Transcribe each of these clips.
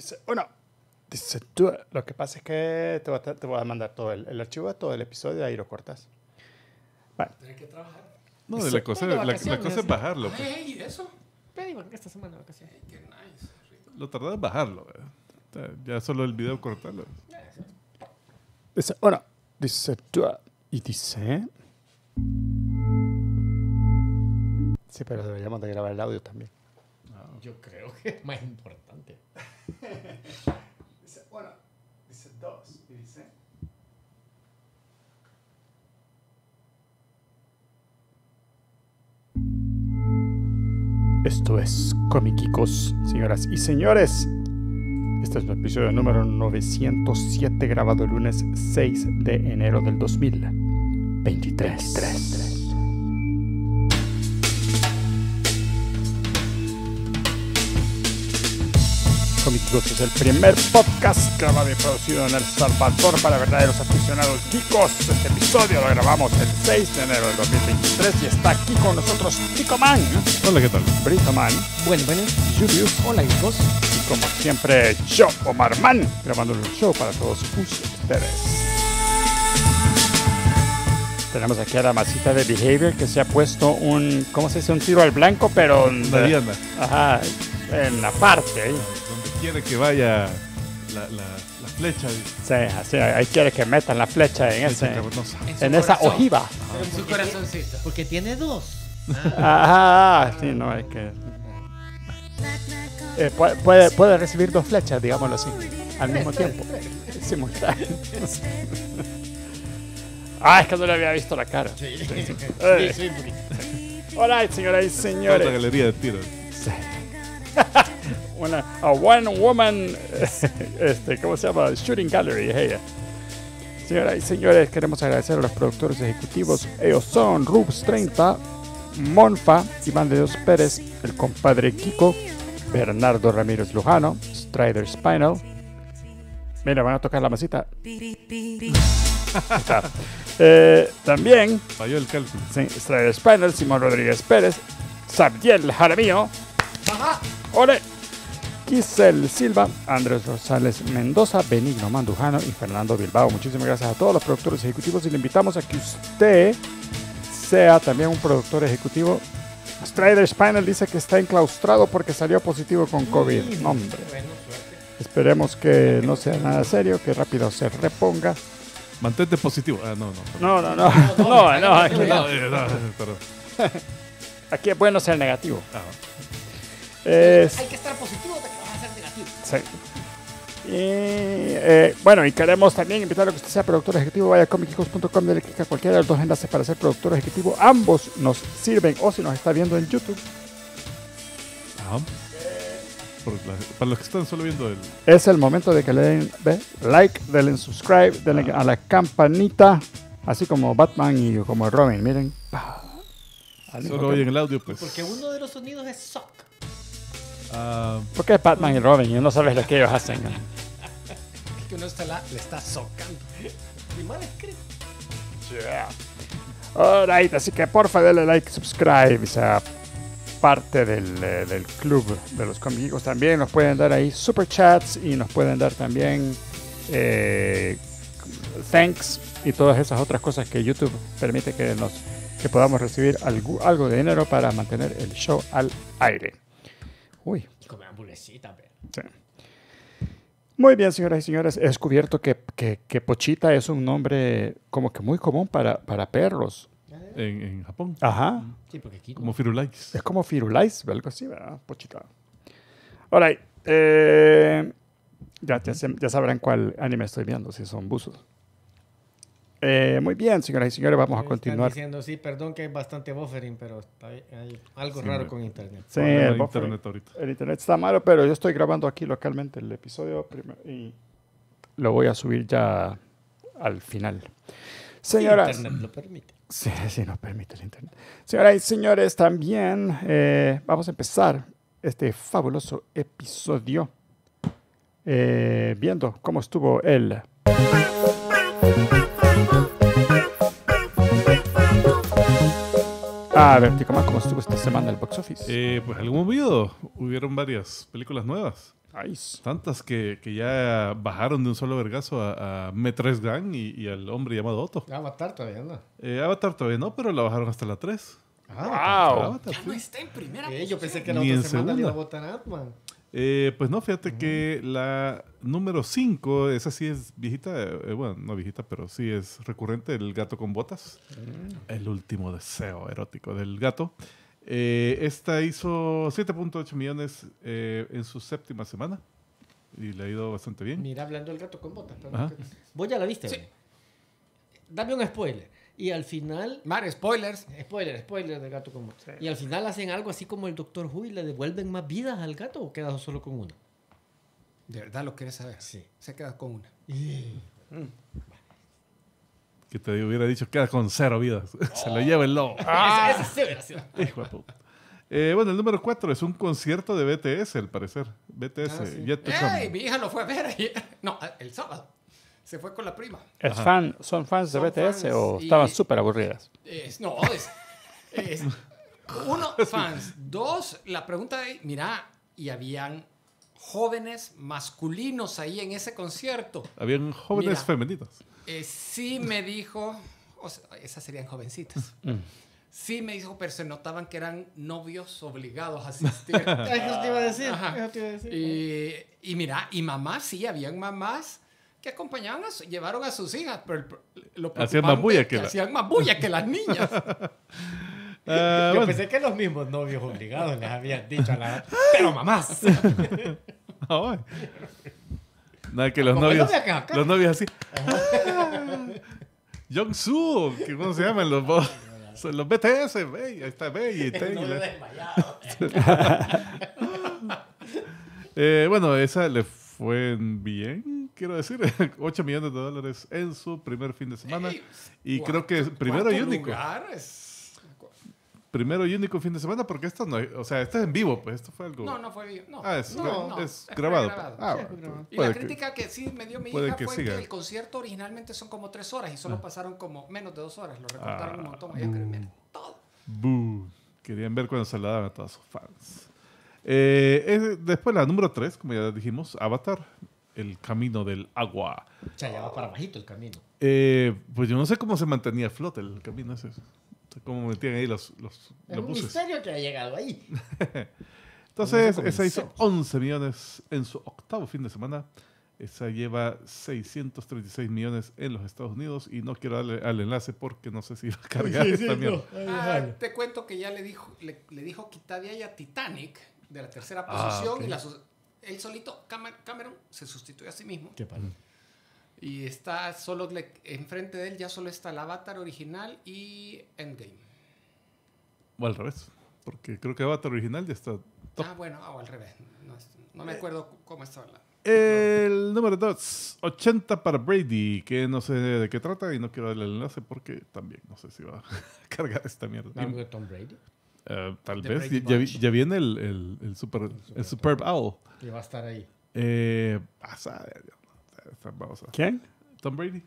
Dice, uno. Dice, tú. Lo que pasa es que te voy a mandar todo el archivo de todo el episodio, ahí lo cortas. Bueno. Tienes que trabajar. No, la cosa es bajarlo. Pues. Ay, eso. Pedí esta semana de vacaciones. Qué nice. Rico. Lo tardás en bajarlo. Ya solo el video cortarlo. Dice, uno. Dice, tú. Y dice... Sí, pero deberíamos de grabar el audio también. Yo creo que es más importante. Dice, uno. Dice, dos. Y dice... Esto es Comiquicos, señoras y señores. Este es el episodio número 907, grabado el lunes 6 de enero del 2023. Comiquicos es el primer podcast grabado y producido en El Salvador para verdaderos aficionados geekos. Este episodio lo grabamos el 6 de enero del 2023 y está aquí con nosotros Tico Man. Hola, ¿qué tal? Brito Man. Bueno. Julius. Hola, hijos. Y como siempre, yo, Omar Man, grabando el show para todos ustedes. Tenemos aquí a la masita de Behavior que se ha puesto un, ¿cómo se dice? Un tiro al blanco, pero... Una diana. Ajá, en la parte. ¿eh? Donde quiere que vaya la flecha. Sí, así, ahí quiere que metan la flecha en, en esa corazón. ojiva. En su corazoncito. Porque tiene dos. Ajá, sí, no, es que... puede recibir dos flechas, digámoslo así, al mismo tiempo. Simultáneo. Es que no le había visto la cara. Sí, un poquito. Hola, señoras y Toda señores. la galería de tiros. Sí. A one woman, ¿cómo se llama? Shooting gallery, es ella. Señoras y señores, queremos agradecer a los productores ejecutivos. Ellos son Rubs 30, Monfa, Iván de Dios Pérez, el compadre Kiko, Bernardo Ramírez Lujano, Strider Spinal. Mira, van a tocar la masita. También Falló el cálculo. sí, Strider Spinal, Simón Rodríguez Pérez, Sabdiel Jaramillo, Ole, Giselle Silva, Andrés Rosales Mendoza, Benigno Mandujano y Fernando Bilbao. Muchísimas gracias a todos los productores ejecutivos y le invitamos a que usted sea también un productor ejecutivo. Strider Spinal dice que está enclaustrado porque salió positivo con COVID. No, hombre. Bueno, suerte. Esperemos que no sea nada serio, que rápido se reponga. Mantente positivo. No. No, aquí no. Perdón. Aquí es bueno ser negativo. Hay que estar positivo de que vas a ser negativo. Sí. Y bueno, y queremos también invitarlo a que usted sea productor ejecutivo. Vaya a comichicos.com, dele clic a cualquiera de los dos enlaces para ser productor ejecutivo. Ambos nos sirven, o si nos está viendo en YouTube. Para los que están solo viendo el... Es el momento de que le den like, denle subscribe, denle a la campanita, así como Batman y como Robin. Miren. Solo oyen el audio, pues. Porque uno de los sonidos es sock. ¿Por qué Batman y Robin? Y no sabes lo que ellos hacen. Que uno le está socando. Y mal escrito. Yeah. Alright, así que porfa denle like, subscribe, o sea, parte del club de los Comiquicos. También nos pueden dar ahí super chats y nos pueden dar también thanks y todas esas otras cosas que YouTube permite que podamos recibir algo de dinero para mantener el show al aire. Uy. Y comer hamburguesita, pero. Sí. Muy bien, señoras y señores, he descubierto que Pochita es un nombre como que muy común para perros. En Japón. Ajá. Sí, porque aquí Como Firulais. Es como Firulais, algo así, ¿verdad? Pochita. Alright. Ya sabrán cuál anime estoy viendo, si son buzos. Muy bien, señoras y señores, vamos a continuar. Están diciendo, sí, perdón que hay bastante buffering, pero hay algo raro con internet. Sí, el buffer. internet ahorita. El internet está malo, pero yo estoy grabando aquí localmente el episodio y lo voy a subir ya al final. Señoras. Si internet lo permite. Sí, nos permite el internet. Señoras y señores, también vamos a empezar este fabuloso episodio viendo cómo estuvo el... A ver, ¿cómo estuvo esta semana el box office? Pues algo movido. Hubieron varias películas nuevas. Nice. Tantas que ya bajaron de un solo vergazo a Metres Gang y al hombre llamado Otto. Avatar todavía no. Avatar todavía no, pero la bajaron hasta la 3. Wow. Avatar, Ya sí. no está en primera Yo posición. pensé que la Ni otra en semana le iba a segunda. votar a Ant-Man. Pues no, fíjate que la número 5, esa sí es viejita, bueno, no viejita, pero sí es recurrente, El gato con botas. El último deseo erótico del gato. Esta hizo 7.8 millones en su 7ª semana y le ha ido bastante bien. Mira, hablando del gato con botas. Ajá. ¿Vos ya la viste? Sí. güey? Dame un spoiler. Y al final... Mar, spoilers. Spoiler del gato con botas. Y al final hacen algo así como el Doctor Who y le devuelven más vidas al gato o quedas solo con una. De verdad lo quieres saber. Sí. Se queda con una. Que te hubiera dicho, queda con 0 vidas. Se lo lleva el lobo. Esa sí hubiera sido. Hijo de puta. Bueno, el número 4 es un concierto de BTS, al parecer. BTS, sí. Yet to ¡Ey! Come. Mi hija lo fue a ver ayer. No, el sábado. Se fue con la prima. ¿Son fans de Son BTS fans o y- estaban súper aburridas? No, uno, fans. Dos, la pregunta de, mira, y habían jóvenes masculinos ahí en ese concierto. Habían jóvenes Mira. femeninos. Sí me dijo, o sea, esas serían jovencitas. Sí me dijo, pero se notaban que eran novios obligados a asistir. Eso te iba a decir. Ajá. Eso te iba a decir. Y mira, y mamás, sí, habían mamás que acompañaban, llevaron a sus hijas, pero lo Hacían más bulla preocupante es que hacían más bulla que las niñas. Yo Bueno, pensé que los mismos novios obligados les habían dicho a la... Pero mamás. ay. Nada que los Como el novios, novio acá. los novios así. Jongsu, que ¿cómo se llaman son los BTS? Ve, ahí está, ve y El novio te. desmayado. Bueno, esa le fue bien, quiero decir. $8 millones en su primer fin de semana. Ey, Y creo que es primero y cuarto único. lugar es- Primero y único fin de semana, porque esto no, o sea, esto es en vivo, pues esto fue algo. No fue bien. No, Es fue grabado. grabado. Ah, Sí, bueno, fue grabado. Y puede la que- crítica que sí me dio mi puede hija que fue siga. que el concierto originalmente son como 3 horas y solo pasaron como menos de 2 horas. Lo recortaron un montón. Ella quería ver todo. Boo. Querían ver cuando se la daban a todos sus fans. Después la número 3, como ya dijimos, Avatar, El Camino del Agua. O sea, ya va para bajito el camino. Pues yo no sé cómo se mantenía a flote el camino ese. O sea, cómo metían ahí los Es un buses. misterio que ha llegado ahí. Entonces, ¿Cómo se esa hizo comenzó? 11 millones en su 8º fin de semana. Esa lleva 636 millones en los Estados Unidos. Y no quiero darle al enlace porque no sé si va a cargar esta mierda. Te cuento que ya le dijo Quitadia y a Titanic de la tercera Ah, posición ok. y él solito, Cameron, se sustituyó a sí mismo. Qué palo. Y está solo enfrente de él ya solo está el Avatar original y Endgame. O al revés. Porque creo que Avatar original ya está top. Bueno, o al revés. No me acuerdo cómo estaba la... El número 2, 80 para Brady, que no sé de qué trata y no quiero darle el enlace porque también no sé si va a cargar esta mierda. ¿Algo de Tom Brady? Tal The vez, Brady ya, Bunch. ya viene el Superb Owl. Que va a estar ahí. Vamos a ¿Quién? Tom Brady.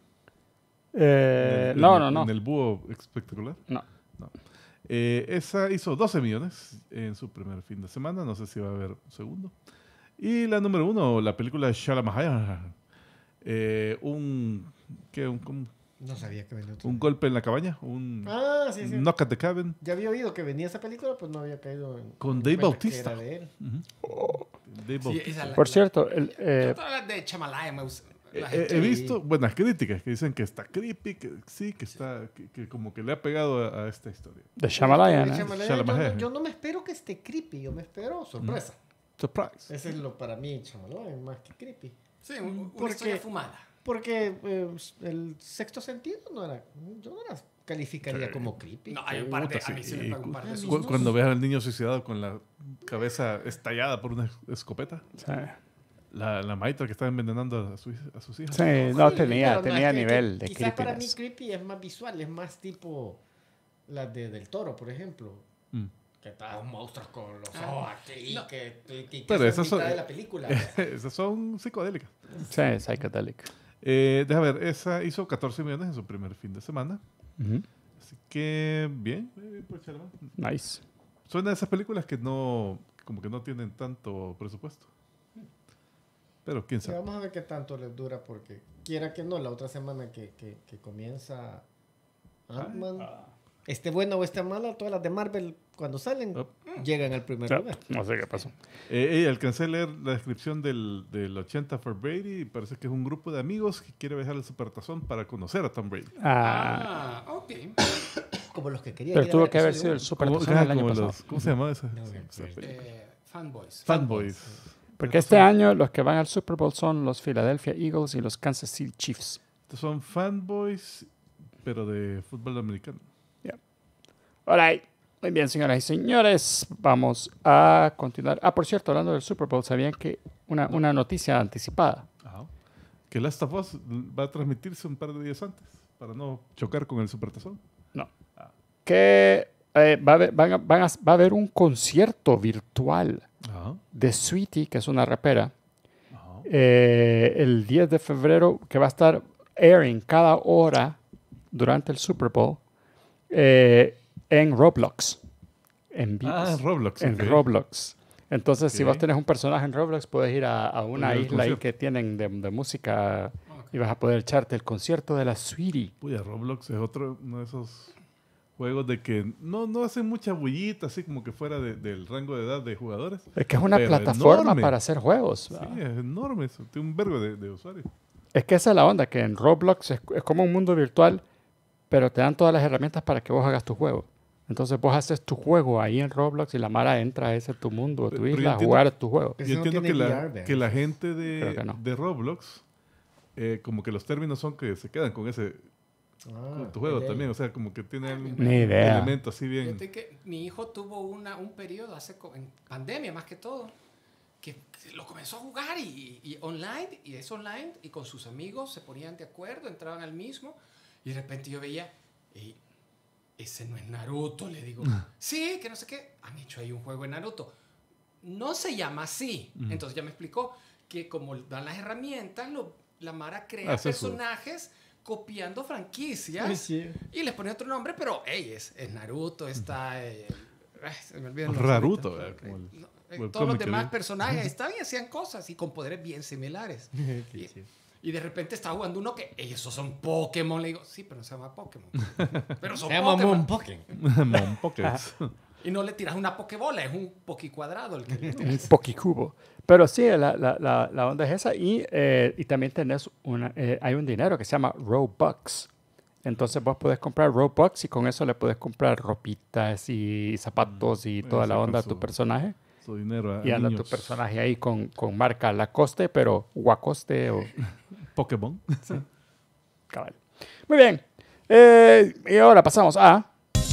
No. En el búho espectacular. No. Esa hizo 12 millones en su primer fin de semana. No sé si va a haber un segundo. Y la número 1, la película Shalamahayan. No sabía que venía otro. Un golpe en la cabaña. Sí. Knock at the Cabin. Ya había oído que venía esa película, pues no había caído en... Con en Dave cuenta Bautista. que era de él. Dave Sí, Bautista. esa Por cierto, Todas de Chamalaya me gusta. La He gente- visto buenas críticas que dicen que está creepy, que sí, que está, que como que le ha pegado a esta historia. de Shyamalan, El ¿eh? Shyamalan, Shyamalan. yo no me espero que esté creepy, yo me espero sorpresa. Surprise. Ese es lo para mí, Shyamalan, más que creepy. Sí, una Porque- historia fumada. Porque el sexto sentido no era... Yo no la calificaría como creepy. No, hay un par de... Puta, A mí sí me sí. pegó un par de Cu- sustos. Cuando veas al niño suicidado con la cabeza estallada por una escopeta, Sí, la maestra que está envenenando a sus hijas. sí, no Sí, tenía pero no, es que- nivel de quizás para mí creepiness. creepy es más visual, es más tipo las del Toro, por ejemplo. Mm. Que están monstruos con los ojos aquí, no. que Pero es esas mitad son- de la película. Esas son psicodélicas. Sí, psychedelic. Deja ver, esa hizo 14 millones en su primer fin de semana. Ujú. Así que, bien. Por Shyamalan. Nice. Son de esas películas que no, como que no tienen tanto presupuesto. Pero quién Sí, sabe. vamos a ver qué tanto les dura, porque quiera que no, la otra semana que comienza Ant-Man, esté buena o esté mala, todas las de Marvel, cuando salen, llegan al primer Ya, lugar. no sé qué pasó. Alcancé a leer la descripción del 80 for Brady y parece que es un grupo de amigos que quiere viajar al Supertazón para conocer a Tom Brady. Ok. Como los que querían Pero ir a tuvo ver que haber episodio sido el uno. Super Tazón el año Como pasado. ¿cómo se llama esa? No, esa sí. película? Fanboys. Fanboys. Porque Estos este son- año los que van al Super Bowl son los Philadelphia Eagles y los Kansas City Chiefs. Estos son fanboys, pero de fútbol americano. Alright. Muy bien, señoras y señores. Vamos a continuar. Por cierto, hablando del Super Bowl, ¿sabían que una noticia anticipada? Ajá. Que Last of Us va a transmitirse un par de días antes para no chocar con el Supertazón. No. Que va a haber un concierto virtual Ajá. de Sweetie, que es una rapera, Ajá. el 10 de febrero, que va a estar airing cada hora durante el Super Bowl en Roblox. En vivos. Roblox. En ok. Roblox. Entonces, si Ok. vos tenés un personaje en Roblox, puedes ir a una Puedes ir al isla ahí concierto. que tienen de música y vas a poder echarte el concierto de la Sweetie. Uy, Roblox es uno de esos juegos de que no hacen mucha bullita, así como que fuera del rango de edad de jugadores. Es que es una Pero plataforma enorme. para hacer juegos. Sí, es enorme eso. Tiene un vergo de usuarios. Es que esa es la onda, que en Roblox es como un mundo virtual, pero te dan todas las herramientas para que vos hagas tu juego. Entonces vos haces tu juego ahí en Roblox y la Mara entra a ese tu mundo, tu Pero yo isla, a entiendo- jugar tu juego. Ese Yo no entiendo tiene que VR, ¿verdad? que la gente Creo que no. de Roblox, como que los términos son que se quedan con ese con tu juego ok. también. O sea, como que tiene algún Ni idea. elemento así bien. Fíjate que mi hijo tuvo un periodo en pandemia más que todo, que lo comenzó a jugar y online, y es online, y con sus amigos se ponían de acuerdo, entraban al mismo, y de repente yo veía, "Ey, ese no es Naruto", le digo. Sí, que no sé qué, han hecho ahí un juego de Naruto. No se llama así. Entonces ya me explicó que como dan las herramientas, la Mara crea Hace su- personajes copiando franquicias. Sí, sí. Y les pone otro nombre, pero hey, es Naruto, está... se me olvidan los Raruto, nombres. como el- como el Todos los cómic que demás vi. personajes estaban y hacían cosas y con poderes bien similares. Y de repente estaba jugando uno que, "Ey, esos son Pokémon". Le digo, sí, pero no se llama Pokémon. Pero son Se llama Pokémon. Mon Pokémon. Mon Pockets. Y no le tiras una Pokébola, es un Pokécuadrado el que le Un tiras. poquicubo. Pero sí, la onda es esa. Y también tenés hay un dinero que se llama Robux. Entonces vos podés comprar Robux y con eso le podés comprar ropitas y zapatos y toda la sacan onda a tu su- personaje. Su dinero a Y anda tu niños. personaje ahí con marca Lacoste, pero Guacoste o Pokémon. cabal. Muy bien. Y ahora pasamos a...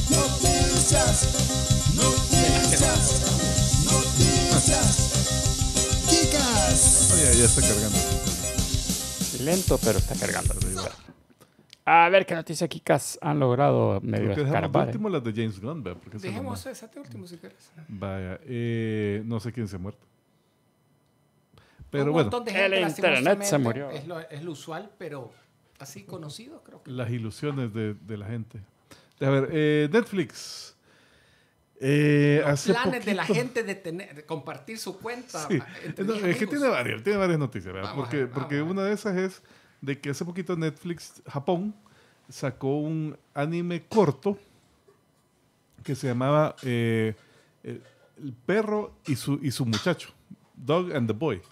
Ya está cargando. Lento, pero está cargando. A ver qué noticias Kikas han logrado medio Creo que dejamos de escarbar. último las de James Gunn, ¿verdad? Porque eso no Dejemos me- esa de último si quieres. Vaya, no sé quién se ha muerto. Pero Un bueno, montón de gente, el internet se lastimosamente, murió. Es lo usual, pero así conocido, creo que. las ilusiones de la gente. A ver, Netflix. Hace Planes de la poquito- gente de compartir su cuenta. Sí. entre No, 10 es que amigos. tiene varias noticias, ¿verdad? Vamos a Porque, ver, vamos porque a ver. una de esas es de que hace poquito Netflix Japón sacó un anime corto que se llamaba El perro y su muchacho, Dog and the Boy.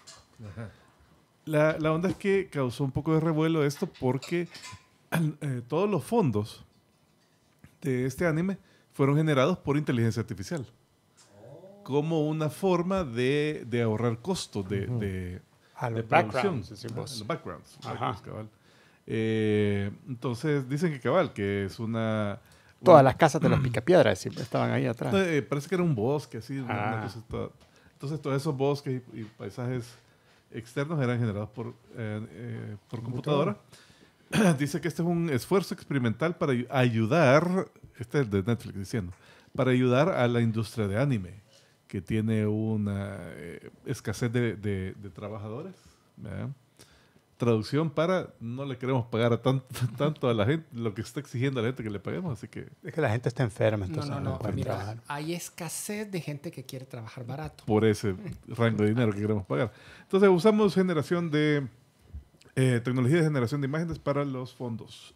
La onda es que causó un poco de revuelo esto porque todos los fondos de este anime fueron generados por inteligencia artificial como una forma de ahorrar costos de A los producción. backgrounds, decís Ajá, vos. los backgrounds. Ajá. backgrounds, cabal. Entonces dicen que cabal, que es Todas las casas de los picapiedras siempre estaban ahí atrás. parece que era un bosque así. Una Ah. cosa entonces todos esos bosques y paisajes externos eran generados por computadora. Dice que este es un esfuerzo experimental para ayudar, este es de Netflix diciendo, para ayudar a la industria de anime, que tiene una escasez de trabajadores. ¿verdad? traducción para no le queremos pagar a tanto a la gente, lo que está exigiendo a la gente que le paguemos, así que... Es que la gente está enferma, entonces No. pueden Mira, trabajar. hay escasez de gente que quiere trabajar barato. Por ese rango de dinero que queremos pagar. Entonces usamos generación de tecnología de generación de imágenes para los fondos.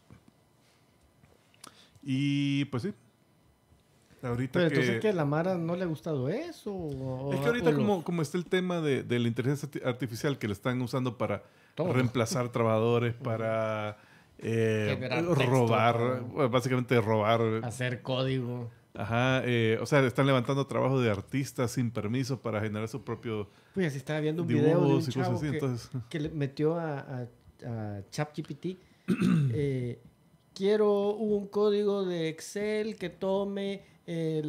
Y pues sí. Ahorita Pero entonces, ¿que la Mara no le ha gustado eso? Es que ahorita como está el tema de la inteligencia artificial que le están usando para Todo. reemplazar trabajadores, para Generar texto, robar, bueno, básicamente robar. Hacer código. Ajá, o sea, están levantando trabajo de artistas sin permiso para generar su propio Pues así estaba viendo un video de un dibujos y cosas chavo así. Entonces, que le metió a ChatGPT. Quiero un código de Excel que tome el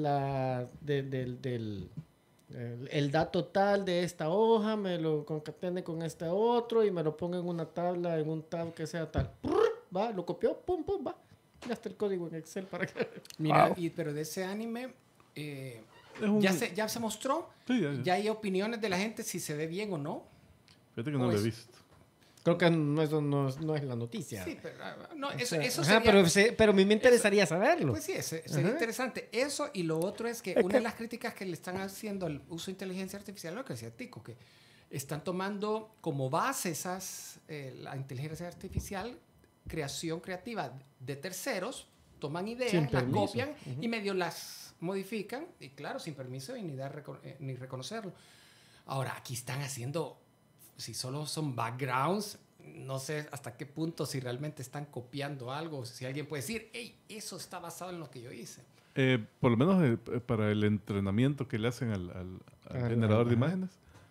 dato tal de esta hoja, me lo concatene con este otro y me lo ponga en una tabla, en un tab que sea tal. Va, lo copió, pum, va. Ya está el código en Excel para que... Mira, Wow. pero de ese anime es un- ya se mostró. sí, Ya hay opiniones de la gente si se ve bien o no. Fíjate que no lo he Pues- visto. Creo que eso no es la noticia. Sí, pero no, O eso sea, sería... pero a mí me interesaría saberlo. Pues sí, sería Ajá. interesante. Eso y lo otro es que Es una que- de las críticas que le están haciendo al uso de inteligencia artificial, lo que decía Tico, que están tomando como base la inteligencia artificial, creación creativa de terceros, toman Sin ideas, las permiso. copian y medio las modifican, y claro, sin permiso y ni reconocerlo. Ahora, aquí están haciendo, si solo son backgrounds, no sé hasta qué punto, si realmente están copiando algo, si alguien puede decir, hey, eso está basado en lo que yo hice. Por lo menos para el entrenamiento que le hacen al generador de imágenes.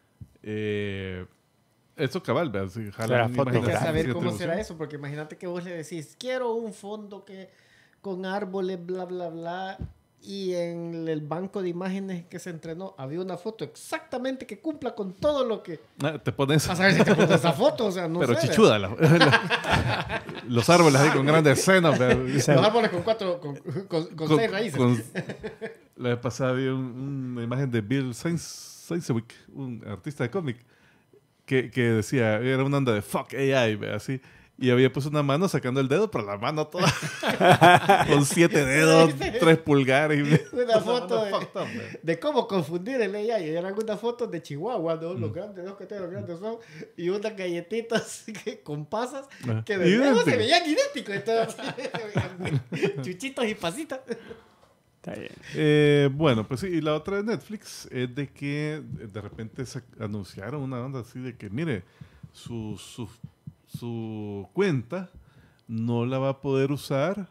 Eso cabal, ¿verdad? Si jalan Será imágenes Hay que fotográfico. saber sin cómo será atribución. eso, porque imagínate que vos le decís, quiero un fondo con árboles, bla, bla, bla, y en el banco de imágenes que se entrenó había una foto exactamente que cumpla con todo lo que... Ah, te pones... A saber si te puso esa foto, o sea, no pero sé. chichuda. Los árboles ahí con grandes senos. ¿verdad? Los árboles con seis raíces. La vez pasada vi una imagen de Bill Sienkiewicz, un artista de cómic, que decía, era una onda de fuck AI, ¿ve? Así, y había puesto una mano sacando el dedo, pero la mano toda con 7 dedos, 3 pulgares. Una foto mano fucked up, ¿ve? de cómo confundir el AI. Eran unas fotos de Chihuahua, ¿no? Los grandes, los que tengo, los grandes son. Y unas galletitas con pasas que de nuevo se veían idénticos. Entonces, chuchitos y pasitas. Está bien. Bueno, pues sí, y la otra de Netflix es de que de repente se anunciaron una onda así de que, mire, su cuenta no la va a poder usar,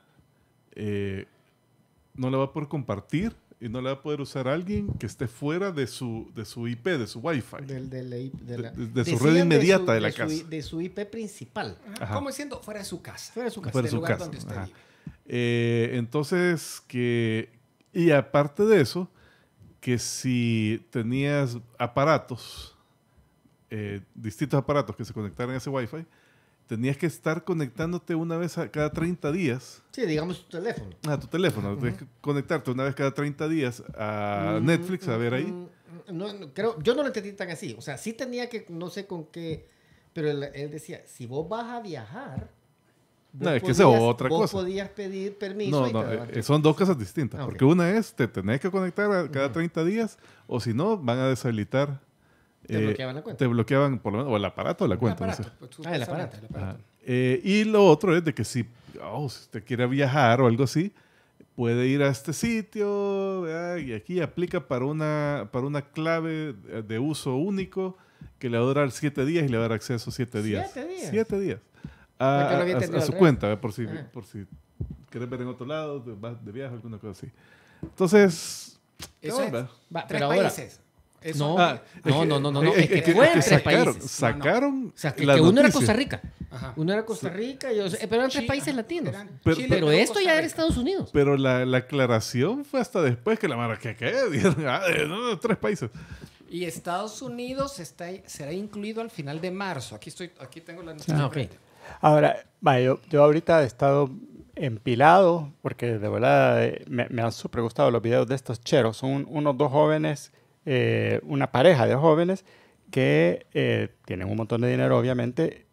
no la va a poder compartir y no la va a poder usar alguien que esté fuera de su IP, de su Wi-Fi. De su red inmediata de la casa. De su IP principal. Ajá. Como diciendo, fuera de su casa. Fuera de su casa. Fuera de del su lugar casa. donde usted Ajá. vive. Entonces, y aparte de eso, que si tenías aparatos, distintos aparatos que se conectaran a ese Wi-Fi, tenías que estar conectándote una vez cada 30 días Sí, digamos tu teléfono. a tu teléfono. Tienes que conectarte una vez cada 30 días a Netflix a ver ahí. Creo, yo no lo entendí tan así. O sea, sí tenía que, no sé con qué, pero él decía, si vos vas a viajar, No, es que esa es otra vos cosa. podías pedir permiso. No, y no, te daban son dos cosas distintas. Ah, ok. Porque una es, te tenés que conectar cada 30 días, o si no, van a deshabilitar. Te bloqueaban la cuenta. Te bloqueaban, por lo menos, o el aparato o la cuenta. El no sé. aparato, pues, Ah, el aparato. supuestamente, el aparato. Ajá. Y lo otro es de que si usted quiere viajar o algo así, puede ir a este sitio, ¿verdad? Y aquí aplica para una clave de uso único que le va a durar 7 días y le va a dar acceso 7 días. 7 días. 7 días. Porque lo había A entendido su al cuenta, ¿verdad? Ajá. por si quieres ver en otro lado, vas de viaje, alguna cosa así. Entonces, Eso cabal, es. ¿verdad? Va, Tres pero ahora, países. Eso- Ah, no. Es que fue en tres sacaron, países. sacaron O sea, que la uno era noticia. Costa Rica. Ajá. Uno era Costa Rica, pero eran tres Chile, países ajá, latinos. eran Pero- Chile, Pero Perú, esto Costa ya era Rica. Estados Unidos. Pero la aclaración fue hasta después que la mara, ¿qué? Dijeron, no, 3 países. Y Estados Unidos será incluido al final de marzo. Aquí tengo la noticia. Ah, ok. enfrente. Ahora, yo ahorita he estado empilado porque de verdad me han súper gustado los videos de estos cheros. Son unos dos jóvenes, una pareja de jóvenes que tienen un montón de dinero, obviamente,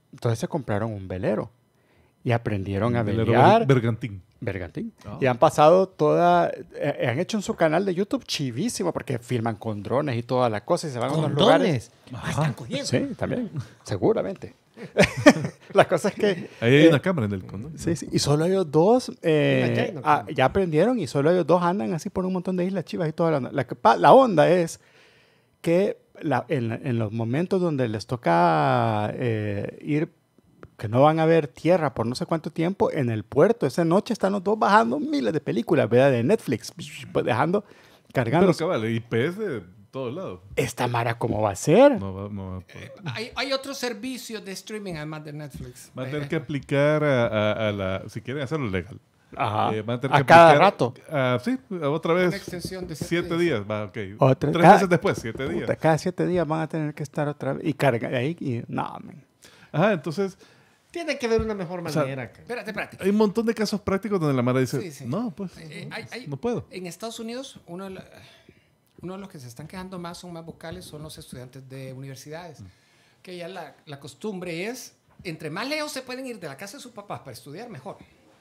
Entonces se compraron un velero y aprendieron a velero velear. bergantín. Bergantín. Oh. Y han pasado han hecho en su canal de YouTube chivísimo porque filman con drones y toda la cosa y se van a unos lugares. Están cogiendo. Sí, también, seguramente. La cosa es que... Ahí hay una cámara en el condón. Sí, sí. Y solo ellos dos ya aprendieron y solo ellos dos andan así por un montón de islas chivas y toda la onda es que en los momentos donde les toca ir, que no van a ver tierra por no sé cuánto tiempo, en el puerto, esa noche están los dos bajando miles de películas, ¿verdad? De Netflix, dejando, cargando. Pero cabal, IPs de todos lados. ¿Esta mara cómo va a ser? No va. Hay otros servicios de streaming además de Netflix. Va a tener que aplicar a la... Si quieren hacerlo legal. Ajá. Van a tener que cada aplicar, rato. Sí, otra vez. Una extensión de 7 días. Va, ok. Otra- 3 cada- meses después, 7 días. Puta, cada 7 días van a tener que estar otra vez y cargar ahí y no, man. Ajá, entonces Tiene que haber una mejor sea, manera. Espérate. hay un montón de casos prácticos donde la Mara dice, Sí, sí. no, pues, no puedo. En Estados Unidos, uno de los que se están quejando más, son más vocales, son los estudiantes de universidades. Que ya la costumbre es, entre más lejos se pueden ir de la casa de sus papás para estudiar, mejor.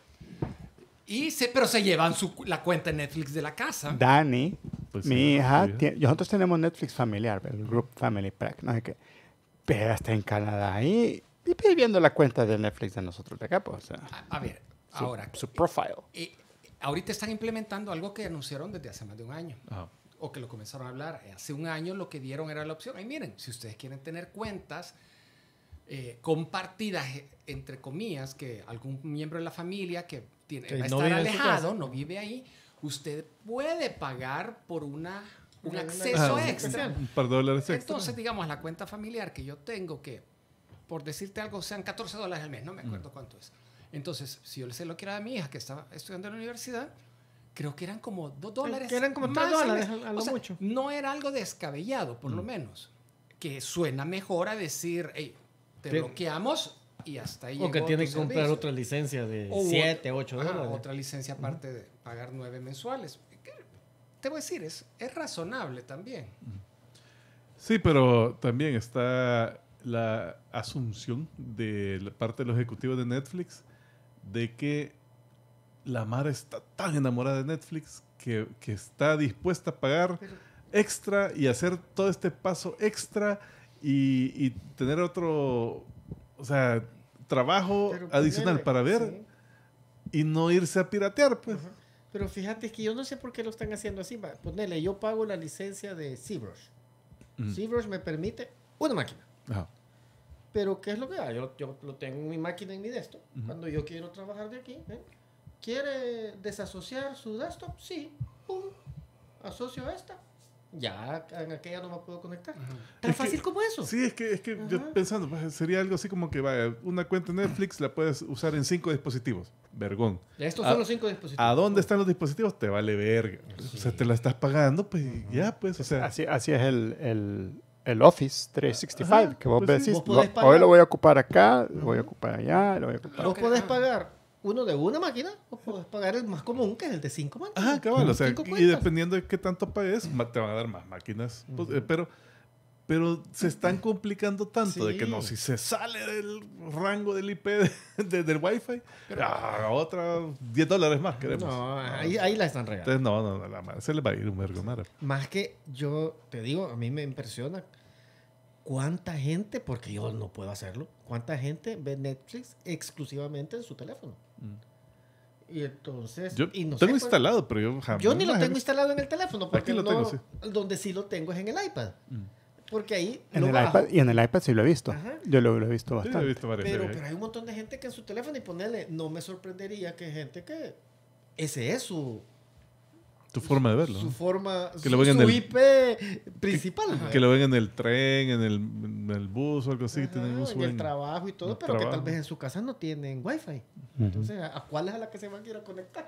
Pero se llevan la cuenta de Netflix de la casa. Dani, Pues mi sí, hija, sí. nosotros tenemos Netflix familiar, el Group Family Pack, no sé qué. Pero está en Canadá y viendo la cuenta de Netflix de nosotros de acá, pues, o sea, A ver, ahora. su profile. Ahorita están implementando algo que anunciaron desde hace más de un año. Ajá. O que lo comenzaron a hablar. Hace un año lo que dieron era la opción. Ay, miren, si ustedes quieren tener cuentas compartidas, entre comillas, que algún miembro de la familia que va a no estar vive en su alejado, casa. no vive ahí, usted puede pagar por un Una acceso Ah, extra. un par de dólares extra. Entonces, digamos, la cuenta familiar que yo tengo, que por decirte algo, sean $14 al mes, no me acuerdo cuánto es. Entonces, si yo se lo quiero a mi hija que estaba estudiando en la universidad, creo que eran como $2. Que eran como más $3 al mes. a lo O sea, mucho. no era algo descabellado, por lo menos. Que suena mejor a decir, hey, te Que- bloqueamos y hasta ahí O que llegó tiene tu que comprar servicio. otra licencia de O 7, 8 ajá, dólares. otra licencia aparte de pagar 9 mensuales. Que, te voy a decir, es razonable también. Sí, pero también está la asunción de la parte de los ejecutivos de Netflix de que la Mara está tan enamorada de Netflix que está dispuesta a pagar extra y hacer todo este paso extra y tener otro, o sea, trabajo Pero adicional ponele, para ver sí. y no irse a piratear, pues. Ajá. Pero fíjate que yo no sé por qué lo están haciendo así. Va, ponele, yo pago la licencia de ZBrush. ZBrush me permite una máquina. Ajá. Pero ¿qué es lo que da? Yo lo tengo en mi máquina, en mi desktop. Cuando yo quiero trabajar de aquí, ¿quiere desasociar su desktop? Sí. Pum. Asocio esta. Ya en aquella no me puedo conectar. Tan Es que- fácil como eso. Sí, es que yo pensando, pues, sería algo así como que vaya, una cuenta de Netflix la puedes usar en 5 dispositivos. Vergón. Estos ¿A- son los 5 dispositivos. ¿A dónde están los dispositivos? Te vale verga. O sea, te la estás pagando, pues ya, pues, o sea. Así es el Office 365, Ajá, que vos pues sí. decís, Vos podés hoy pagar. lo voy a ocupar acá, lo voy a ocupar allá, lo voy a ocupar. Vos podés pagar uno de una máquina o podés pagar el más común, que es el de 5 máquinas. Ajá, cabal, o sea, 5 y cuentas. dependiendo de qué tanto pagues, te van a dar más máquinas. Pues, pero se están complicando tanto de que Sí. no, si se sale del rango del IP del Wi-Fi, otra $10 más queremos. No, ahí la están regalando. Entonces, no, la madre se le va a ir un vergo, Mara. Más que yo te digo, a mí me impresiona cuánta gente, porque yo no puedo hacerlo, cuánta gente ve Netflix exclusivamente en su teléfono. Y entonces... Yo y no tengo sé, pues, instalado, pero yo jamás. yo ni lo me tengo he- instalado en el teléfono, porque Aquí lo no- tengo, sí. donde sí lo tengo es en el iPad. Porque ahí En lo el bajo. iPad, y en el iPad sí lo he visto. Ajá. Yo lo he visto Sí, lo he bastante. visto varias Pero veces. hay un montón de gente que en su teléfono y ponerle, no me sorprendería que gente que ese es su Tu forma de verlo. su ¿no? forma, Que lo ven en su el- IP principal. Que lo ven en el tren, en el bus o algo así. Ajá, tienen un en el trabajo y todo, el pero que trabajo. tal vez en su casa no tienen wifi. Entonces, ¿a cuál es a la que se van a ir a conectar?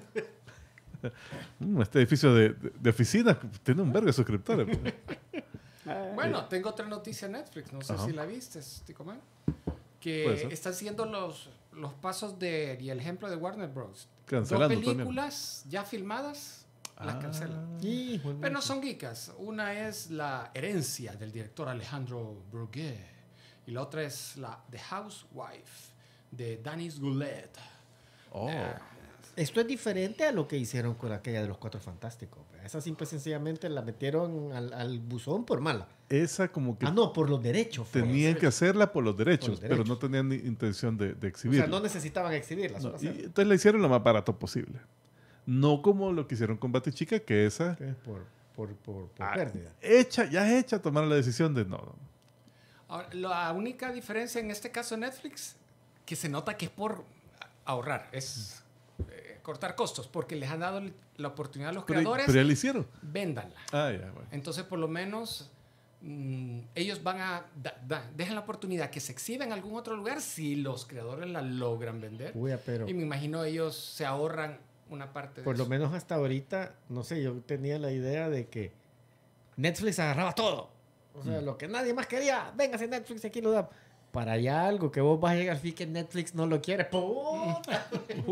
Este edificio de oficina tiene un vergo de suscriptores. pues. Bueno, tengo otra noticia en Netflix, no sé Ajá. si la viste, Ticoman. Puede Que ser. están siguiendo los pasos y el ejemplo de Warner Bros. Cancelando Dos también. películas ya filmadas, las cancelan. Hijo de Pero no son geekas. Una es La herencia del director Alejandro Brugué. Y la otra es The Housewife, de Danis Goulet. Oh. Esto es diferente a lo que hicieron con aquella de los Cuatro Fantásticos. Esa simple y sencillamente la metieron al buzón por mala. Esa como que No, por los derechos. tenían que hacerla por los derechos, Por los derechos. pero no tenían ni intención de O exhibirla. sea, no necesitaban exhibirla. No, Solo y hacerla. entonces la hicieron lo más barato posible. No como lo que hicieron con Batichica, que esa Que es por pérdida. ya es hecha tomar la decisión de no. Ahora, la única diferencia en este caso de Netflix, que se nota que es por ahorrar, es cortar costos, porque les han dado la oportunidad a los creadores, Pero ya la hicieron. véndanla. Ah, ya, bueno. Entonces, por lo menos, ellos van a dejan la oportunidad que se exhiba en algún otro lugar si los creadores la logran vender. Uy, pero Y me imagino ellos se ahorran una parte de por lo eso. menos hasta ahorita, no sé, yo tenía la idea de que Netflix agarraba todo. O sea, lo que nadie más quería, véngase Netflix, aquí lo da. Para allá algo que vos vas a llegar a que Netflix no lo quiere. ¡Puta!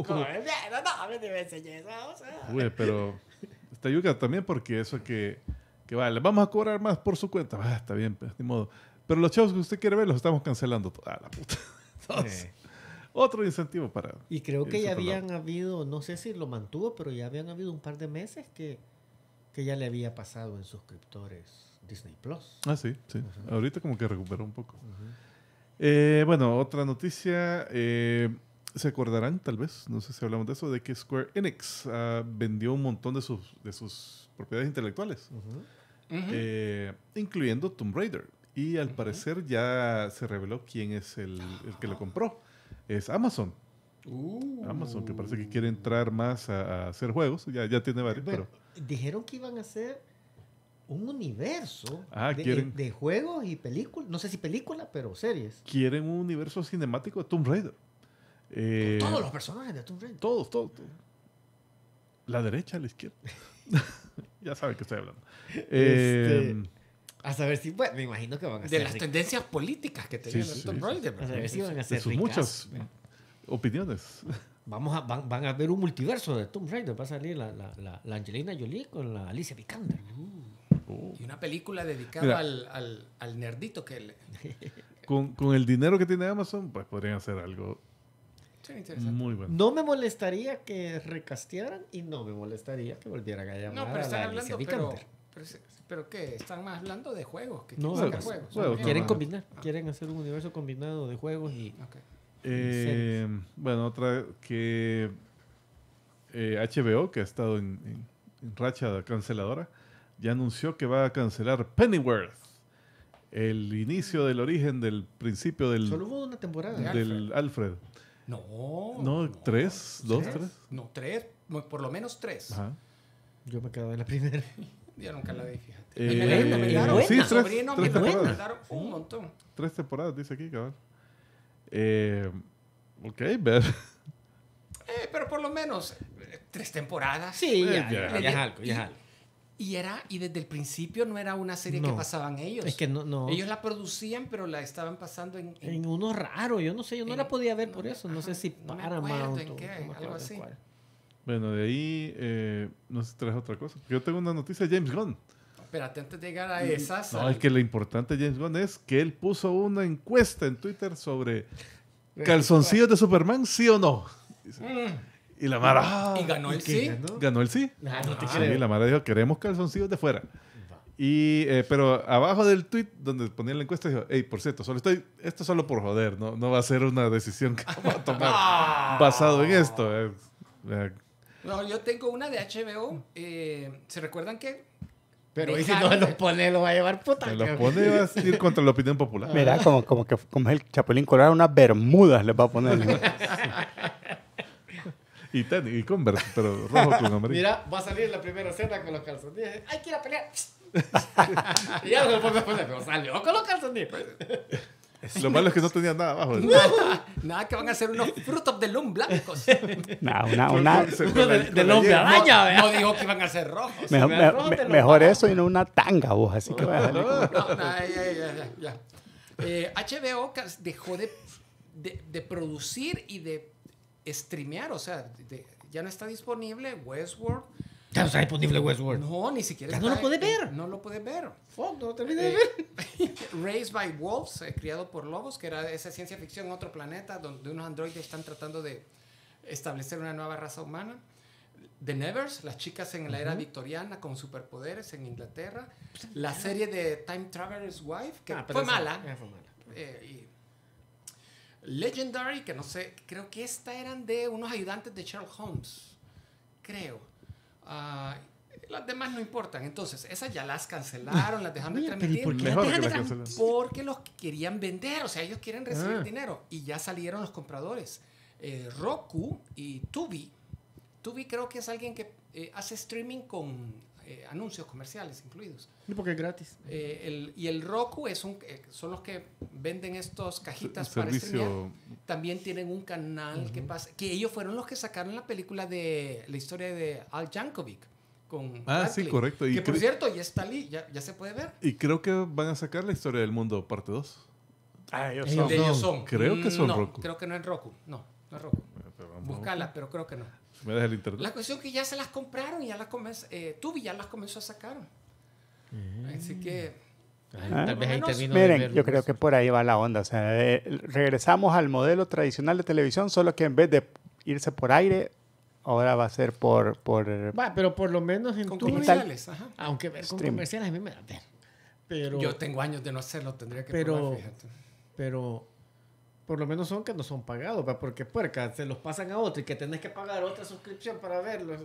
No, me enseñé eso. O sea. Uy, pero está yuca también porque eso que vale, vamos a cobrar más por su cuenta. Está bien, pues, ni modo. Pero los shows que usted quiere ver los estamos cancelando. La puta. Entonces, otro incentivo para... Y creo que ya eso, habían habido, no sé si lo mantuvo, pero ya habían habido un par de meses que ya le había pasado en suscriptores Disney Plus. Ah, sí, sí. Ahorita como que recuperó un poco. Bueno, otra noticia. Se acordarán, tal vez, no sé si hablamos de eso, de que Square Enix vendió un montón de sus propiedades intelectuales, incluyendo Tomb Raider. Y al parecer ya se reveló quién es el que lo compró. Es Amazon. Amazon, que parece que quiere entrar más a hacer juegos. Ya tiene varios, Bueno, pero... dijeron que iban a hacer un universo quieren- de juegos y películas. No sé si película, pero series. Quieren un universo cinemático de Tomb Raider. Todos los personajes de Tomb Raider. Todos. La derecha, la izquierda. Ya saben que estoy hablando. A saber si, bueno, me imagino que van a De ser las tendencias políticas que Sí, tenían sí, Tomb sí. Raider. A saber si van a De ser sus ricas. muchas opiniones. Van a ver un multiverso de Tomb Raider. Va a salir la Angelina Jolie con la Alicia Vikander. Y una película dedicada Mira. al nerdito que le... Con el dinero que tiene Amazon, pues podrían hacer algo Sí, interesante. muy bueno. No me molestaría que recastearan y no me molestaría que volvieran a llamar No, pero a están la Alicia hablando, Vikander. pero ¿qué? Están más hablando de juegos. Que No, quieren juegos, sacar juegos. juegos, Bien. Quieren no. combinar. Quieren hacer un universo combinado de juegos y... Ok. Bueno, otra que HBO, que ha estado en racha canceladora, ya anunció que va a cancelar Pennyworth. El inicio del origen del principio del, Solo hubo una temporada. del Alfred. No, tres, dos, tres. No, tres. Por lo menos tres. Ajá. Yo me quedaba en la primera. Yo nunca la vi, fíjate. Eh, Me mandaron, sí, mi tres sobrino, mi temporadas. hermano, me mandaron un montón. 3 temporadas, dice aquí, cabal. Ok, ver. Pero por lo menos 3 temporadas. Sí, ya es algo, ya es algo. Y desde el principio no era una serie que No. pasaban ellos. Es que no. Ellos la producían, pero la estaban pasando En uno raro, yo no sé, yo no la podía ver por no, eso. No sé ajá, si no me Paramount acuerdo en o- qué, no me algo acuerdo en así. cuál. Bueno, de ahí, no sé si traes otra cosa. Yo tengo una noticia de James Gunn. Espérate, antes de llegar a esas. No, es que lo importante de James Gunn es que él puso una encuesta en Twitter sobre calzoncillos de Superman, sí o no. Dice. Y la Mara Y ganó el ¿Y qué sí. ganó? ganó el sí. Ah, no te Sí, creo. la Mara dijo, queremos calzoncillos de fuera. Y, pero abajo del tweet donde ponía la encuesta dijo, hey, por cierto, esto solo por joder, no va a ser una decisión que vamos a tomar basado en esto. No, yo tengo una de HBO. ¿Se recuerdan que? Pero y si no Dejaron los de- pone, lo va a llevar puta. Se los pone y va a ir contra la opinión popular. Mira, como es el Chapulín Colorado, unas bermudas les va a poner. Y tenis, y Converse, pero rojo con amarillo. Mira, va a salir la primera escena con los calzoncillos. ¡Hay que ir a pelear! Y ya no lo pone, pero salió con los calzoncillos. Lo malo es que no tenía nada abajo. Nada, que van a ser unos Fruit of the Loom blancos. Una, Del hombre araña, vea. No dijo que iban a ser rojos. mejor eso y no una tanga, vos. Así que va a salir como- No, ya. HBO dejó de producir y de streamear, o sea, ya no está disponible Westworld, Ya no está disponible Westworld. No, ni siquiera Ya no lo puedes ver. No lo puedes ver. Fuck, no lo terminé de ver. Raised by Wolves, criado por lobos, que era esa ciencia ficción en otro planeta donde unos androides están tratando de establecer una nueva raza humana. The Nevers, las chicas en la era victoriana con superpoderes en Inglaterra. La serie de Time Traveler's Wife, que fue mala. Y Legendary, que no sé, creo que esta eran de unos ayudantes de Sherlock Holmes. Creo. Las demás no importan. Entonces, esas ya las cancelaron, las dejaron de transmitir. Mejor que las cancelen. Porque los querían vender, o sea, ellos quieren recibir dinero. Y ya salieron los compradores. Roku y Tubi. Tubi creo que es alguien que hace streaming con anuncios comerciales incluidos. Y porque es gratis. Y el Roku son los que venden estos cajitas para servicio. streamear. También tienen un canal que ellos fueron los que sacaron la película de la historia de Al Yankovic con sí, correcto. Que por cierto, ya está allí, ya se puede ver. Y creo que van a sacar la historia del mundo parte 2. Ellos son. Creo que son no, Roku. Creo que no es Roku. No es Roku. Búscala, pero creo que no. Me deja el internet. La cuestión es que ya se las compraron y Tubi ya las comenzó a sacar. Así que... Tal vez ahí termino Miren, de ver. yo creo que por ahí va la onda. O sea, regresamos al modelo tradicional de televisión, solo que en vez de irse por aire, ahora va a ser por Va, pero por lo menos en con Tubi, comerciales. Ajá. aunque ver con Stream. comerciales a mí me da ver. Pero, Yo tengo años de no hacerlo, tendría que Pero- probar, fíjate. pero por lo menos son que no son pagados, ¿va? Porque puerca, se los pasan a otro y que tenés que pagar otra suscripción para verlos.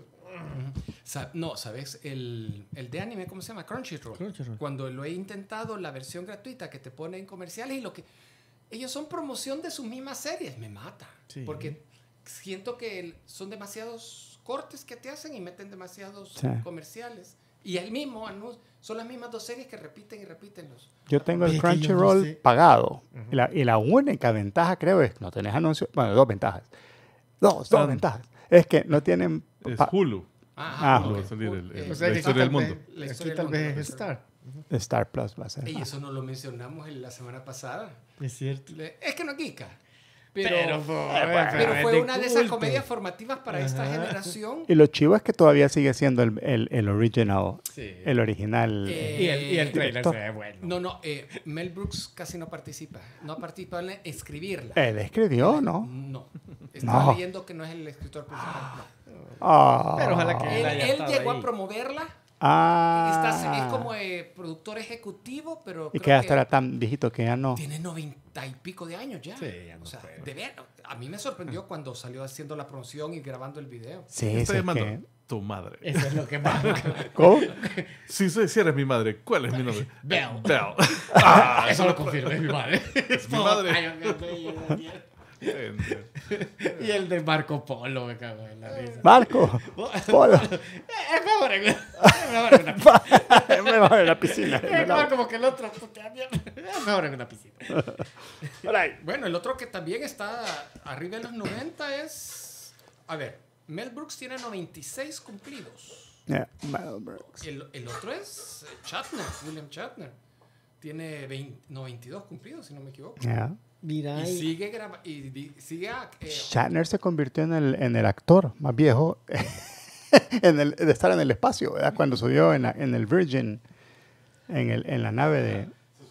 No, ¿sabes? El de anime, ¿cómo se llama? Crunchyroll. Cuando lo he intentado, la versión gratuita que te pone en comerciales y lo que... Ellos son promoción de sus mismas series. Me mata. Sí. Porque siento que son demasiados cortes que te hacen y meten demasiados Sí. comerciales. Y el mismo anuncio. Son las mismas dos series que repiten y repiten los... Yo tengo el Es que yo no Crunchyroll sé. pagado. Y la única ventaja, creo, es que no tenés anuncios. Bueno, dos ventajas. Dos ventajas. Es que no tienen... Es pa- Hulu. Hulu va a salir el- O sea, la que historia del tal vez- mundo. La Aquí historia tal del vez mundo, es Star. Star Plus va a ser. Y eso no lo mencionamos la semana pasada. Es cierto. Es que no es Kika. Pero Fue una de esas comedias formativas para esta generación. Y lo chivo es que todavía sigue siendo el original, Sí. el original. Y el trailer director. se ve bueno. No, Mel Brooks casi no participa. No participa en escribirla. Él escribió, ¿no? No. Estaba No. leyendo que no es el escritor principal. No. Ah. Pero ojalá que él haya Él estado llegó ahí. a promoverla. Ah. Es como productor ejecutivo, pero Y creo que hasta era tan viejito que ya no. tiene 90 y pico de años ya. Sí, ya no o sea, puede. de ver, a mí me sorprendió cuando salió haciendo la promoción y grabando el video. Sí, ¿Qué está sí, es llamando? que- Tu madre. Eso es lo que más. ¿Cómo? Si eres mi madre, ¿cuál es mi nombre? Bell. Bell. Eso lo confirmo, es mi madre. Es mi madre. Y el de Marco Polo, me cago en la risa. Marco. Polo. Es mejor en una piscina. Es mejor en la piscina. en Es el mejor agua. como que el otro. puta mierda. Es mejor en una piscina. Por ahí. Bueno, el otro que también está arriba de los 90 es... A ver, Mel Brooks tiene 96 cumplidos. Yeah, Mel Brooks. El otro es William Shatner. Tiene 92 cumplidos, si no me equivoco. Yeah. Mira, Y sigue grabando... sigue... Shatner se convirtió en el actor más viejo de estar en el espacio, ¿verdad? Cuando subió en el Virgin, en la nave de...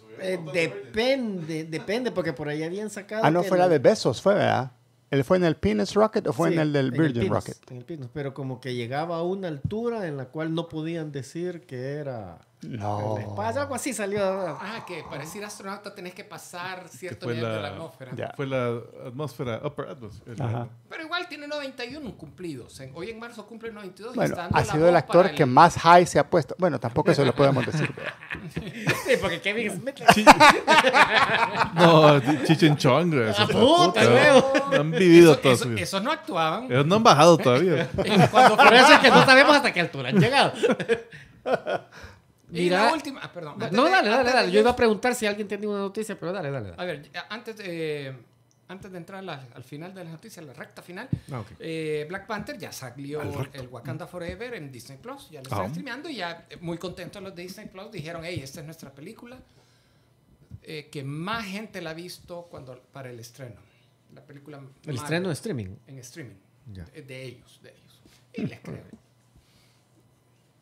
depende, porque por ahí habían sacado. Ah, no que fue la de Bezos, fue, ¿verdad? ¿Él fue en el Penis Rocket o fue Sí, en el del en Virgin Pinus, Rocket? en el Pinus, pero como que llegaba a una altura en la cual no podían decir que era No. el espacio, algo así salió. que para ser astronauta tenés que pasar cierto fue nivel de la- la atmósfera. Ya. Fue la atmósfera, upper atmosphere. Ajá. Pero igual tiene 91 cumplidos. Hoy en marzo cumple 92. y Bueno, está dando ha la sido el voz actor para que más high se ha puesto. Bueno, tampoco eso lo podemos decir. ¿verdad? Sí, porque Kevin Smith. No, Chichen Chong, güey. esos puta, putas, huevo. no han vivido toda su vida. Esos no actuaban. Ellos no han bajado todavía. Cuando Por eso es que no sabemos hasta qué altura han llegado. Y la última. Perdón. No, dale. Yo iba a a preguntar si alguien tenía una noticia, pero dale. A ver, antes de entrar al final de las noticias, la recta final, Ah, ok. Black Panther ya salió el Wakanda Forever en Disney Plus. Ya lo están streameando y ya muy contentos los de Disney Plus dijeron: hey, esta es nuestra película. Que más gente la ha visto para el estreno. La película. El estreno de streaming. En streaming. Ya. De ellos. Y les creo.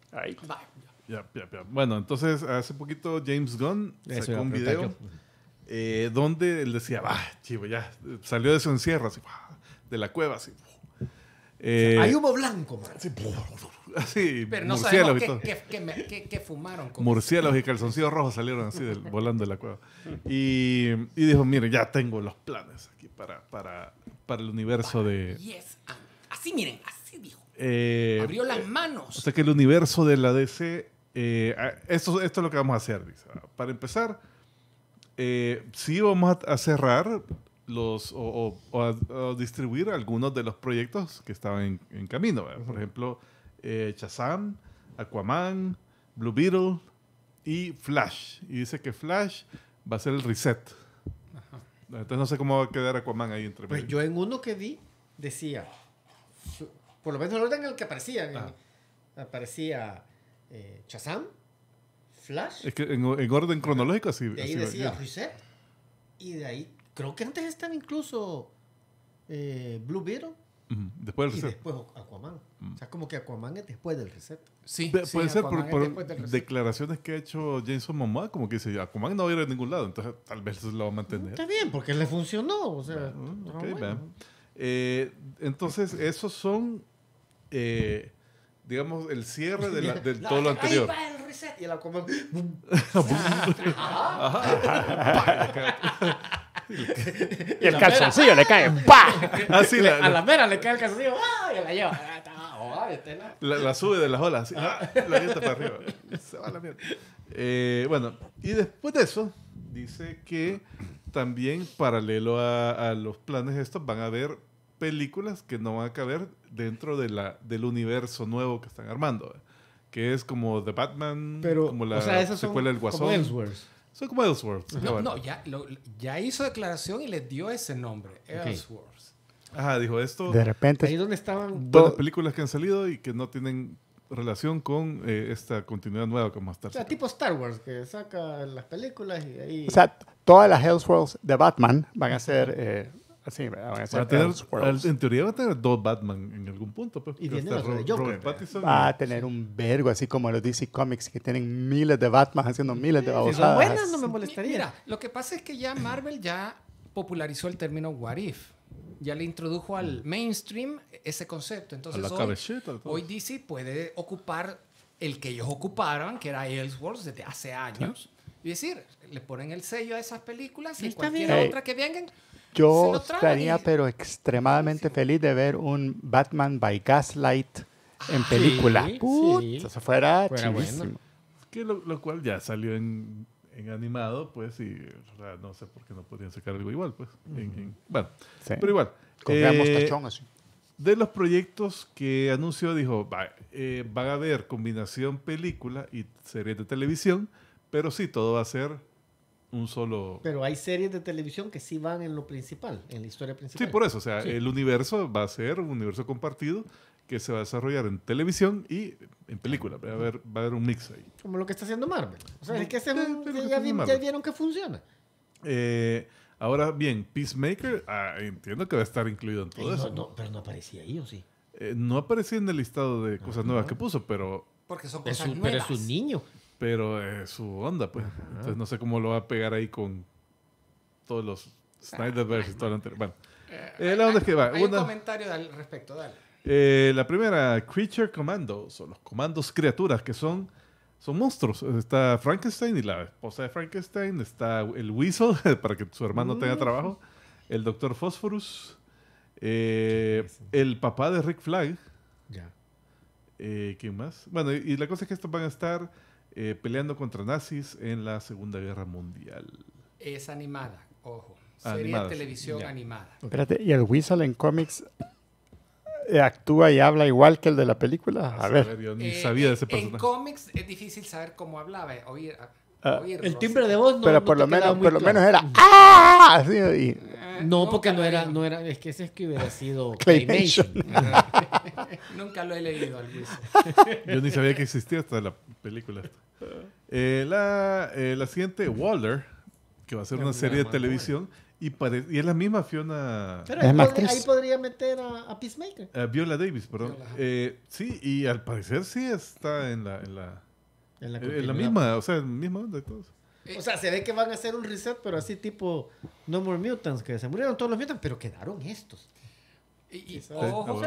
Ahí. Va. Ya. Bueno, entonces hace poquito James Gunn Eso sacó iba a un preguntar video donde él decía, chivo, ya salió de su encierro, así, de la cueva, así. Hay humo blanco, man. Así, Pero no murciélagos sabemos y todo. qué fumaron. Con Murciélagos y calzoncillos rojos salieron así volando de la cueva. Y dijo, mire, ya tengo los planes aquí para el universo de... Yes. Así, miren, así dijo. Abrió las manos. O sea que el universo de la DC, esto es lo que vamos a hacer, dice. Para empezar, sí vamos a cerrar o distribuir algunos de los proyectos que estaban en camino. Por ejemplo, Shazam, Aquaman, Blue Beetle y Flash. Y dice que Flash va a ser el reset. Entonces no sé cómo va a quedar Aquaman ahí entre Pues medio. yo en uno que vi decía, por lo menos el orden en el que aparecían, aparecía Shazam, Flash, Es que en orden cronológico así. de ahí así va. decía Reset, y de ahí creo que antes estaba incluso Blue Beetle Después del y reset. después Aquaman. O sea, como que Aquaman es después del Reset. Sí, Puede ser Aquaman es por después del reset. declaraciones que ha hecho Jason Momoa, como que dice, Aquaman no va a ir a ningún lado, entonces tal vez lo va a mantener. Está bien, porque le funcionó. O sea, Ok, bueno. vean. Entonces, esos son, digamos, el cierre de todo lo anterior. Ahí va el Reset y el Aquaman. Y el calzoncillo le cae. ¡Pah! Así A la mera le cae el calzoncillo. Y la lleva. la sube de las olas, así, la avienta para arriba. Se va a la mierda. Bueno, y después de eso, dice que también, paralelo a los planes estos, van a haber películas que no van a caber dentro del universo nuevo que están armando, que es como The Batman, Pero, como la o sea, esos son secuela del como Guasón. Ellsworth. Son como Ellsworth. No, ya hizo declaración y le dio ese nombre, Ellsworth. Ajá, dijo esto. De repente, Ahí donde estaban. Buenas películas que han salido y que no tienen relación con esta continuidad nueva que vamos a estar O sea, sacando. tipo Star Wars, que saca las películas y ahí. o sea, todas las Elseworlds de Batman van a ser así, van a Va ser a tener, Elseworlds. en teoría va a tener dos Batman en algún punto. Pues, Y que va a viene estar la de Joker, Robert Pattinson. Va a tener un vergo, así como los DC Comics, que tienen miles de Batman haciendo miles de Si son babosadas. buenas, no me molestaría. Mira, lo que pasa es que ya Marvel ya popularizó el término what if. Ya le introdujo al mainstream ese concepto. A Entonces la cabecita. todo. hoy DC puede ocupar el que ellos ocuparon, que era Elseworlds desde hace años. Y decir, le ponen el sello a esas películas y Está cualquier bien. otra que vengan. Se Yo lo traen estaría, y- pero extremadamente feliz de ver un Batman by Gaslight en película. sí, Put, sí. Eso fuera Fuera chivísimo. bueno. Que lo cual ya salió en animado, pues, y o sea, no sé por qué no podrían sacar algo igual, pues. Bueno, Sí. pero igual. Con gran Eh, mostachón así. De los proyectos que anunció, dijo, van a haber combinación película y series de televisión, pero sí, todo va a ser un solo... Pero hay series de televisión que sí van en lo principal, en la historia Sí, principal. por eso, o sea, Sí. el universo va a ser un universo compartido que se va a desarrollar en televisión y en película. Va a haber un mix ahí. Como lo que está haciendo Marvel. O sea, es que Sí, lo que está ya haciendo Marvel. vieron que funciona. Ahora bien, Peacemaker, entiendo que va a estar incluido en todo eso. Pero no aparecía ahí, ¿o sí? No aparecía en el listado de cosas nuevas que puso, pero Porque son Es cosas un, pero nuevas. es un niño. es su onda, pues. Entonces no sé cómo lo va a pegar ahí con todos los Snyderverse y todo lo anterior. Bueno, la onda es que va. Hay un comentario al respecto, dale. La primera, Creature Commandos, o los comandos criaturas, que son monstruos. Está Frankenstein y la esposa de Frankenstein. Está el Weasel, para que su hermano tenga trabajo. El Doctor Phosphorus. El papá de Rick Flag. Ya. ¿Quién más? Bueno, y la cosa es que estos van a estar peleando contra nazis en la Segunda Guerra Mundial. Es animada, ojo. Serie Animada, de sí. televisión Ya. animada. Espérate, ¿y el Weasel en cómics actúa y habla igual que el de la película? A ver. Yo ni sabía de ese En personaje. cómics es difícil saber cómo hablaba. Oír El timbre de voz no, Pero no por te lo quedaba menos, muy por lo claro. menos era ¡ah! Así, y No, porque nunca no era, es que ese es que hubiera sido Claymation. Nunca lo he leído al Luis. Yo ni sabía que existía hasta la película esta. La siguiente, Waller, que va a ser una serie de televisión y es la misma Fiona... Pero Es ahí podría meter a Peacemaker. Viola Davis, perdón. Sí, y al parecer sí está en la misma, o sea, en la misma onda y todo eso. O sea, se ve que van a hacer un reset, pero así tipo No More Mutants, que se murieron todos los mutants, pero quedaron estos. Y ojo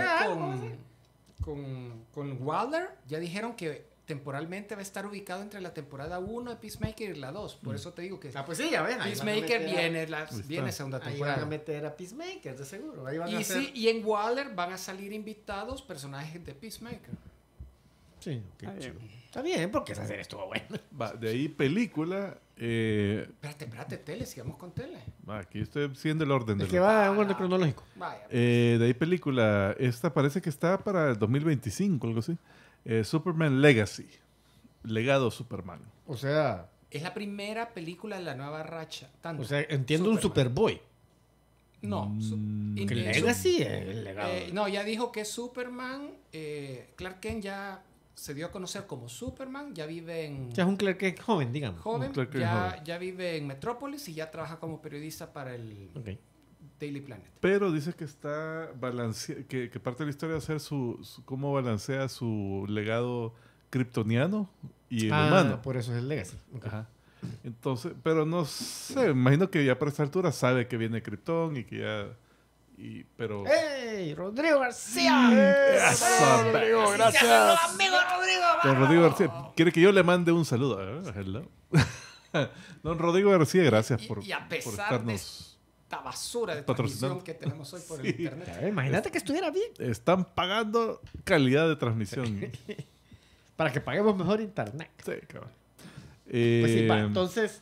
con Wilder, ya dijeron que temporalmente va a estar ubicado entre la temporada 1 de Peacemaker y la 2. Por eso te digo que Pues sí, ya ven. Peacemaker viene segunda temporada. Ahí van a meter a Peacemaker, de seguro. Ahí van a hacer... sí, y en Wilder van a salir invitados personajes de Peacemaker. Sí, está bien, porque esa serie estuvo buena. De ahí película... Espérate, tele, sigamos con tele. Aquí estoy siguiendo el orden. Es que va en orden cronológico. Vaya. De ahí película, esta parece que está para el 2025, algo así. Superman Legacy. Legado Superman. O sea... Es la primera película de la nueva racha. O sea, entiendo un Superboy. No. Que Legacy es el legado. No, ya dijo que Superman, Clark Kent ya se dio a conocer como Superman, ya vive en... Ya es un Clark Kent joven, digamos. Ya vive en Metrópolis y ya trabaja como periodista para el Daily Planet. Pero dice que está que parte de la historia va a ser cómo balancea su legado kryptoniano y el humano. Por eso es el Legacy. Ajá. Entonces, pero no sé, imagino que ya para esta altura sabe que viene Krypton y que ya... pero... ¡Ey! ¡Rodrigo García! ¡Eso! Rodrigo, gracias. ¡Amigo Rodrigo! Don Rodrigo García, ¿quiere que yo le mande un saludo? Hello. Don Rodrigo García, gracias por a pesar estarnos... esta basura de transmisión que tenemos hoy por el internet. Imagínate que estuviera bien. Están pagando calidad de transmisión. Para que paguemos mejor internet. Sí, cabrón. Pues sí, entonces...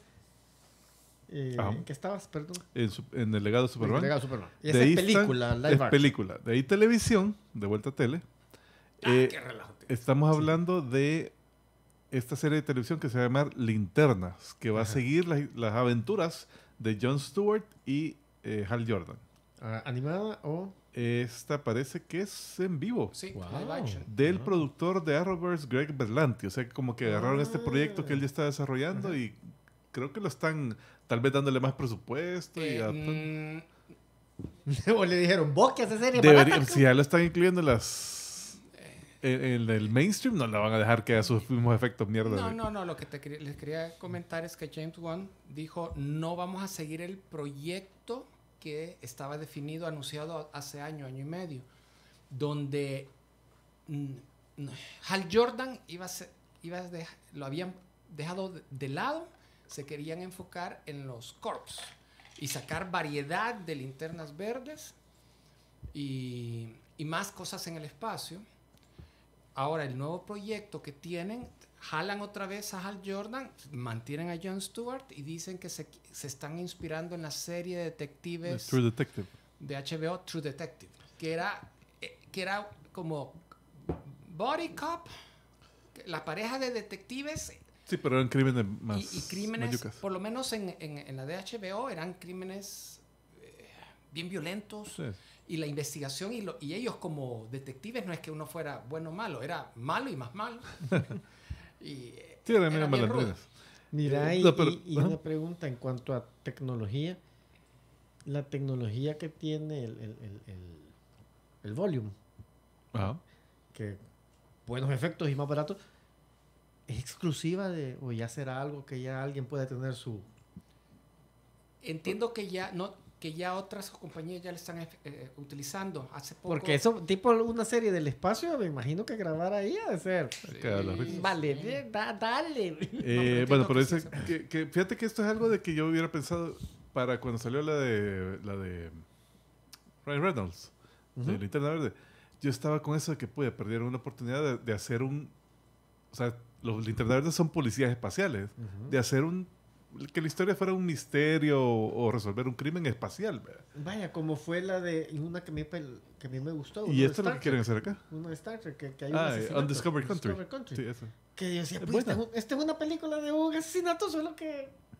¿en qué estabas? Perdón. En el legado de Superman. El legado de Superman. Y de esa es película, live action. Película. De ahí televisión, de vuelta a tele. Qué relajo. Estamos hablando de esta serie de televisión que se va a llamar Linternas, que va a seguir las aventuras de Jon Stewart y Hal Jordan. ¿Animada o...? Esta parece que es en vivo. Sí, live action. Del productor de Arrowverse, Greg Berlanti. O sea, que como que agarraron este proyecto que él ya está desarrollando y creo que lo están tal vez dándole más presupuesto y o le dijeron, vos que haces serie si ya lo están incluyendo en el mainstream, no la van a dejar que haga sus mismos efectos mierda. No, lo que les quería comentar es que James Gunn dijo, no vamos a seguir el proyecto que estaba definido, anunciado hace año y medio, donde Hal Jordan lo habían dejado de lado, se querían enfocar en los corps y sacar variedad de linternas verdes y más cosas en el espacio. Ahora, el nuevo proyecto que tienen, jalan otra vez a Hal Jordan, mantienen a Jon Stewart y dicen que se están inspirando en la serie de detectives True Detective de HBO, True Detective, que era como Body Cop, la pareja de detectives. Sí, pero eran crímenes más... Y crímenes, mayucas. por lo menos en la de HBO, eran crímenes bien violentos. Sí. Y la investigación y ellos como detectives no es que uno fuera bueno o malo, era malo y más malo. Sí, eran bien malandrines. Mira, y una pregunta en cuanto a tecnología. La tecnología que tiene el Volume, que buenos efectos y más barato, ¿es exclusiva o ya será algo que ya alguien puede tener su...? Entiendo que ya otras compañías ya le están utilizando hace poco. Porque eso, tipo una serie del espacio, me imagino que grabar ahí ha de ser. Vale, dale. Bueno, pero dice que fíjate que esto es algo de que yo hubiera pensado para cuando salió la de Ryan Reynolds, de Linterna Verde. Yo estaba con eso de que perdieron una oportunidad de hacer o sea, los Linterna Verdes son policías espaciales, de hacer que la historia fuera un misterio o resolver un crimen espacial. ¿Verdad? Vaya, como fue la de una que a mí me gustó. ¿Y esto es lo que quieren hacer acá? Una de Star Trek, que hay un asesinato. Undiscovered Country. Country. Sí, eso. Que yo decía, esta es una película de un asesinato, solo que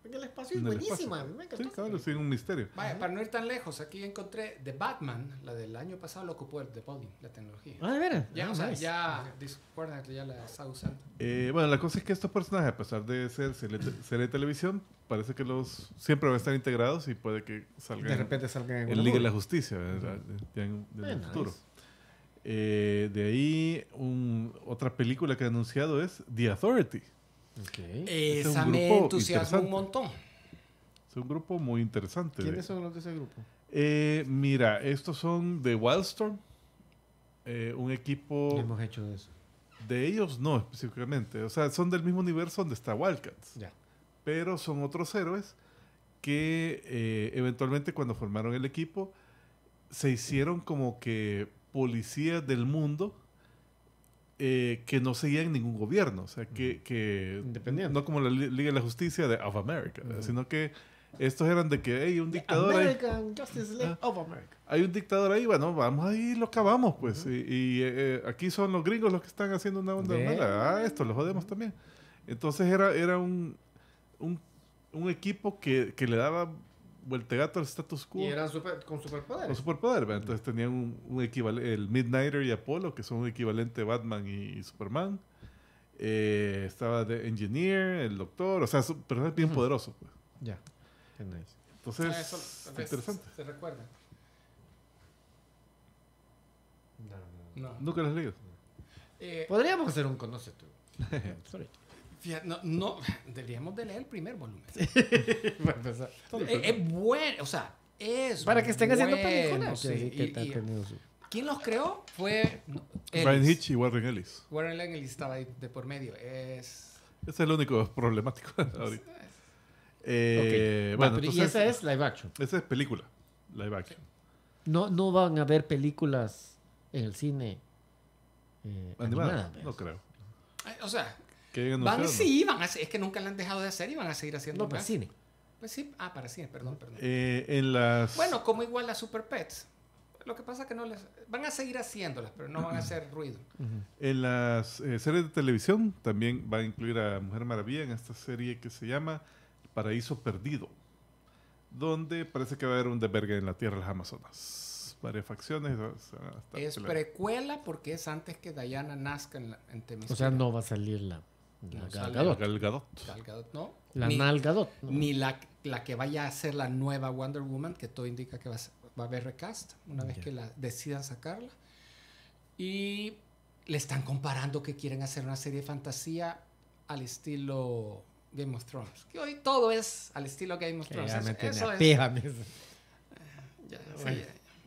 En el espacio es En el buenísima. espacio. Me Sí, encantó. claro, sí, un misterio. Vaya, para no ir tan lejos, aquí encontré The Batman, la del año pasado lo ocupó el The Body, la tecnología. Ah, de veras. Ya, Ah, o sea, nice. ya, recuerden que ya la está usando. Bueno, la cosa es que estos personajes, a pesar de ser serie de televisión, parece que los siempre van a estar integrados y puede que salgan De repente salgan en Liga de la Justicia, ¿verdad? Ya en el Nice. futuro. De ahí, otra película que ha anunciado es The Authority. Okay. es un Esa me grupo entusiasma un interesante. montón. Es un grupo muy interesante. ¿Quiénes son los de ese grupo? Mira, estos son de Wildstorm, un ¿Qué equipo hemos hecho de eso? de ellos, no específicamente. O sea, son del mismo universo donde está Wildcats. Ya. Pero son otros héroes que eventualmente cuando formaron el equipo se hicieron como que policías del mundo que no seguían ningún gobierno, o sea, que Independiente. no como la Liga de la Justicia of America, sino que estos eran de que hay un dictador ahí, American Justice League of America. hay un dictador ahí, bueno, vamos ahí y lo acabamos, pues, aquí son los gringos los que están haciendo una onda Bien. mala, esto lo jodemos también. Entonces era un equipo que le daba vueltegato al status quo. Y eran con Con superpoderes. superpoder, ¿verdad? Entonces tenían un equivalente, el Midnighter y Apollo, que son un equivalente Batman y Superman. Estaba The Engineer, el Doctor, o sea, son personajes bien poderosos. Pues. Ya. Qué nice. Entonces, Eso, a veces interesante. ¿Se recuerda? No. Nunca las leído. Podríamos hacer un conoce tú. Fíjate, no, deberíamos de leer el primer volumen. Para empezar. Es bueno, o sea, es Para que estén haciendo bueno, películas. sí. Sí, que Y- te han tenido su- ¿Quién los creó? Fue Ellis. Ryan Hitch y Warren Ellis. Warren Ellis estaba ahí de por medio. Es... Ese es el único problemático ahorita. Ok. Bueno, pero, y entonces, esa es live action. esa es película, live action. No van a ver películas en el cine Animada, animadas. no creo. O sea, Que hayan van anunciado, sí, van a es que nunca la han dejado de hacer y van a seguir haciendo No, para más. cine. Pues sí, para cine, perdón. En las... Bueno, como igual las Super Pets. Lo que pasa es que no les... Van a seguir haciéndolas, pero no van a hacer ruido. En las series de televisión también va a incluir a Mujer Maravilla en esta serie que se llama Paraíso Perdido, donde parece que va a haber un desvergue en la tierra de las Amazonas. Varias facciones. Se van a estar Es peleando. precuela porque es antes que Diana nazca en Themyscira. O sea, no va a salir la No Gal sale Gadot. Gal Gadot. Gal Gadot, ¿no? La Ni- Nal Gadot. ¿no? Ni la que vaya a ser la nueva Wonder Woman, que todo indica que va a haber recast una vez Ya. que la decidan sacarla. Y le están comparando que quieren hacer una serie de fantasía al estilo Game of Thrones. Que hoy todo es al estilo Game of Que Thrones. ya me Eso tiene es... apéjame. ya, sí, Bueno.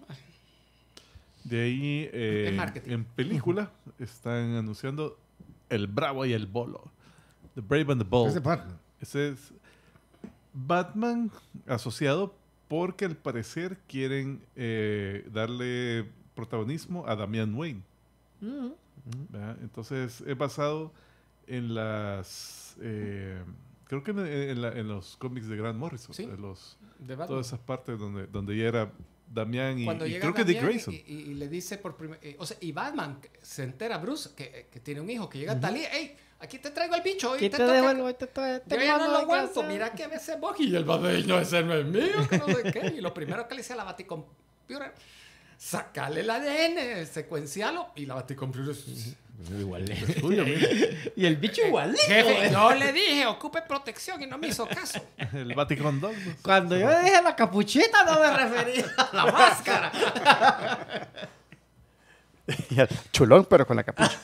De ahí, Es marketing. en película, están anunciando El Bravo y el Bolo. The Brave and the Bold. Ese Batman. Ese es Batman asociado porque al parecer quieren darle protagonismo a Damian Wayne. ¿Verdad? Entonces es basado en las... creo que en los cómics de Grant Morrison. Sí. De de Batman. todas esas partes donde ya era Damian y Cuando llega creo que Dick Damián Grayson. y le dice por primera o sea, y Batman se entera, Bruce, que tiene un hijo, que llega Talía, hey, aquí te traigo el bicho, hoy ¿Qué te te toca- devuelvo? Yo ya no lo aguanto, mira que a veces vos y el Batman, no, ese no es mío, que no sé qué. Y lo primero que le dice a la Baticomputer, sacarle el ADN, secuencialo, y la Baticomputer, Igual. Es tuyo, mira. Y el bicho igualito. jefe, yo le dije, ocupe protección y no me hizo caso. El Vatican Dog. ¿no? Cuando yo dije la capuchita no me refería a la máscara. Chulón, pero con la capucha.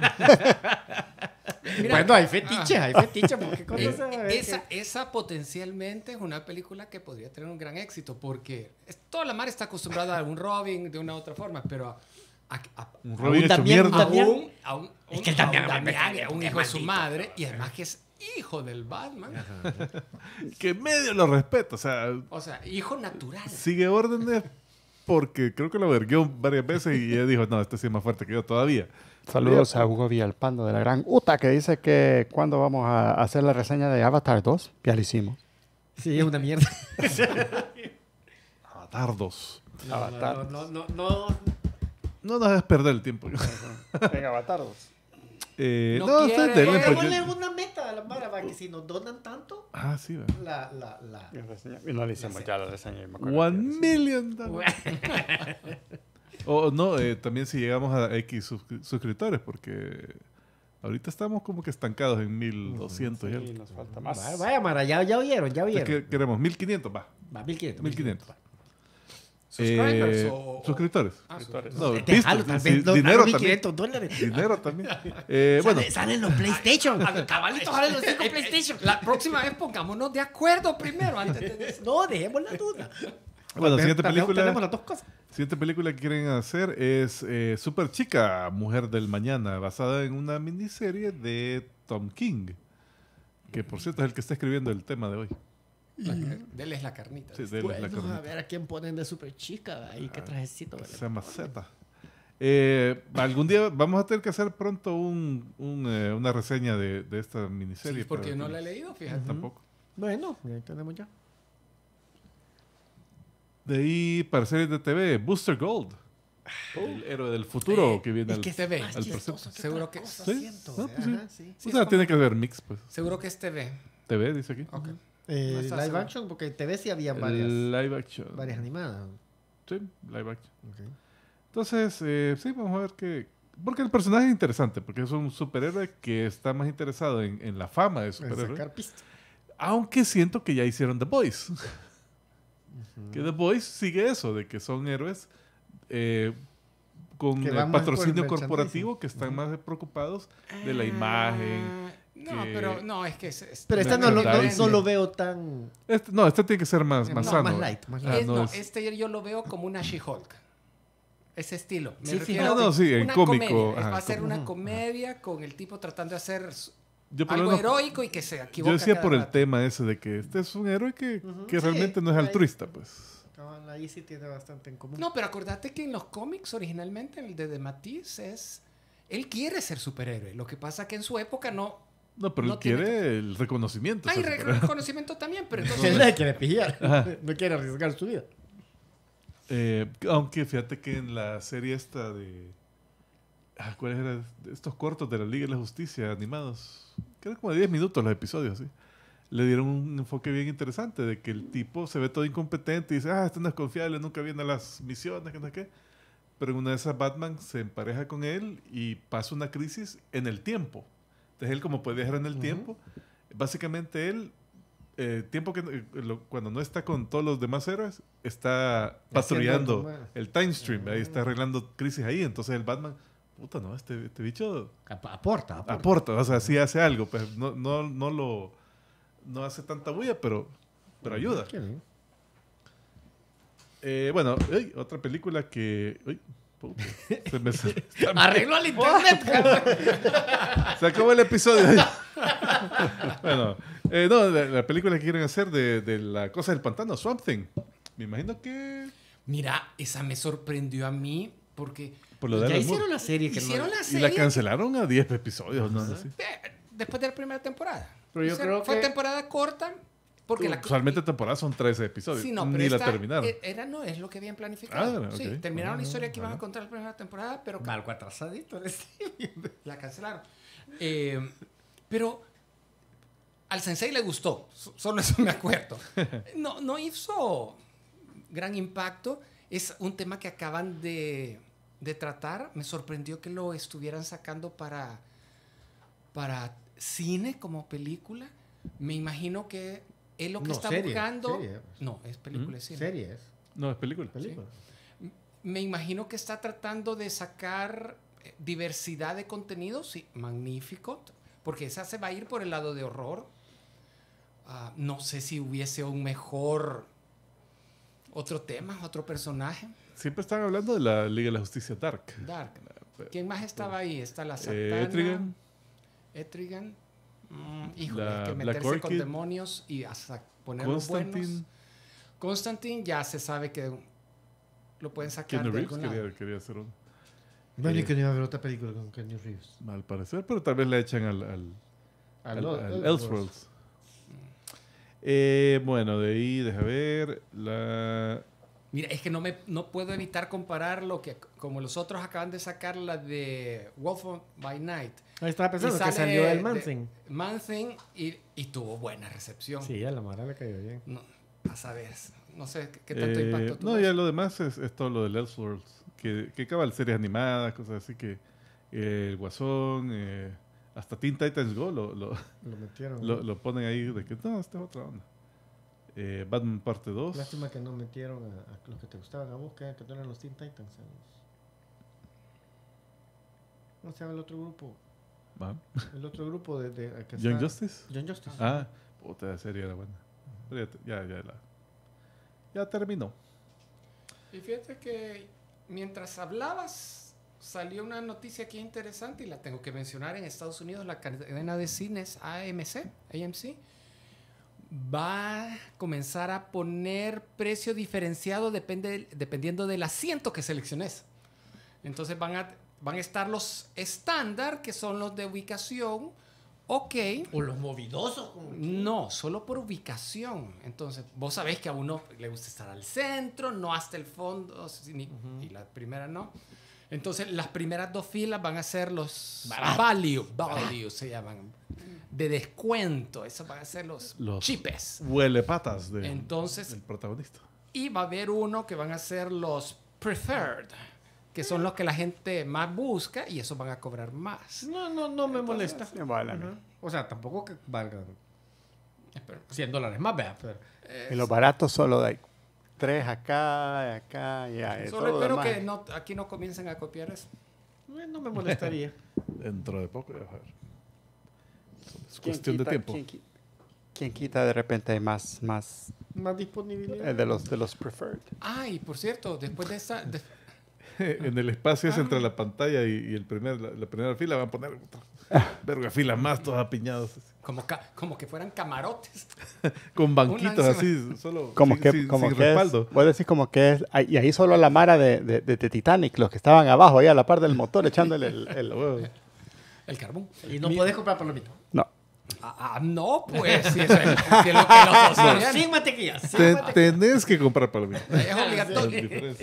Mira, Bueno, hay fetiches, porque cosas se ve esa potencialmente es una película que podría tener un gran éxito porque toda la mar está acostumbrada a un Robin de una u otra forma, pero Un Robin hecho Damián, mierda. Damián. Es que que Damián Damián es es un hijo de su madre y además que es hijo del Batman. Que medio lo respeto. O sea, O sea, hijo natural. sigue órdenes porque creo que lo verguió varias veces y ella dijo, no, este sí es más fuerte que yo todavía. Saludos a Hugo Villalpando de la Gran Uta, que dice que cuando vamos a hacer la reseña de Avatar 2, ya lo hicimos. Sí, es una mierda. Avatar 2. Avatar. No nos hagas perder el tiempo. Venga, Avatar 2. No no, quiere. ustedes denle, pues, Ponle yo- una meta a la mara para para que si nos donan tanto, Ah, sí, ¿verdad? Y no le hicimos ya la reseña. Me acuerdo $1 que sí. million. O no, también si llegamos a X suscriptores, porque ahorita estamos como que estancados en 1200 y algo. Sí, nos falta más. Vaya, Mara, ya oyeron, ya Entonces, oyeron. ¿qué queremos? 1500, va. Va, 1500. 1500. ¿Subscribers o...? Suscriptores. Suscriptores. No, Déjalo, tal vez dinero $1.500 también. dólares. Dinero también. Bueno, Salen los PlayStation. Cabalitos, salen los 5 PlayStation. La próxima vez pongámonos de acuerdo primero antes de decir. No, dejemos la duda. siguiente Tenemos película. las dos cosas. Siguiente película que quieren hacer es Super Chica, Mujer del Mañana, basada en una miniserie de Tom King, que por cierto es el que está escribiendo el tema de hoy. Deles la carnita. Sí, de él es la Bueno, a carnita. ver a quién ponen de super chica. Ahí qué trajecito. ¿verdad? Se llama Z. Algún día vamos a tener que hacer pronto una reseña de esta miniserie. Sí, porque pero no la he leído, fíjate. tampoco. Bueno, ya tenemos ya. De ahí, para series de TV, Booster Gold. El héroe del futuro que viene es que se ve. más al chistoso presente. que Seguro otra que- cosa, Sí, siento. no, pues sí. Ajá, sí. O sea, tiene que haber mix, pues. Seguro que es TV. TV, dice aquí. Ok. No Live estás seguro. action, porque en TV sí había varias Live action. animadas. Sí, live action. Okay. Entonces, sí, vamos a ver qué. Porque el personaje es interesante, porque es un superhéroe que está más interesado en la fama de En superhéroe. sacar pistas. Aunque siento que ya hicieron The Boys. Que The Boys sigue eso, de que son héroes con Que van más patrocinio por el corporativo, que están más preocupados de la imagen. No, que- pero no, es que... es- Pero esta Merchandising. no lo veo tan... Este tiene que ser más No, sano. más light, más Ah, light. no no, es- este yo lo veo como una She-Hulk. Ese estilo. Me Sí, refiero fíjate. a no, sí, en una cómico, comedia. ajá, Va a ser como- una comedia con el tipo tratando de hacer Yo por lo algo menos- heroico y que se equivoca Yo decía cada por el rato. tema ese de que este es un héroe que Sí, realmente no es ahí- altruista, pues. Ahí sí tiene bastante en común. No, pero acordate que en los cómics originalmente el de Matisse es... Él quiere ser superhéroe. Lo que pasa que en su época no... No, pero No él tiene quiere el reconocimiento. Hay o sea, superhéroe. reconocimiento también, pero Él entonces... le quiere pillar. No quiere arriesgar su vida. Aunque fíjate que en la serie esta de... ¿Cuáles eran? Estos cortos de la Liga de la Justicia animados. Que eran como de 10 minutos los episodios, ¿sí? Le dieron un enfoque bien interesante de que el tipo se ve todo incompetente y dice, este no es confiable, nunca viene a las misiones, que no sé qué. Pero en una de esas Batman se empareja con él y pasa una crisis en el tiempo. Entonces él como puede viajar en el tiempo, básicamente él, cuando no está con todos los demás héroes, está patrullando como- el time stream, ahí está arreglando crisis ahí. Entonces el Batman, puta, no, este bicho Aporta. aporta, o sea, sí hace algo, pues no hace tanta bulla, pero ayuda. Qué bien. Bueno, otra película que... puta, Arregló el internet, cabrón. se acabó el episodio. Bueno, no, la película que quieren hacer de la cosa del pantano, Swamp Thing. Me imagino que Mira, esa me sorprendió a mí porque por lo de Ya Alan hicieron Moore. la serie. Que hicieron no... la Y serie la cancelaron a 10 episodios, ¿no? Así. después de la primera temporada. Pero yo creo fue que- temporada corta porque la Usualmente temporadas son 13 episodios. Sí, no, pero Ni la esta terminaron. no es lo que habían planificado. Ah, Sí, ok. terminaron la historia que iban a contar la primera temporada, pero Algo atrasadito. la cancelaron. Pero al sensei le gustó, solo eso me acuerdo. No hizo gran impacto. Es un tema que acaban de tratar. Me sorprendió que lo estuvieran sacando para cine como película. Me imagino que él lo que No, está serie, buscando... serie. No, es película de cine. Serie es. No, es película. Película. Me imagino que está tratando de sacar diversidad de contenidos, sí, magnífico, porque esa se va a ir por el lado de horror. No sé si hubiese un mejor otro tema, otro personaje. Siempre están hablando de la Liga de la Justicia Dark. Dark. ¿Quién más estaba ahí? Está la Satana. Etrigan. Etrigan. Híjole, La hay que Black meterse con Orchid. demonios y hasta ponerlos buenos. Constantine. Constantine ya se sabe que lo pueden sacar Keanu de Reeves algún lado. quería hacer uno. Bueno, y que no iba a ver otra película con Kenny Reeves. Al parecer, pero tal vez le echan al Elseworlds. Bueno, de ahí, deja ver. Mira, es que no puedo evitar comparar lo que, como los otros acaban de sacar la de Wolf by Night. Ahí estaba pensando Y que sale salió el de Man-Thing. Man-Thing y tuvo buena recepción. Sí, a la Mara le cayó bien. No, a saber, no sé qué tanto impacto tuvo. No, ya lo demás es todo lo del Elseworlds, que cabal series animadas, cosas así que el Guasón, hasta Teen Titans Go Lo metieron. lo ponen ahí de que no, esta es otra onda. Batman parte 2. Lástima que no metieron a los que te gustaban a vos, que no eran los Teen Titans. ¿Cómo se llama el otro grupo? ¿Va? El otro grupo de que Young está- Justice. Young Justice. Ah, puta, la serie era buena. Pero ya terminó. Y fíjate que mientras hablabas, salió una noticia aquí interesante y la tengo que mencionar. En Estados Unidos, la cadena de cines AMC, va a comenzar a poner precio diferenciado dependiendo del asiento que selecciones. Entonces van a estar los estándar, que son los de ubicación, ok. O los movidosos. Como No, solo por ubicación. Entonces, vos sabés que a uno le gusta estar al centro, no hasta el fondo, y la primera no. Entonces, las primeras 2 filas van a ser los value se llaman, de descuento. Esos van a ser los chipes. Huele patas Entonces, del protagonista. y va a haber uno que van a ser los preferred, que son los que la gente más busca y esos van a cobrar más. No me molesta. Sí, vale. Ajá. O sea, tampoco que valgan Espera. $100 más, vea. Pero Y los baratos solo de 3 acá, ya. Solo todo espero demás. que aquí no comiencen a copiar eso. no me molestaría. Dentro de poco, ya vas a ver. Es ¿Quién cuestión de quita- tiempo. ¿Quién quita de repente hay más Más disponibilidad. de los preferred? Ah, y por cierto, después de esta... En el espacio ese entre la pantalla y la primera fila van a poner verga filas más, todos apiñados. como que fueran camarotes. Con banquitos Una así, solo Como sin, que, sin- como sin que respaldo. es, puedes decir como que es, y ahí solo la mara de Titanic, los que estaban abajo, ahí a la par del motor, echándole el huevo. El carbón. Y no podés comprar palomitas. No. No, pues, si eso es, si es lo que los sostiene. Sin mantequilla. Tenés que comprar palomitas. Es Esa es la obligatorio. diferencia.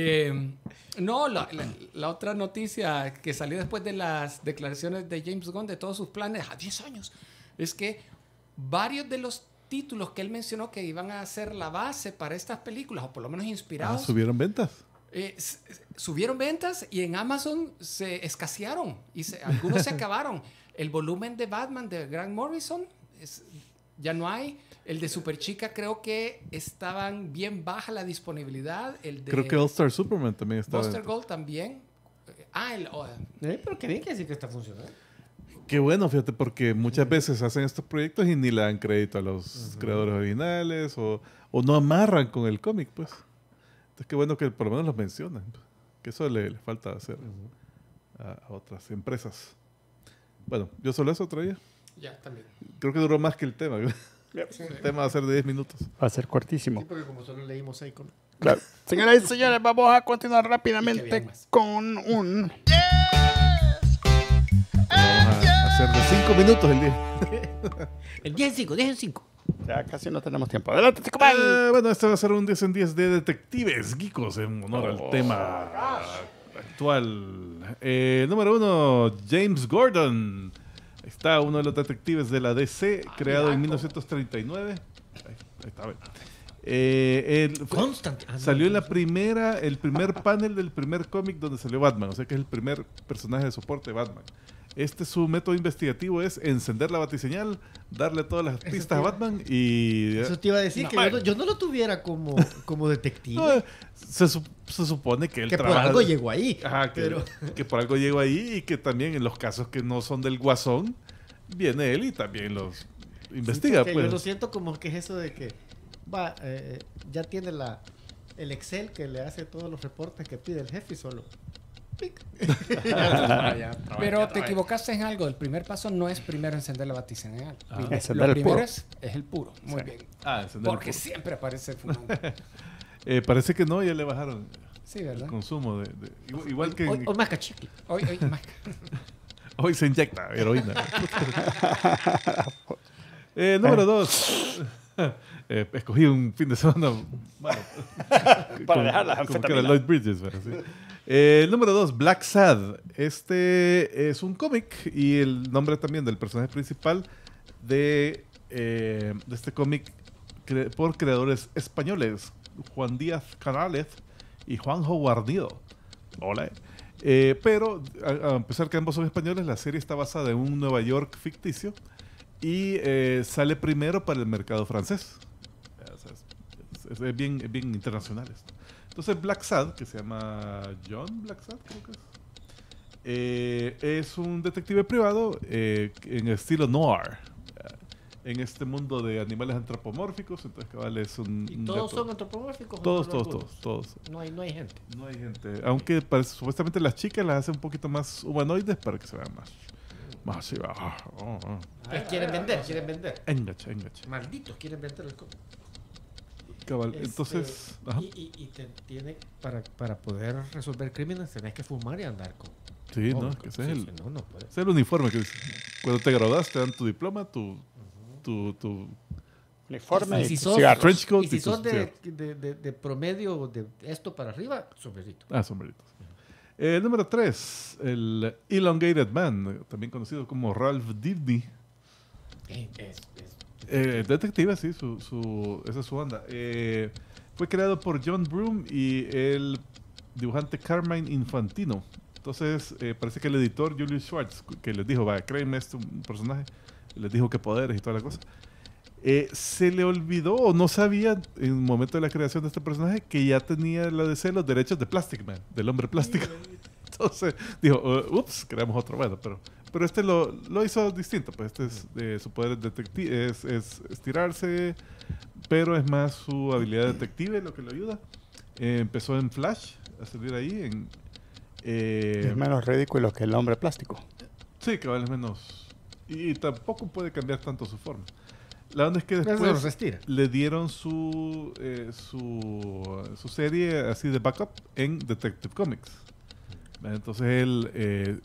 No, la otra noticia que salió después de las declaraciones de James Gunn de todos sus planes a 10 años es que varios de los títulos que él mencionó que iban a ser la base para estas películas, o por lo menos inspirados, ¿Subieron ventas? subieron ventas y en Amazon se escasearon y algunos se acabaron. El volumen de Batman de Grant Morrison ya no hay. El de Superchica creo que estaban bien baja la disponibilidad. El de Creo que All Star Superman también está. Buster Gold también. Pero qué bien que sí que está funcionando. Qué bueno, fíjate, porque muchas veces hacen estos proyectos y ni le dan crédito a los creadores originales o no amarran con el cómic, pues. Entonces, qué bueno que por lo menos los mencionan. Que eso le falta hacer a otras empresas. Bueno, yo solo eso traía. Ya, también. Creo que duró más que el tema. Sí. El tema va a ser de 10 minutos. Va a ser cortísimo. Sí, porque como solo leímos ahí con... Claro. Señoras y señores, vamos a continuar Y rápidamente que vean más. con un... Vamos a hacer de 5 minutos el día. El 10 en 5, 10 en 5. Ya casi no tenemos tiempo. Adelante, Ticomán. Bueno, este va a ser un 10 en 10 de detectives geekos en honor al tema actual. Número 1, James Gordon. Ahí está, uno de los detectives de la DC, creado en 1939. Ahí está, Constant. salió en el primer panel del primer cómic donde salió Batman, o sea que es el primer personaje de soporte de Batman. Su método investigativo es encender la batiseñal, darle todas las pistas a Batman y... Eso te iba a decir, No. que yo no lo tuviera como detective. No, se supone que él que por trabaja... algo llegó ahí. Ajá, que por algo llegó ahí y que también en los casos que no son del Guasón, viene él y también los investiga. Porque Pues. yo lo siento como que es eso de que ya tiene el Excel que le hace todos los reportes que pide el jefe y solo... pic. Pero te equivocaste en algo. El primer paso no es primero encender la batiseñal. Encender Lo el primero puro. es el puro. Muy Sí. bien. Encender el Porque puro. siempre aparece fumando. Parece que no, ya le bajaron Sí, el ¿verdad? consumo. Igual que Hoy más cachicle. hoy se inyecta heroína. Número 2. Escogí un fin de semana bueno, Para dejar las como que era anfetaminas. Lloyd Bridges. Pero sí. El número 2, Black Sad. Este es un cómic y el nombre también del personaje principal de este cómic por creadores españoles, Juan Díaz Canales y Juanjo Guarnido. Hola. Pero a pesar que ambos son españoles, la serie está basada en un Nueva York ficticio y sale primero para el mercado francés. O sea, es bien internacional esto. Entonces Black Sad, que se llama John Black Sad, creo que es un detective privado en estilo noir. En este mundo de animales antropomórficos, entonces cabal es un... ¿Y todos gato. son antropomórficos? Todos. No hay gente. No hay gente. Aunque supuestamente las chicas las hacen un poquito más humanoides para que se vean más así. Pues quieren vender. Engacha. Malditos, quieren vender el cómic. Cabal, entonces... ajá. Y tiene, para poder resolver crímenes tenés que fumar y andar con... Sí, Oh, no, que ese es sí, no puede. ese es el uniforme que dice. Cuando te graduas te dan tu diploma, tu Uniforme Y y si sos- cigarros. trench coat Y si y tus sos de promedio de esto para arriba, sombrerito. sombreritos. Número 3, el Elongated Man, también conocido como Ralph Dibny. Detective, sí, esa es su onda. Fue creado por John Broome y el dibujante Carmine Infantino. Entonces, parece que el editor Julius Schwartz, que les dijo, créenme un personaje, les dijo qué poderes y toda la cosa. Se le olvidó o no sabía en el momento de la creación de este personaje que ya tenía la DC los derechos de Plastic Man, del hombre plástico. Entonces dijo, ups, creamos otro. Bueno, pero este lo hizo distinto. Pues este es su poder es estirarse, pero es más su habilidad de detective lo que lo ayuda. Empezó en Flash a salir ahí. Es menos ridículo que el hombre plástico. Sí, que vale menos. Y tampoco puede cambiar tanto su forma. La onda es que Eso después se estira. le dieron su serie así de backup en Detective Comics. Entonces él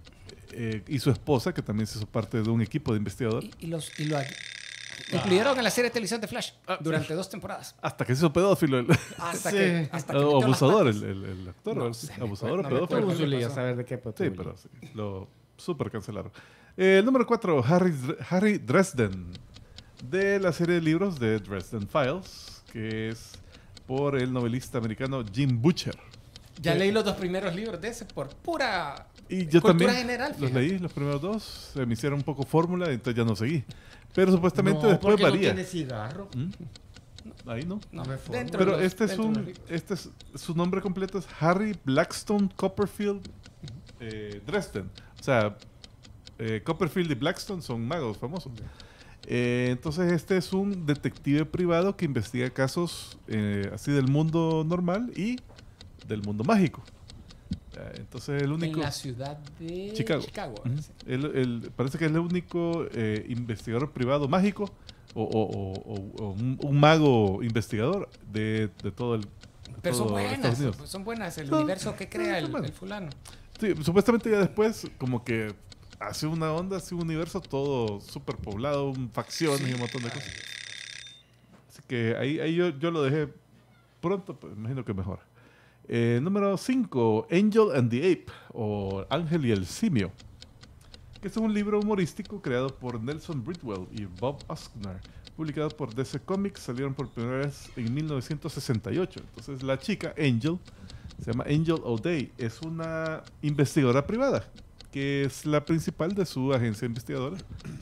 y su esposa, que también se hizo parte de un equipo de investigadores, Y lo incluyeron en la serie de televisión de Flash durante 2 temporadas. hasta que se hizo pedófilo. Hasta Sí. que metió las Abusador, patas. el actor. No ¿verdad? sé, Abusador, no me pedófilo. acuerdo. Tuvo su lío, pasó? saber de qué Sí, tuvo pero lío. sí, lo super cancelaron. Número 4, Harry Dresden, de la serie de libros de Dresden Files, que es por el novelista americano Jim Butcher. Ya leí los 2 primeros libros de ese por pura Y yo cultura también general. los fíjate. leí, los primeros 2, se me hicieron un poco fórmula, entonces ya no seguí. Pero supuestamente No, después porque no varía. tiene cigarro. Ahí no. No, No me formo. dentro Pero de los- este es dentro de los libros. su nombre completo es Harry Blackstone Copperfield Dresden. O sea, Copperfield y Blackstone son magos famosos. Entonces este es un detective privado que investiga casos así del mundo normal y del mundo mágico. Entonces el único... En la ciudad de Chicago. Chicago. Sí. Parece que es el único investigador privado mágico o un mago investigador de todo el... Pero son todo Estados buenas, Unidos. son buenas. El Son- universo que crea son buenas. el fulano. Sí, supuestamente ya después como que hace una onda, hace un universo todo súper poblado, facciones y un montón de cosas. Así que ahí yo lo dejé pronto, pues imagino que mejor. Número 5, Angel and the Ape, o Ángel y el Simio, que es un libro humorístico creado por Nelson Bridwell y Bob Oskner, publicado por DC Comics, salieron por primera vez en 1968. Entonces la chica, Angel, se llama Angel O'Day, es una investigadora privada, que es la principal de su agencia investigadora.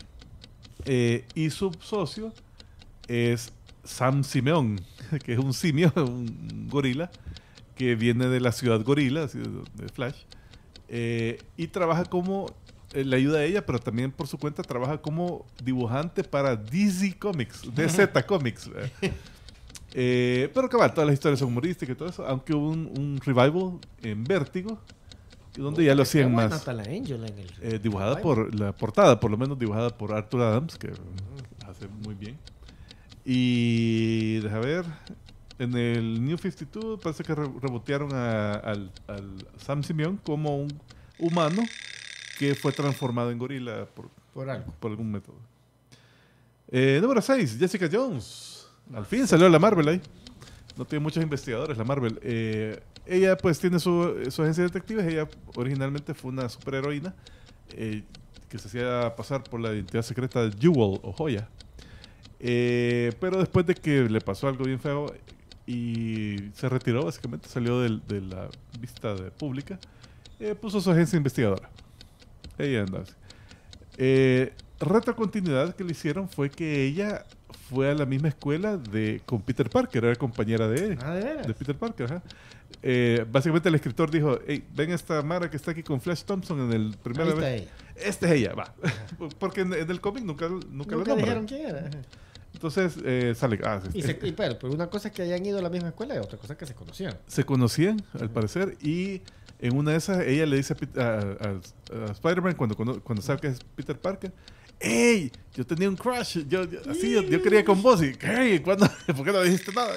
Y su socio es Sam Simeón, que es un simio, un gorila, que viene de la ciudad gorila, así de Flash, y trabaja como, le ayuda a ella, pero también por su cuenta trabaja como dibujante para DC Comics, DZ Comics. Pero cabal, todas las historias son humorísticas y todo eso, aunque hubo un revival en Vértigo, donde ya lo hacían más Está la Angel en el... dibujada por la portada, por lo menos dibujada por Arthur Adams, que hace muy bien. Y deja ver, en el New 52 parece que rebotearon al Sam Simeón como un humano que fue transformado en gorila Por algo. por algún método. Número 6, Jessica Jones. Al fin salió la Marvel ahí. No tiene muchos investigadores la Marvel. Ella pues tiene su agencia de detectives. Ella originalmente fue una superheroína que se hacía pasar por la identidad secreta de Jewel o Joya. Pero después de que le pasó algo bien feo y se retiró, básicamente salió de la vista pública, puso su agencia investigadora. Ella anda así. Retrocontinuidad que le hicieron fue que ella fue a la misma escuela con Peter Parker, era compañera de él. Ah, ¿de veras? De Peter Parker, ajá. Básicamente el escritor dijo, hey, ven esta Mara que está aquí con Flash Thompson en el primer Ahí está vez. ella. Esta es ella, va. Porque en el cómic nunca lo nombran. dijeron quién era. Entonces sale... Pero una cosa es que hayan ido a la misma escuela y otra cosa es que se conocían. Se conocían, al parecer, y en una de esas ella le dice a Spider-Man cuando sabe que es Peter Parker, ¡Ey! Yo tenía un crush, yo quería con vos y ¿qué? ¿Por qué no dijiste nada?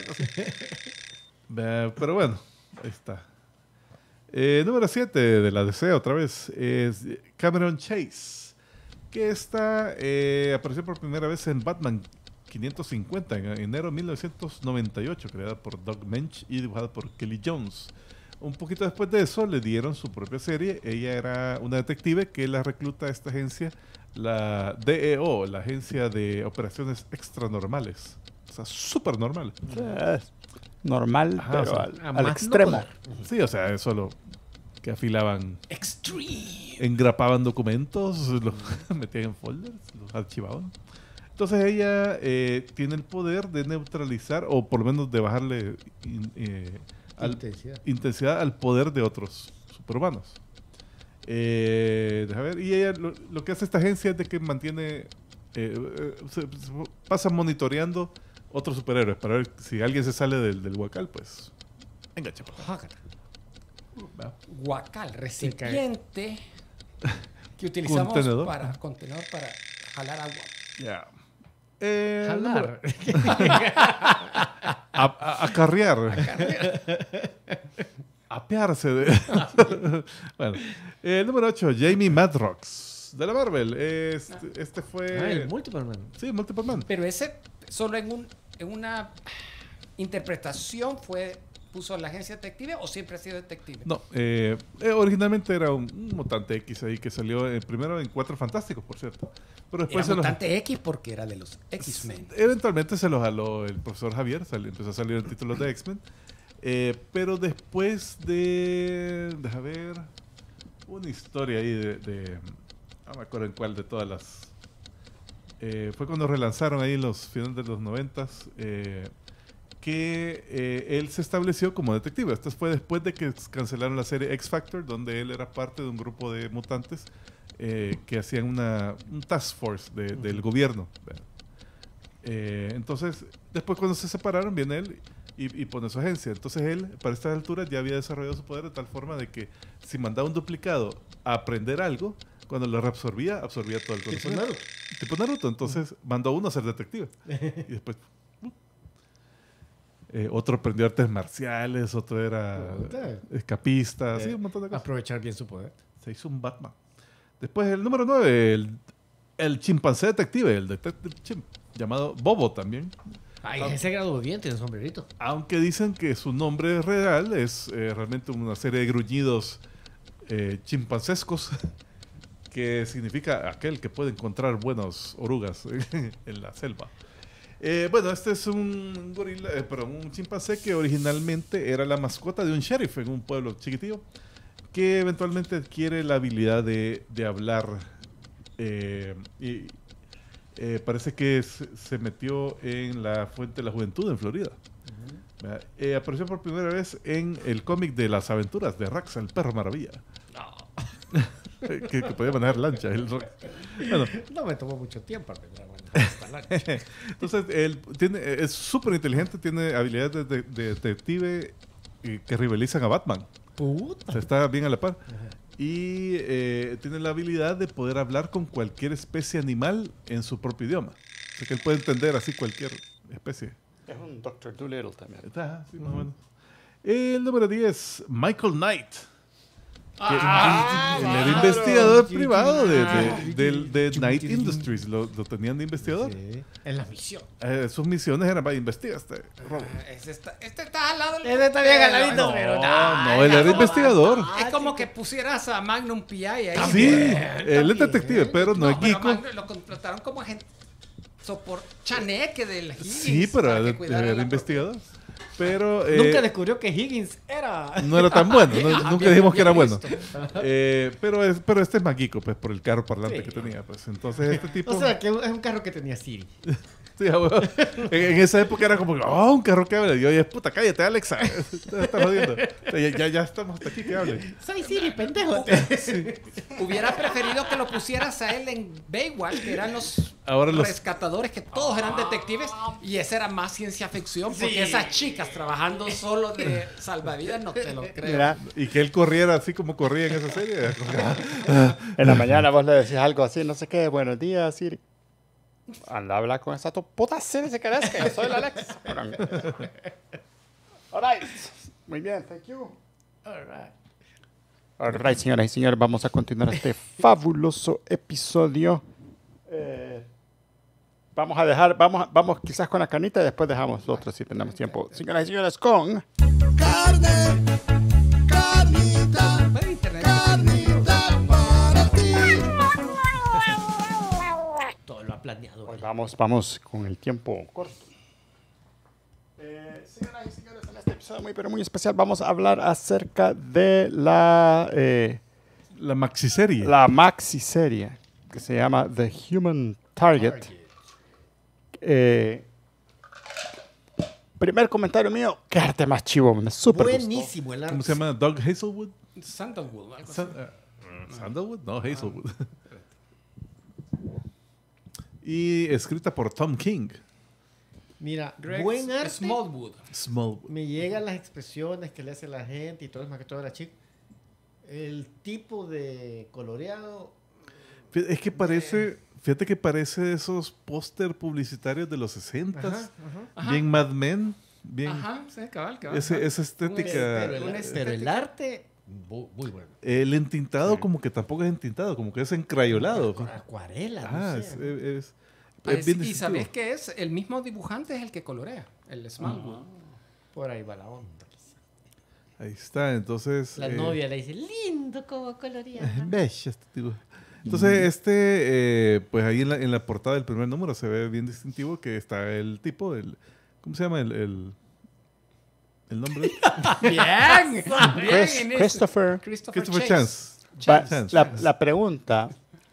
Pero bueno, ahí está. Número 7 de la DC otra vez es Cameron Chase, que apareció por primera vez en Batman 550 en enero de 1998, creada por Doug Moench y dibujada por Kelly Jones. Un poquito después de eso le dieron su propia serie. Ella era una detective que la recluta a esta agencia, la DEO, la Agencia de Operaciones Extranormales. O sea, súper normal. Normal, Ajá, pero o sea, al extremo. Sí, o sea, eso lo que afilaban, Extreme. engrapaban documentos, los metían en folders, los archivaban. Entonces ella tiene el poder de neutralizar, o por lo menos de bajarle intensidad al poder de otros superhumanos. Deja ver. Y ella lo que hace esta agencia es de que mantiene, se pasa monitoreando otros superhéroes para ver si alguien se sale del huacal, pues venga, chapo. Guacal, recipiente que utilizamos contenedor para jalar agua. Ya. Jalar. Acarrear. Apearse de... Bueno, número 8, Jamie Madrox de la Marvel. Este fue... el Multiple Man. Sí, Multiple Man. Pero ese solo en una interpretación puso la agencia detective o siempre ha sido detective. No, originalmente era un mutante X ahí que salió primero en 4 Fantásticos, por cierto. Pero después era mutante X porque era de los X-Men. Eventualmente se lo jaló el profesor Javier, empezó a salir en títulos de X-Men. Pero después deja ver, una historia ahí no me acuerdo en cuál de todas las... fue cuando relanzaron ahí en los finales de los 90s, que él se estableció como detective. Esto fue después de que cancelaron la serie X Factor, donde él era parte de un grupo de mutantes que hacían un task force del gobierno. Entonces, después cuando se separaron, viene él y pone su agencia. Entonces él, para estas alturas, ya había desarrollado su poder de tal forma de que si mandaba un duplicado a aprender algo, cuando lo reabsorbía, absorbía todo el conocimiento. Tipo Naruto. Entonces mandó a uno a ser detective. Y después... otro aprendió artes marciales, otro era escapista, sí, un montón de cosas. Aprovechar bien su poder. Se hizo un Batman. Después el número 9, el chimpancé detective, el Detective Chimp, llamado Bobo también. Ay, ese graduó bien, tiene sombrerito. Aunque dicen que su nombre real es realmente una serie de gruñidos chimpancescos, que significa aquel que puede encontrar buenas orugas en la selva. Bueno, este es un gorila, un chimpancé que originalmente era la mascota de un sheriff en un pueblo chiquitillo, que eventualmente adquiere la habilidad de hablar y parece que se metió en la Fuente de la Juventud en Florida. Apareció por primera vez en el cómic de las aventuras de Raxa, el perro maravilla. que podía manejar lancha. Bueno, no me tomó mucho tiempo aprender a manejar esta lancha. Entonces, él es súper inteligente, tiene habilidades de detective que rivalizan a Batman. Puta. O sea, está bien a la par. Ajá. Y tiene la habilidad de poder hablar con cualquier especie animal en su propio idioma. O sea, que él puede entender así cualquier especie. Es un Dr. Dolittle también. Está, sí, más o menos. El número 10, Michael Knight. Él era investigador privado de Night Industries. Lo tenían de investigador. Sí. En la misión. Sus misiones eran para investigar robo. Este está al lado del... Ese está bien galadito, No, pero no, él era investigador. Es como que pusieras a Magnum P.I. ahí. Sí, él es detective, pero no es pero geeko. Magnum lo contrataron como agente chaneque del Higgins. Sí, pero para que cuidara era la investigador. Pero nunca descubrió que Higgins era. no era tan bueno. Nunca Bien- dijimos que bien era bueno. visto. Pero este es más geeko, pues, por el carro parlante Sí. que tenía. Pues. Entonces, este tipo... O sea, que es un carro que tenía Siri. Sí, a huevo. En esa época era como, oh, un carro que habla. Y yo, puta, cállate, Alexa. Te estás jodiendo. Ya estamos hasta aquí, que hable. Soy Siri, pendejo. Hubiera preferido que lo pusieras a él en Baywatch, que eran los Ahora los- rescatadores, que todos eran detectives, y esa era más ciencia ficción, porque esas chicas trabajando solo de salvavidas no te lo creo. Mira, Y que él corriera así como corría en esa serie. en la mañana vos le decís algo así, no sé qué, buenos días, Siri. Anda a hablar con esa tu puta Siri si querés, que yo soy la Alexa. All right. Muy bien, thank you. All right, señoras y señores, vamos a continuar este fabuloso episodio. Vamos a dejar, vamos quizás con la canita y después dejamos otros si tenemos tiempo. Señoras y señores, con... Carne, carnita, Pero internet carnita para ti. Todo lo ha planeado. Pues vamos con el tiempo corto. Señoras y señores, en este episodio muy, pero muy especial vamos a hablar acerca de la Maxiserie. maxi-serie que se llama The Human Target. Primer comentario mío, qué arte más chivo, me súper gustó. Buenísimo el arte. ¿Cómo se llama? Doug Hazelwood. Sandalwood, algo así. Sandalwood? No, Hazelwood. Y escrita por Tom King. Mira, Greg buen arte. Smallwood. Smallwood. Me llegan las expresiones que le hace la gente y todo, es más que todo la chica. El tipo de coloreado. Es que parece, fíjate que parece esos póster publicitarios de los 60s. Bien Mad Men. Bien, Ajá, sí, cabal. esa estética. Pero una el estética. arte, muy bueno. El entintado como que tampoco es entintado, como que es encrayolado. Acuarela, Ah, no sé. es bien Y distintivo. sabes que es el mismo dibujante es el que colorea, el Smallwood. Por ahí va la onda. Ahí está, entonces... La novia le dice, lindo como coloreado. Bello este tipo. Entonces, pues ahí en la portada del primer número se ve bien distintivo que está el tipo, ¿cómo se llama? El nombre. Bien, Christopher. Christopher Chance. Va, Chance. la pregunta,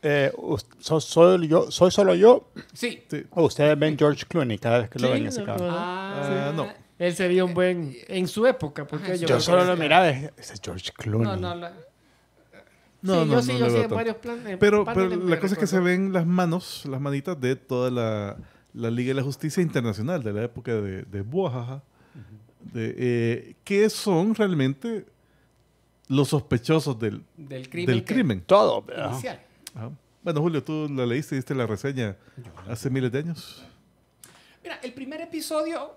¿soy solo yo Sí. Sí. o ustedes ven George Clooney cada vez que lo Sí, ven ese no, cabrón? no. No. Él sería un buen, en su época, porque Ajá, yo, Yo solo lo miraba, ese es George Clooney. No, No, sí, no, yo sí, no yo le sí veo en tanto. varios planes. Pero paneles me la cosa es que se recuerdo. ven las manitas de toda la Liga de la Justicia Internacional de la época de Boajaja, que son realmente los sospechosos del crimen. Todo, ¿verdad? inicial. Ajá. Bueno, Julio, tú la leíste, diste la reseña hace miles de años. Mira, el primer episodio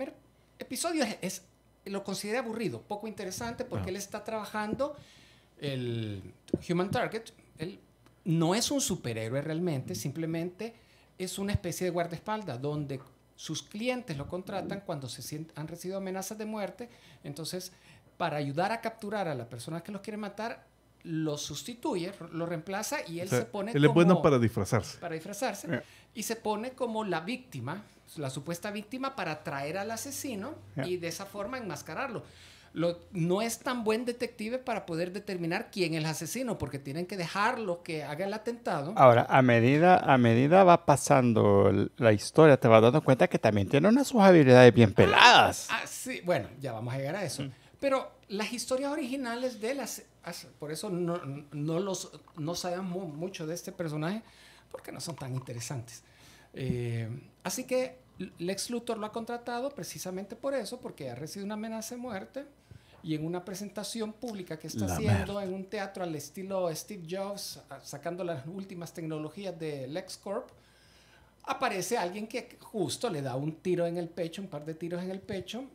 lo consideré aburrido, poco interesante, porque él está trabajando el Human Target. Él no es un superhéroe realmente, simplemente es una especie de guardaespaldas donde sus clientes lo contratan cuando han recibido amenazas de muerte. Entonces, para ayudar a capturar a la persona que los quiere matar, lo sustituye, lo reemplaza y él O sea, se pone él es como... bueno para disfrazarse. para disfrazarse y se pone como la víctima, la supuesta víctima para atraer al asesino y de esa forma enmascararlo. No es tan buen detective para poder determinar quién es el asesino porque tienen que dejarlo que haga el atentado. Ahora, a medida va pasando la historia, te vas dando cuenta que también tiene unas sus habilidades bien peladas. Sí, bueno, ya vamos a llegar a eso. Pero las historias originales de por eso no sabemos mucho de este personaje, porque no son tan interesantes. Así que Lex Luthor lo ha contratado precisamente por eso, porque ha recibido una amenaza de muerte y en una presentación pública que está haciendo en un teatro al estilo Steve Jobs, sacando las últimas tecnologías de LexCorp, aparece alguien que justo le da un tiro en el pecho, un par de tiros en el pecho,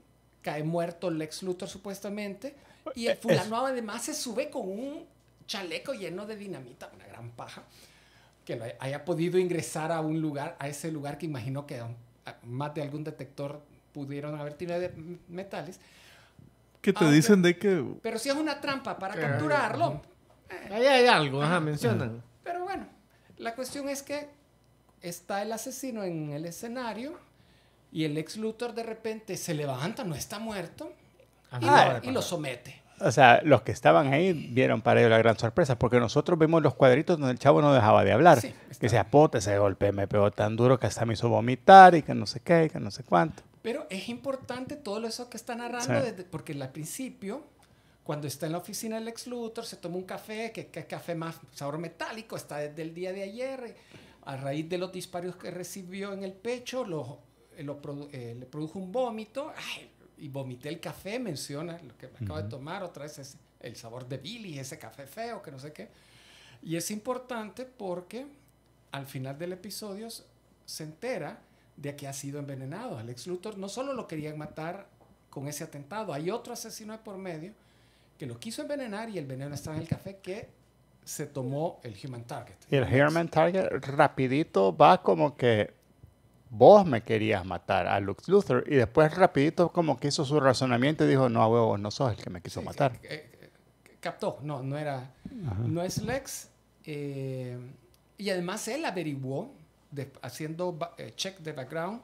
cae muerto Lex Luthor supuestamente, y el fulano además se sube con un chaleco lleno de dinamita, una gran paja, que lo haya podido ingresar a un lugar, a ese lugar que imagino que más de algún detector pudieron haber tenido de metales. Que te dicen de que... Pero si es una trampa para capturarlo. Ahí hay algo, mencionan. Pero bueno, la cuestión es que está el asesino en el escenario y el Lex Luthor de repente se levanta, no está muerto, y lo somete. O sea, los que estaban ahí vieron para ellos la gran sorpresa, porque nosotros vimos los cuadritos donde el chavo no dejaba de hablar. Sí, que decía, puta, ese golpe me pegó tan duro que hasta me hizo vomitar y que no sé qué, y que no sé cuánto. Pero es importante todo eso que está narrando, Sí. porque al principio, cuando está en la oficina del Lex Luthor, se toma un café, que café más sabor metálico, está desde el día de ayer, a raíz de los disparos que recibió en el pecho, le produjo un vómito, y vomité el café, menciona lo que me acabo de tomar, otra vez es el sabor de Billy, ese café feo, que no sé qué. Y es importante porque al final del episodio se entera de que ha sido envenenado. A Lex Luthor no solo lo querían matar con ese atentado, hay otro asesino de por medio que lo quiso envenenar y el veneno estaba en el café que se tomó el Human Target. Y el Human Target rapidito va como que vos me querías matar a Lex Luthor, y después rapidito como que hizo su razonamiento y dijo, no, a huevo, no sos el que me quiso matar. Captó, no era, no es Lex, y además él averiguó, haciendo check de background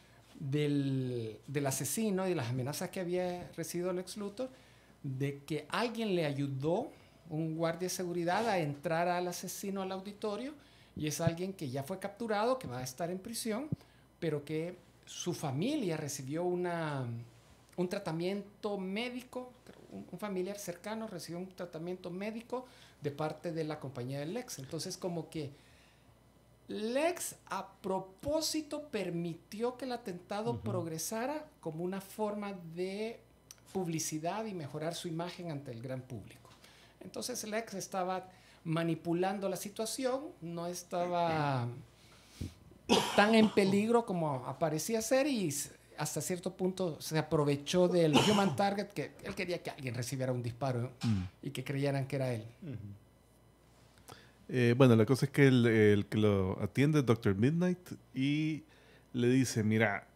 del asesino y de las amenazas que había recibido Lex Luthor, de que alguien le ayudó, un guardia de seguridad, a entrar al asesino al auditorio, y es alguien que ya fue capturado, que va a estar en prisión, pero que su familia recibió un tratamiento médico, un familiar cercano recibió un tratamiento médico de parte de la compañía de Lex. Entonces, como que Lex a propósito permitió que el atentado progresara como una forma de publicidad y mejorar su imagen ante el gran público. Entonces Lex estaba manipulando la situación, no estaba tan en peligro como aparecía ser, y hasta cierto punto se aprovechó del Human Target, que él quería que alguien recibiera un disparo y que creyeran que era él. Bueno, la cosa es que el que lo atiende es Dr. Midnight y le dice, mira,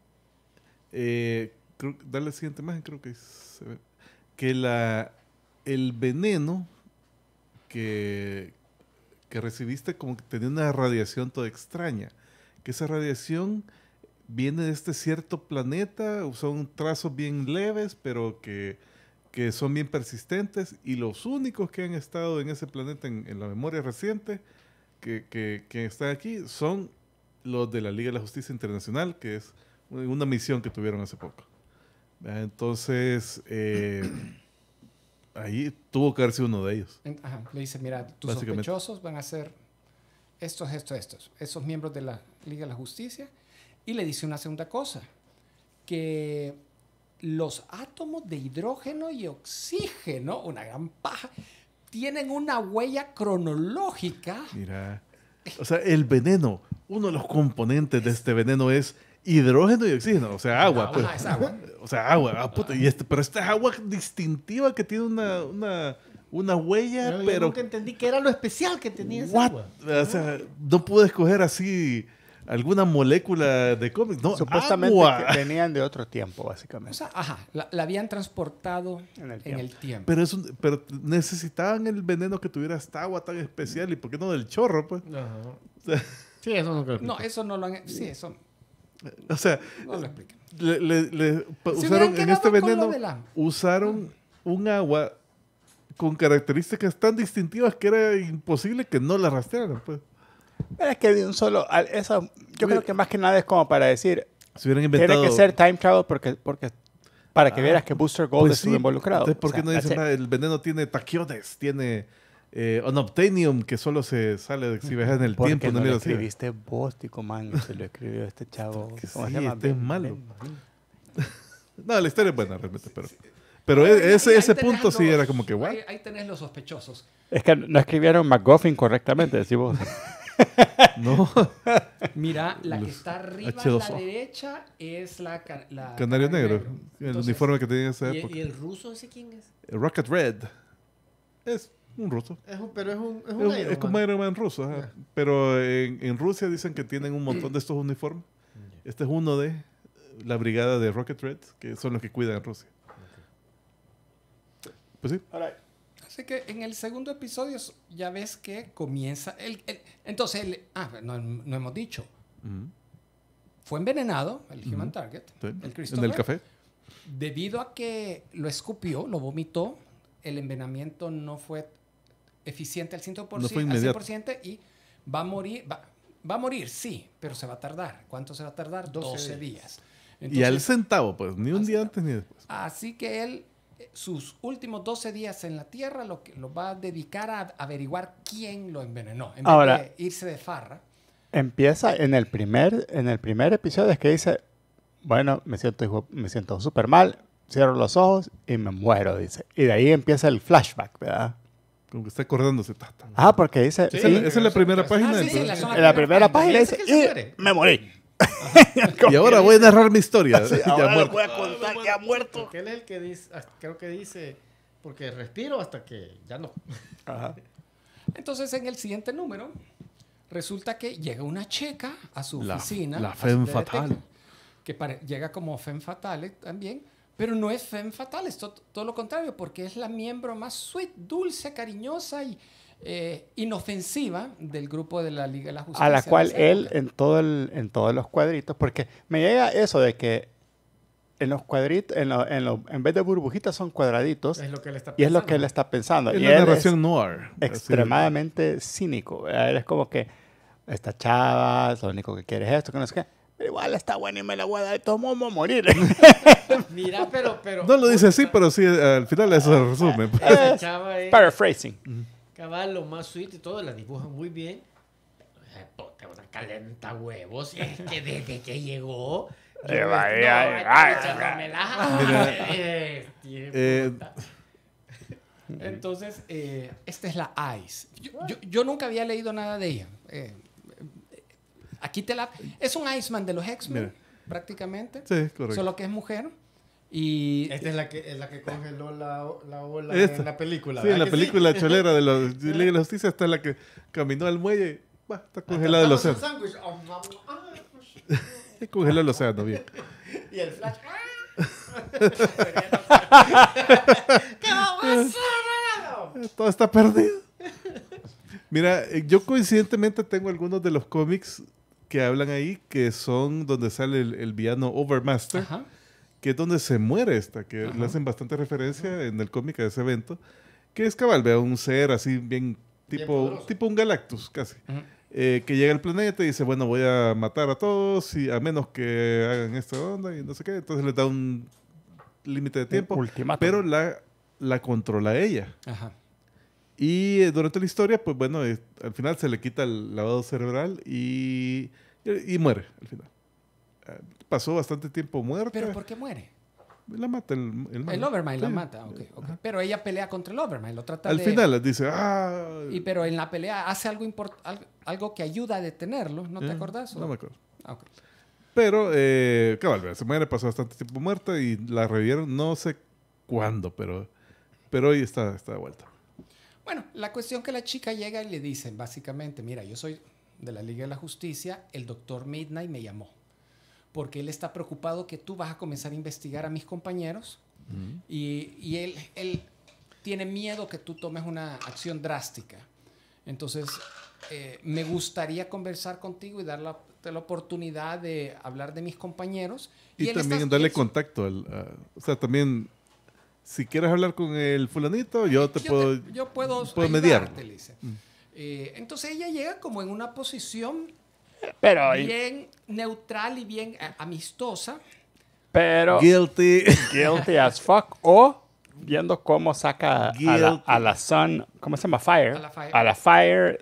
dale la siguiente imagen, creo que se ve, que el veneno que recibiste como que tenía una radiación toda extraña, que esa radiación viene de este cierto planeta, son trazos bien leves, pero que son bien persistentes, y los únicos que han estado en ese planeta en la memoria reciente que están aquí son los de la Liga de la Justicia Internacional, que es una misión que tuvieron hace poco. Entonces, ahí tuvo que haber sido uno de ellos. Le dice, mira, tus sospechosos van a ser estos. Esos miembros de la Liga de la Justicia. Y le dice una segunda cosa, que los átomos de hidrógeno y oxígeno, una gran paja, tienen una huella cronológica. Mira, o sea, el veneno, uno de los componentes de este veneno es hidrógeno y oxígeno, o sea, agua. Pues. Es agua. O sea, agua. Puta, pero esta es agua distintiva que tiene una huella, pero... Yo nunca entendí qué era lo especial que tenía esa What? agua. O sea, no pude escoger así alguna molécula de cómics. No, supuestamente agua. que venían de otro tiempo, básicamente. O sea, la habían transportado en el tiempo. Pero necesitaban el veneno que tuviera esta agua tan especial, y ¿por qué no del chorro, pues? Sí, eso no creo. No, eso no lo han... Sí, eso O sea, no lo explican. usaron en este veneno, la... usaron un agua con características tan distintivas que era imposible que no la rastrearan, pues. Pero es que de un solo... Eso, yo creo que más que nada es como para decir... Si hubieran inventado... Tiene que ser time travel porque para que vieras que Booster Gold pues estuvo sí, involucrado. Entonces, ¿por qué no dicen nada? El veneno tiene taquiones, tiene unobtainium, que solo se sale si viajas en el tiempo. Porque no lo así. escribiste vos, Tico Man, se lo escribió este chavo. ¿Cómo Sí, se llama? este es Ben- malo. Ben- No, la historia es buena, realmente, pero ese punto sí era como que, ¿what? Ahí tenés los sospechosos. Es que no escribieron McGuffin correctamente, decís vos. No, Mira, la que está arriba a la H2O. derecha es la Canario Negro. El Entonces, uniforme que tenía en esa ¿Y época. el ruso ese quién es? Rocket Red. Es un ruso. Pero es un Es Iron como Man. Iron Man ruso. Ajá. Pero en Rusia dicen que tienen un montón de estos uniformes. Este es uno de la brigada de Rocket Red, que son los que cuidan en Rusia. Pues sí. Así que en el segundo episodio ya ves que comienza. Entonces, no hemos dicho. Ujú. Fue envenenado, el Human Target, Sí. el En Christopher. el café. Debido a que lo escupió, lo vomitó, el envenenamiento no fue eficiente al 100%, No fue al inmediato. 100% y va a morir. Va a morir, sí, pero se va a tardar. ¿Cuánto se va a tardar? 12 días. Y al Entonces, centavo, pues. Ni un día antes ni después. así que él, sus últimos 12 días en la Tierra, lo va a dedicar a averiguar quién lo envenenó. En Ahora- vez de irse de farra. Empieza en el primer episodio, es que dice, bueno, me siento súper mal, cierro los ojos y me muero, dice. Y de ahí empieza el flashback, ¿verdad? Como que está acordándose. Ah, porque dice, Sí, sí, Esa es la primera página. sí, sí, entonces. la en la primera página Dice dice, que se y muere. me morí. Y ahora voy a narrar mi historia. Ya Ahora muerto. voy a contar que ha muerto. Porque él es el que dice, creo que dice, porque respiro hasta que ya no. Ajá. Entonces, en el siguiente número, resulta que llega una chica a su La- oficina. la a su femme detective, fatale. Que llega como femme fatale también. Pero no es femme fatale, es todo lo contrario, porque es la miembro más sweet, dulce, cariñosa y inofensiva del grupo de la Liga de la Justicia. A la de cual esa él época. en todos los cuadritos, porque me llega eso de que en los cuadritos, en vez de burbujitas son cuadraditos, Es lo que él está y es lo pensando. que él está pensando. Es Y la él narración noir. es extremadamente cínico. ¿Verdad? Él es como que esta chava, lo único que quiere es esto, que no sé qué. Pero igual está bueno y me la voy a dar de todo modo a morir. Mira, pero. No lo dice así, pero sí, al final eso se resume. Esa chava es Paraphrasing. cabal, lo más sweet y todo, la dibuja muy bien. Puta, una calenta huevos. Es que desde que llegó. Entonces, esta es la Ice. Yo nunca había leído nada de ella. Aquí es un Iceman de los X-Men, Mira. prácticamente. Sí, correcto. Solo que es mujer. Y Esta es la que congeló la ola Esta. en la película. Sí, en la ¿verdad que película cholera de la Liga de la Justicia está la que caminó al muelle y está congelado el océano. Sándwich. Congeló el océano, bien. Y el flash. Todo está perdido. Mira, yo coincidentemente tengo algunos de los cómics que hablan ahí, que son donde sale el villano Overmaster, Ajá. que es donde se muere esta, que le hacen bastante referencia en el cómic a ese evento, que es cabal, vea, un ser así bien poderoso. tipo un Galactus casi, Ujú. que llega al planeta y dice, bueno, voy a matar a todos, y a menos que hagan esta onda y no sé qué, entonces les da un límite de tiempo, ultimátum. pero la controla ella. Ajá. Y durante la historia, pues bueno, al final se le quita el lavado cerebral y muere al final. Pasó bastante tiempo muerta. ¿Pero por qué muere? La mata el malo. El Overmind la Sí. mata. Ok. Pero ella pelea contra el Overmind. Lo trata Al de... final les dice, Pero en la pelea hace algo que ayuda a detenerlo. ¿No te acordás? No me acuerdo. Ah, ok. Pero, cabal, vea, se muere, pasó bastante tiempo muerta y la revivieron, no sé cuándo, pero hoy está de vuelta. Bueno, la cuestión que la chica llega y le dicen básicamente, mira, yo soy de la Liga de la Justicia, el Dr. Midnight me llamó, porque él está preocupado que tú vas a comenzar a investigar a mis compañeros y él tiene miedo que tú tomes una acción drástica. Entonces, me gustaría conversar contigo y darte la oportunidad de hablar de mis compañeros. Y él también está- darle él- contacto. O sea, también, si quieres hablar con el fulanito, yo puedo puedo mediar. ayudarte, le dice. Entonces ella llega como en una posición Pero, bien neutral y bien amistosa. pero Guilty. guilty as fuck. O viendo cómo saca Guilty. a la Sun, ¿cómo se llama? Fire. A la Fire. A la Fire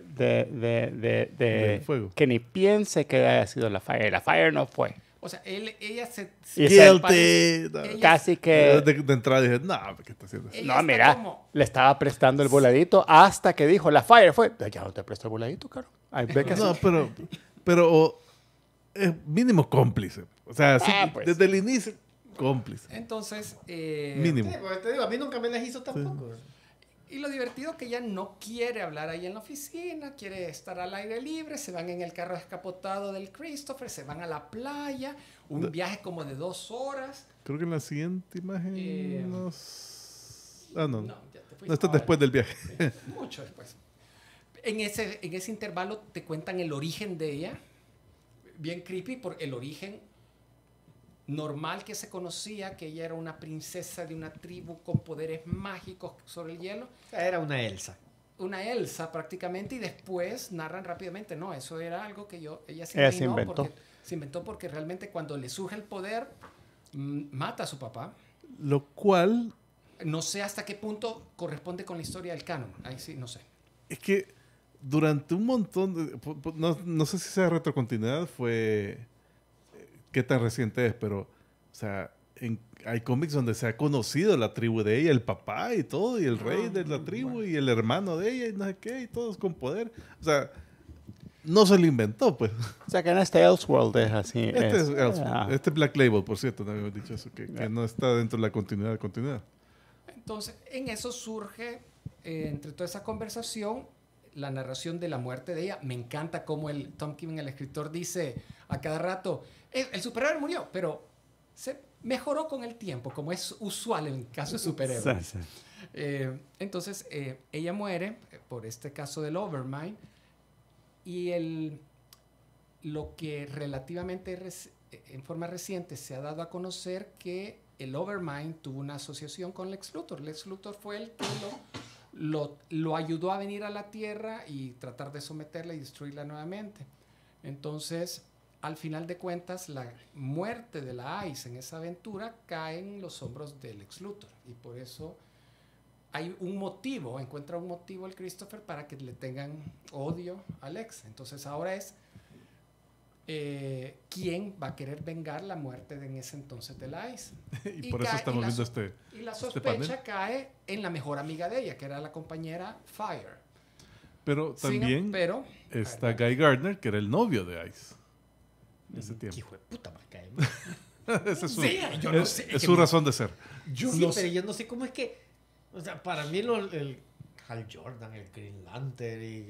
de Del fuego. que ni piense que haya sido la Fire. La Fire no fue. O sea, ella se... Y Guilty. No. Ella- Casi que... De entrada dije, no, ¿qué está haciendo? ella No, está mira, como- le estaba prestando el voladito hasta que dijo, la Fire fue. Ya no te presto el voladito, caro. Hay becas. No, pero es mínimo cómplice. O sea, sí, Pues. desde el inicio, cómplice. Entonces, Mínimo. Sí, porque te digo, a mí nunca me las hizo tampoco. y lo divertido que ella no quiere hablar ahí en la oficina, quiere estar al aire libre, se van en el carro descapotado del Christopher, se van a la playa, un viaje como de 2 horas. Creo que en la siguiente imagen no. Ya te fuiste. No, esto es después del viaje. Mucho después. En ese intervalo te cuentan el origen de ella, bien creepy, por el origen normal que se conocía, que ella era una princesa de una tribu con poderes mágicos sobre el hielo. O sea, era una Elsa. Una Elsa prácticamente, y después narran rápidamente, no, eso era algo que ella se Ella se imaginó inventó. se inventó porque realmente cuando le surge el poder, mata a su papá. Lo cual No sé hasta qué punto corresponde con la historia del canon, ahí sí, no sé. es que durante un montón de... No sé si sea retrocontinuidad, fue... qué tan reciente es, pero... O sea, hay cómics donde se ha conocido la tribu de ella, el papá y todo, y el rey de la tribu, y el hermano de ella, y no sé qué, y todos con poder. O sea, no se lo inventó, pues. O sea, que en este Elseworld es así. Este es Elseworld. ah. Este Black Label, por cierto, no habíamos dicho eso, que no está dentro de la continuidad. Entonces, en eso surge, entre toda esa conversación, la narración de la muerte de ella. Me encanta cómo Tom King, el escritor, dice a cada rato, el superhéroe murió, pero se mejoró con el tiempo, como es usual en caso de superhéroes. Sí. Entonces, ella muere por este caso del Overmind, y lo que relativamente en forma reciente se ha dado a conocer que el Overmind tuvo una asociación con Lex Luthor. Lex Luthor fue el que lo ayudó a venir a la Tierra y tratar de someterla y destruirla nuevamente. Entonces, al final de cuentas, la muerte de la Ice en esa aventura cae en los hombros de Lex Luthor, y por eso hay encuentra un motivo el Christopher para que le tengan odio a Lex. Entonces ahora es quién va a querer vengar la muerte en ese entonces de la Ice. Y por eso estamos viendo Y la este sospecha panel. cae en la mejor amiga de ella, que era la compañera Fire. Pero también está Guy Gardner, que era el novio de Ice. En ese tiempo. Hijo de puta, más cae. Esa es su, Sí, yo no sé. es su razón de ser. Yo Sí, no pero sé. yo no sé cómo es que... O sea, para mí el Hal Jordan, el Green Lantern y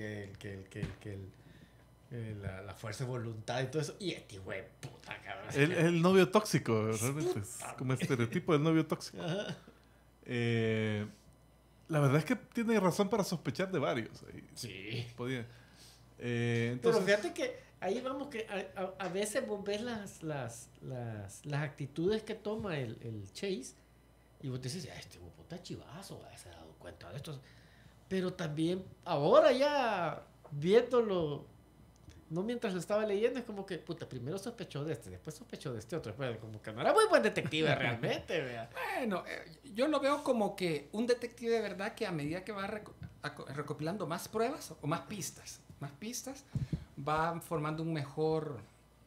la fuerza de voluntad y todo eso. Y este güey, puta, cabrón. El novio tóxico, realmente. Es como el estereotipo del novio tóxico. Ajá. La verdad es que tiene razón para sospechar de varios. Sí. Podía. Pero Entonces, fíjate que ahí vamos que a veces vos ves las actitudes que toma el Chase y vos dices, este puta chivazo, se ha dado cuenta de esto. Pero también ahora ya viéndolo, no mientras lo estaba leyendo, es como que, puta, primero sospechó de este, después sospechó de este otro, después como que no era muy buen detective realmente, vea. Bueno, yo lo veo como que un detective de verdad que a medida que va recopilando más pruebas o más pistas, va formando una mejor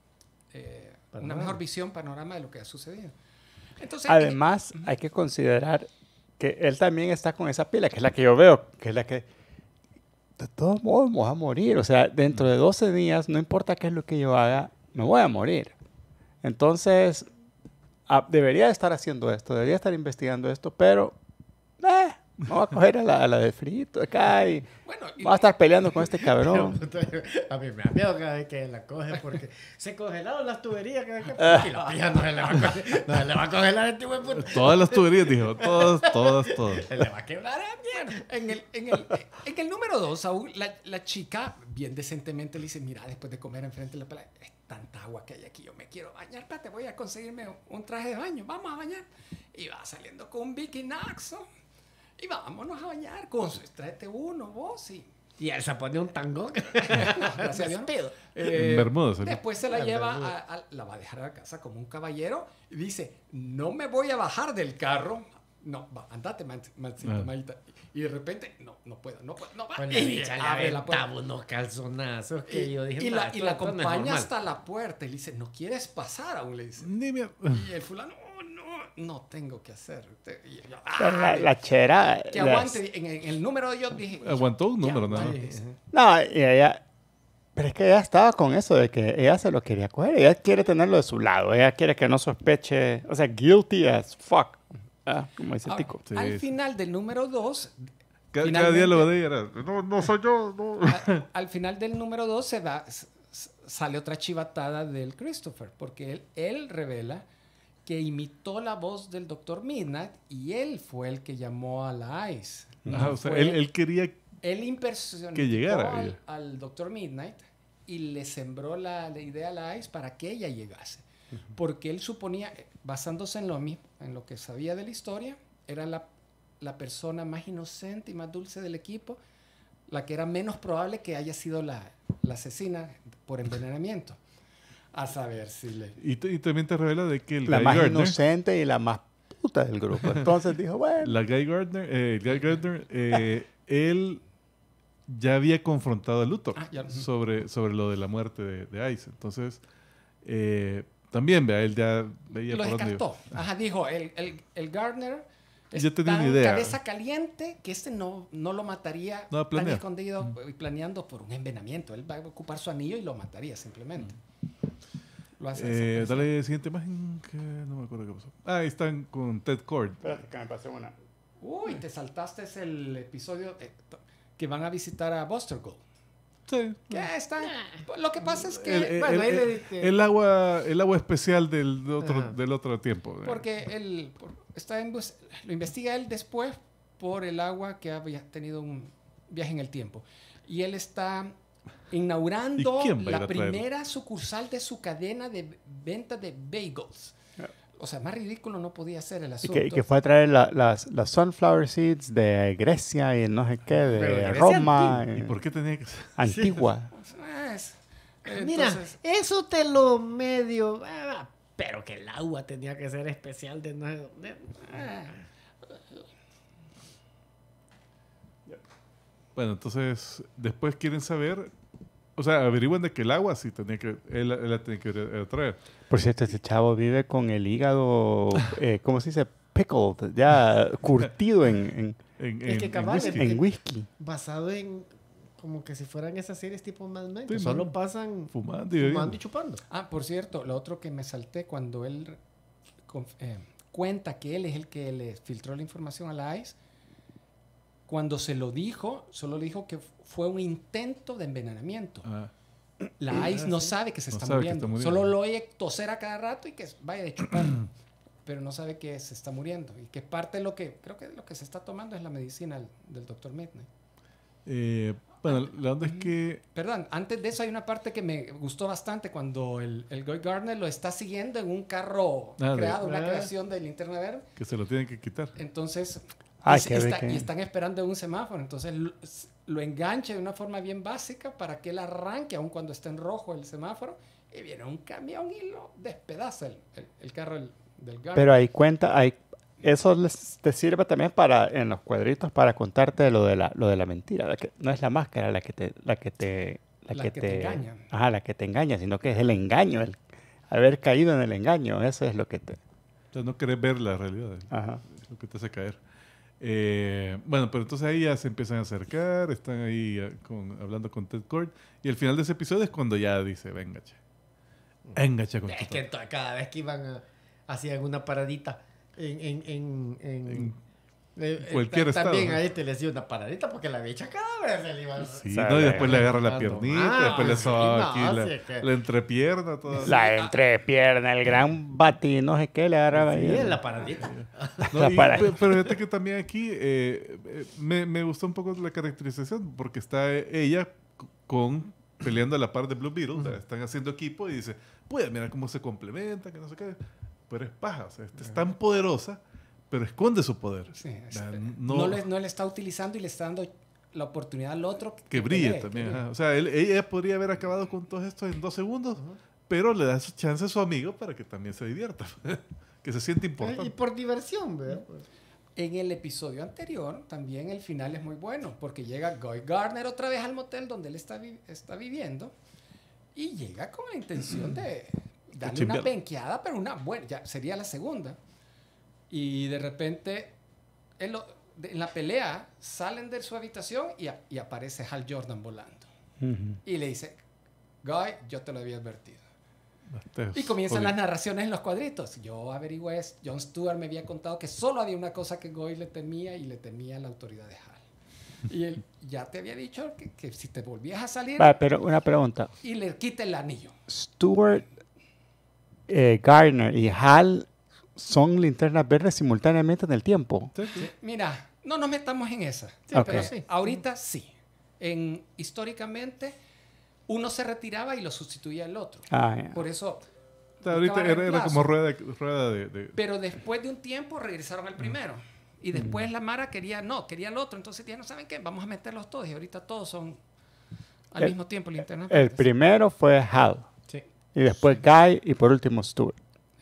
visión, panorama de lo que ha sucedido. Entonces, Además, hay que considerar que él también está con esa pila, que es la que yo veo, que es la que de todos modos vamos a morir. O sea, dentro de 12 días, no importa qué es lo que yo haga, me voy a morir. Entonces, debería estar haciendo esto, debería estar investigando esto, pero me voy a coger a la de frito acá y bueno, voy a estar peleando con este cabrón. A mí me da miedo cada vez que la coge porque se congelaron las tuberías y la pilla no se le va a congelar este güey puta. todas las tuberías, dijo. Todas. Se le va a quebrar la mierda. en el número 2, aún la chica bien decentemente le dice, mira, después de comer enfrente de la playa, es tanta agua que hay aquí, yo me quiero bañar, espérate, voy a conseguirme un traje de baño, vamos a bañar. Y va saliendo con un bikinaxo. Y vámonos a bañar. Tráete uno, vos, Y él se pone un tango. gracias a Dios. Bermudas, ¿no? Después se la lleva la va a dejar a la casa como un caballero y dice, no me voy a bajar del carro. No, andate, mancita. Y de repente, no puedo. Pues Y le abre la puerta. aventaba unos calzonazos que yo dije, Y "Nah, la esto no es acompaña normal". hasta la puerta y le dice, ¿no quieres pasar aún? Le dice. Ni me- Y el fulano, no tengo que hacer. Y yo, Pero la chera... que aguante. En el número yo dije... Aguantó un que número, nada aguante. más. No, y ella... Pero es que ella estaba con eso de que ella se lo quería coger. Ella quiere tenerlo de su lado. Ella quiere que no sospeche. O sea, guilty as fuck. Como dice Ahora, Tico. Sí, al sí. final del número 2, Cada Finalmente- diálogo de ella era, no soy yo, no. al final del número 2 sale otra chivatada del Christopher, porque él revela que imitó la voz del Dr. Midnight y él fue el que llamó a la ICE. Ajá, o sea, Fue- él quería Él impersonó que llegara ella. al Dr. Midnight y le sembró la idea a la ICE para que ella llegase. Porque él suponía, basándose en lo que sabía de la historia, era la persona más inocente y más dulce del equipo, la que era menos probable que haya sido la asesina por envenenamiento. A saber si le... y también te revela de que el La Guy más Gardner, inocente y la más puta del grupo. Entonces dijo, bueno. la Guy Gardner, él ya había confrontado a Luthor Ah, ya. sobre lo de la muerte de Ice. Entonces, también, vea, él ya veía Lo por dónde iba. descartó. Ajá, dijo, el Gardner es Yo tenía tan una idea. cabeza caliente que no lo mataría No va a tan planear. escondido y planeando por un envenenamiento. Él va a ocupar su anillo y lo mataría simplemente. Lo hace de esa Dale siguiente imagen, que no me acuerdo qué pasó. Ahí están con Ted Cord. Espérate, que me pasé una. Uy, te saltaste el episodio que van a visitar a Buster Gold. Sí. ¿Qué están? Lo que pasa es que... Bueno, ahí le diste- El agua especial del Ajá. otro tiempo. Porque lo investiga él después por el agua que había tenido un viaje en el tiempo. Y él está inaugurando ¿Y quién va a ir la a traerlo? primera sucursal de su cadena de venta de bagels. O sea, más ridículo no podía ser el Y asunto. que fue a traer las sunflower seeds de Grecia y no sé qué, Pero de de Grecia Roma. ¿Y por qué tenía que ser? Antigua. Es- Mira, entonces, eso te lo medio... pero que el agua tenía que ser especial de no sé dónde. Bueno, entonces, después quieren saber, o sea, averiguan de que el agua sí tenía que, él la tenía que ir a traer. Por cierto, este chavo vive con el hígado, ¿cómo se dice? Pickled, ya curtido en Es que cabal, whisky. en whisky. Basado en... Como que si fueran esas series tipo Mad Men, Sí, que solo man. pasan Fumando y fumando y chupando. por cierto, lo otro que me salté cuando él cuenta que él es el que le filtró la información a la ICE, cuando se lo dijo, solo le dijo que fue un intento de envenenamiento. Ah, La ICE no sabe que se No está, sabe que muriendo. está muriendo. Solo lo oye toser a cada rato y que vaya de chupar. Pero no sabe que se está muriendo. Y que parte de lo que, creo que lo que se está tomando es la medicina del Dr. Midnight. bueno, la onda es que Perdón, antes de eso hay una parte que me gustó bastante cuando el Guy Gardner lo está siguiendo en un carro creado, una creación de Linterna Verde. se lo tienen que quitar. Entonces, Ay, y qué rico. están esperando en un semáforo. Entonces lo engancha de una forma bien básica para que él arranque, aun cuando está en rojo el semáforo. Y viene un camión y lo despedaza el carro del Gardner. Pero ahí cuenta, eso te sirve también en los cuadritos para contarte lo de la mentira. No es la máscara la que te engaña. Ajá, la que te engaña, sino que es el engaño, el haber caído en el engaño. Eso es lo que te. O sea, no querés ver la realidad, Ajá. es lo que te hace caer. Bueno, pero entonces ahí ya se empiezan a acercar, están ahí hablando con Ted Cord, y el final de ese episodio es cuando ya dice, venga, con Es tu que cada vez que iban hacían una paradita en cualquier estado, también ¿no? a este le hacía una paradita porque la bicha cada vez se le iba Sí, Sabe. ¿no? Y después le agarra la Ah, piernita, no, después le sí, soba no, aquí sí, es que- la entrepierna, toda. La entrepierna, el gran bati, no sé qué, le agarraba Sí, ahí. en la paradita. No, La para- pero fíjate que también aquí me gustó un poco la caracterización, porque está ella peleando a la par de Blue Beetle, o sea, están haciendo equipo y dice, pues mira cómo se complementa, que no sé qué, pero es paja, o sea, es tan poderosa, pero esconde su poder. Sí, O sea, no le está utilizando y le está dando la oportunidad al otro que brille pelee, también. que brille. Ajá. O sea, ella podría haber acabado con todo esto en 2 segundos, pero le da su chance a su amigo para que también se divierta, que se siente Y importante. por diversión, ¿verdad? En el episodio anterior, también el final es muy bueno, porque llega Guy Gardner otra vez al motel donde él está viviendo y llega con la intención de darle una chimbearlo. penqueada, pero una buena, ya sería la segunda. Y de repente, en la pelea, salen de su habitación y aparece Hal Jordan volando. Ujú. Y le dice, Guy, yo te lo había advertido. Este Y comienzan obvio. las narraciones en los cuadritos. Yo averigüé, Jon Stewart me había contado que solo había una cosa que Guy le temía y le temía a la autoridad de Hal. Y él ya te había dicho que si te volvías a salir Vale, pero una pregunta. y le quite el anillo. Stewart, Gardner y Hal son linternas verdes simultáneamente en el tiempo. Sí, sí. Mira, no nos metamos en esa. Ok. Pero sí, ahorita sí. Históricamente, uno se retiraba y lo sustituía el otro. Ah, ya. Por eso. Ahorita buscaban era reemplazo. como rueda de... Pero después de un tiempo regresaron al primero. Y después la Mara quería el otro. Entonces ya no saben qué, vamos a meterlos todos. Y ahorita todos son al mismo tiempo linternas El verdes. primero fue Hal. Sí. Y después Guy y por último Stewart.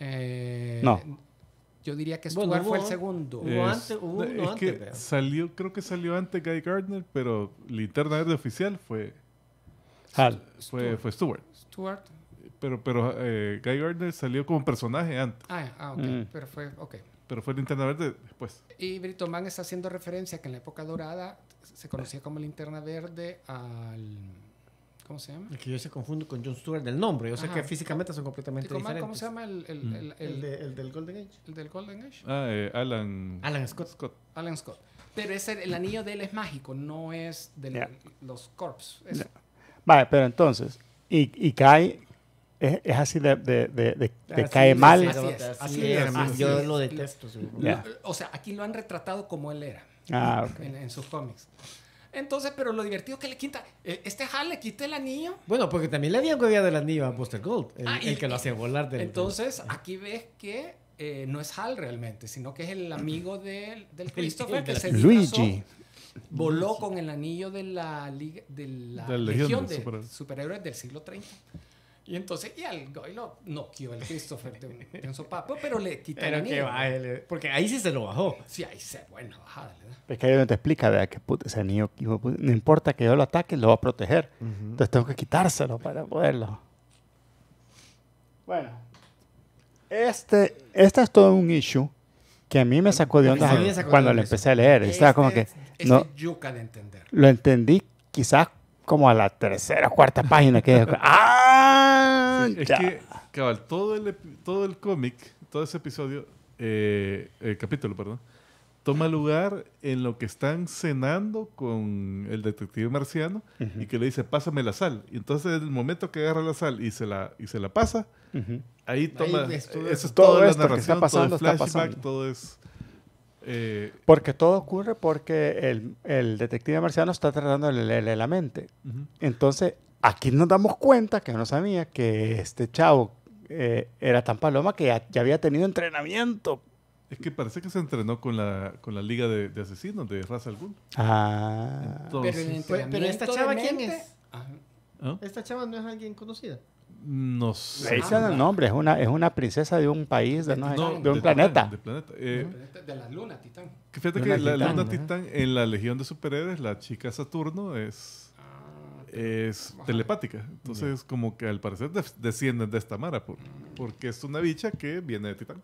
No. Yo diría que Bueno, Stuart fue el hubo- segundo. Hubo uno es que antes, vea. salió, creo que salió antes Guy Gardner, pero Linterna Verde oficial fue Hal. Stewart. Stuart. Pero Guy Gardner salió como personaje antes, Ok. Pero fue, ok. pero fue Linterna Verde después. Y Brito Man está haciendo referencia que en la época dorada se conocía como linterna verde al... ¿Cómo se llama? Es que yo se confundo con Jon Stewart del nombre. Yo sé Ajá. que físicamente son completamente ¿Cómo diferentes. se llama el El del Golden Age. del Golden Age? Alan Scott. Alan Scott. Pero el anillo de él es mágico, no es de Ya. los corps. Es- Vale, pero entonces, y Guy es así de Así cae es, mal. así es, Así es. así Yo es. lo detesto. Sí. Ya. O sea, aquí lo han retratado como él era Ah, ok. en sus cómics. Entonces, pero lo divertido que le quita, este Hal le quita el anillo. Bueno, porque también le habían hueveado el anillo a Buster Gold. Y- El que lo hacía volar del... Entonces, aquí ves que no es Hal realmente, sino que es el amigo del Christopher que se Luigi. disfrazó, voló con el anillo de la, de la De la Legión Legión de de Superhéroes. Superhéroes del siglo 30. Y entonces, y al Guy lo noqueó el Christopher de un sopapo, pero le quitó el Pero que anillo. va, porque ahí sí se lo bajó. Sí, ahí se, buena bajada, ¿verdad? Es que ahí donde te explica, vea, que puta, ese anillo, hijo de puta, no importa que yo lo ataque, lo va a proteger. Entonces tengo que quitárselo para poderlo. Bueno, este es todo un issue que a mí me sacó de onda Sí, me sacó de cuando onda lo eso. empecé a leer. Estaba como que no, yuca de entender. lo entendí quizás como a la tercera o cuarta página que ¡ah! Es ya. que, cabal, todo el cómic, todo ese episodio, el capítulo, perdón, toma lugar en lo que están cenando con el detective marciano y que le dice, pásame la sal. Y entonces, en el momento que agarra la sal y se la pasa, Ujú. ahí toma... ves todo eso es todo toda la esto que está narración, pasando, todo el está flashback, pasando. todo es... Porque todo ocurre porque el detective marciano está tratando de leerle la mente. ujú. Entonces, aquí nos damos cuenta, que yo no sabía, que este chavo era tan paloma que ya había tenido entrenamiento. Es que parece que se entrenó con la Liga de Asesinos de Ra's al Ghul. Ah. Entonces, Pero, en Pero esta entrenamiento chava, de ¿quién mente- es? Ajá. ¿ah? Esta chava no es alguien conocida. No Le sé. dicen el nombre, es una princesa de un país, de, no sé, No, de un de planeta. de planeta. De la luna, Titán. Que fíjate Luna que la Titán, Luna ajá. Titán en la Legión de Superhéroes, la chica Saturno es telepática. Entonces, como que al parecer descienden de esta mara, porque es una bicha que viene de Titán.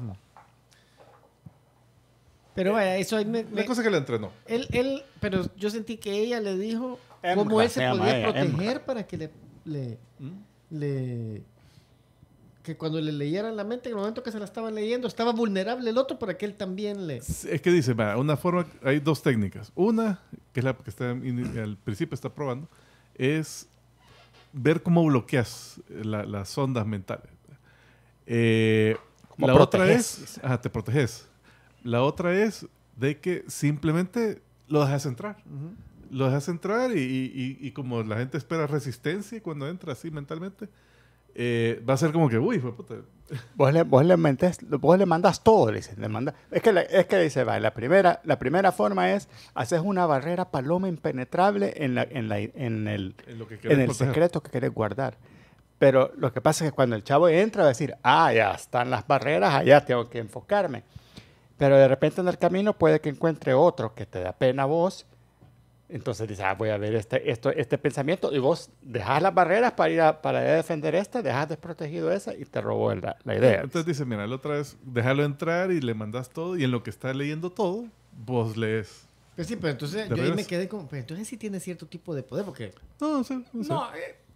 Pero vaya, eso ahí La cosa que la entrenó. pero yo sentí que ella le dijo Emra, cómo él se se llama podía ella, proteger para que ¿Mm? que cuando le leyeran la mente, en el momento que se la estaban leyendo, estaba vulnerable el otro para que él también le... Es que dice, va, una forma, hay dos técnicas. Una, que es la que está al principio está probando, es ver cómo bloqueas las ondas mentales. ¿Cómo La otra proteges? es, te proteges. La otra es de que simplemente lo dejas entrar. Lo dejas entrar y como la gente espera resistencia cuando entra así mentalmente, va a ser como que, uy, fue puta. Vos le mandas todo, le dices, es que dice, va, la primera forma es, haces una barrera paloma impenetrable en el En lo que querés proteger. secreto que querés guardar. Pero lo que pasa es que cuando el chavo entra va a decir, ya están las barreras, allá tengo que enfocarme. Pero de repente en el camino puede que encuentre otro que te da pena a vos. Entonces dices, voy a ver este pensamiento. Y vos dejás las barreras para defender esta, dejas desprotegido esa y te robó la idea. Entonces dice, mira, la otra es dejarlo entrar y le mandas todo y en lo que está leyendo todo, vos lees. Pues sí, pero entonces De yo ahí me veras. quedé como, pero entonces sí tiene cierto tipo de poder, porque No sé. No,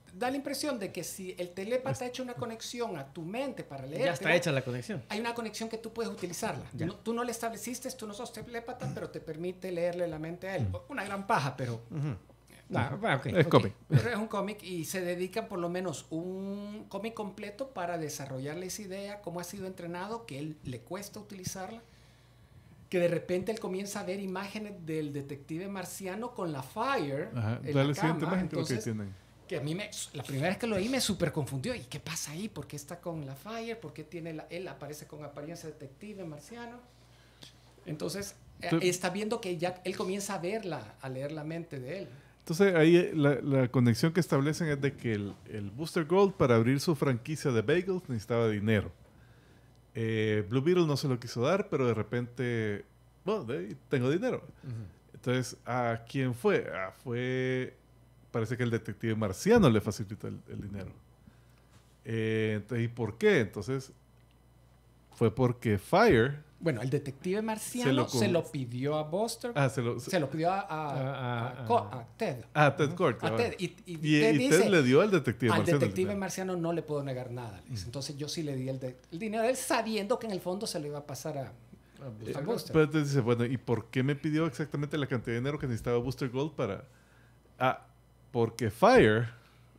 da la impresión de que si el telépata ha hecho una conexión a tu mente para leer, Ya está hecha la conexión. hay una conexión que tú puedes utilizarla. Ya. Tú no le estableciste, tú no sos telépata, pero te permite leerle la mente a él. Una gran paja, pero... Ok. Es cómic. Pero es un cómic y se dedican por lo menos un cómic completo para desarrollarle esa idea, cómo ha sido entrenado, que él le cuesta utilizarla, que de repente él comienza a ver imágenes del detective marciano con la Fire Ajá. en Dale la la siguiente cama. imagen, creo que Entonces, tienen. que a mí la primera vez que lo oí me súper confundió. ¿Y qué pasa ahí? ¿Por qué está con la Fire? ¿Por qué tiene él aparece con apariencia de detective marciano? Entonces, está viendo que ya él comienza a verla, a leer la mente de él. Entonces ahí la conexión que establecen es de que el Booster Gold para abrir su franquicia de bagels necesitaba dinero. Blue Beetle no se lo quiso dar, pero de repente, bueno, tengo dinero. Entonces, ¿a quién fue? Parece que el detective marciano le facilitó el dinero. Entonces, ¿y por qué? Entonces, fue porque Fire... Bueno, el detective marciano se lo pidió a Buster. Se lo pidió a Ted. Ted Kord. A Ted. Y Ted dice, Ted le dio al detective al marciano. detective marciano no le puedo negar nada. Entonces yo sí le di el dinero a él sabiendo que en el fondo se lo iba a pasar a Buster. Pero entonces dice, bueno, ¿y por qué me pidió exactamente la cantidad de dinero que necesitaba Booster Gold para...? Porque Fire,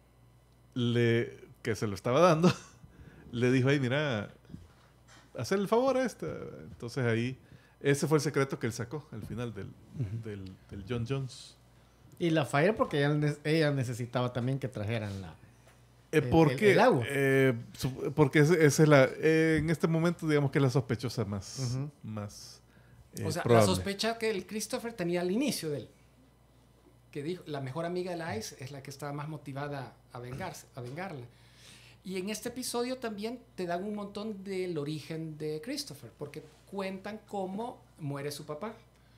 que se lo estaba dando, le dijo, ay, mira, hacer el favor a esta. Entonces ahí, ese fue el secreto que él sacó al final del John Jones. Y la Fire porque ella necesitaba también que trajeran ¿Por qué? el agua. Porque esa es en este momento, digamos que es la sospechosa más O sea, probable. la sospecha que el Christopher tenía al inicio de él. Que dijo, la mejor amiga de la Ice es la que estaba más motivada a vengarla. Y en este episodio también te dan un montón del origen de Christopher, porque cuentan cómo muere su papá.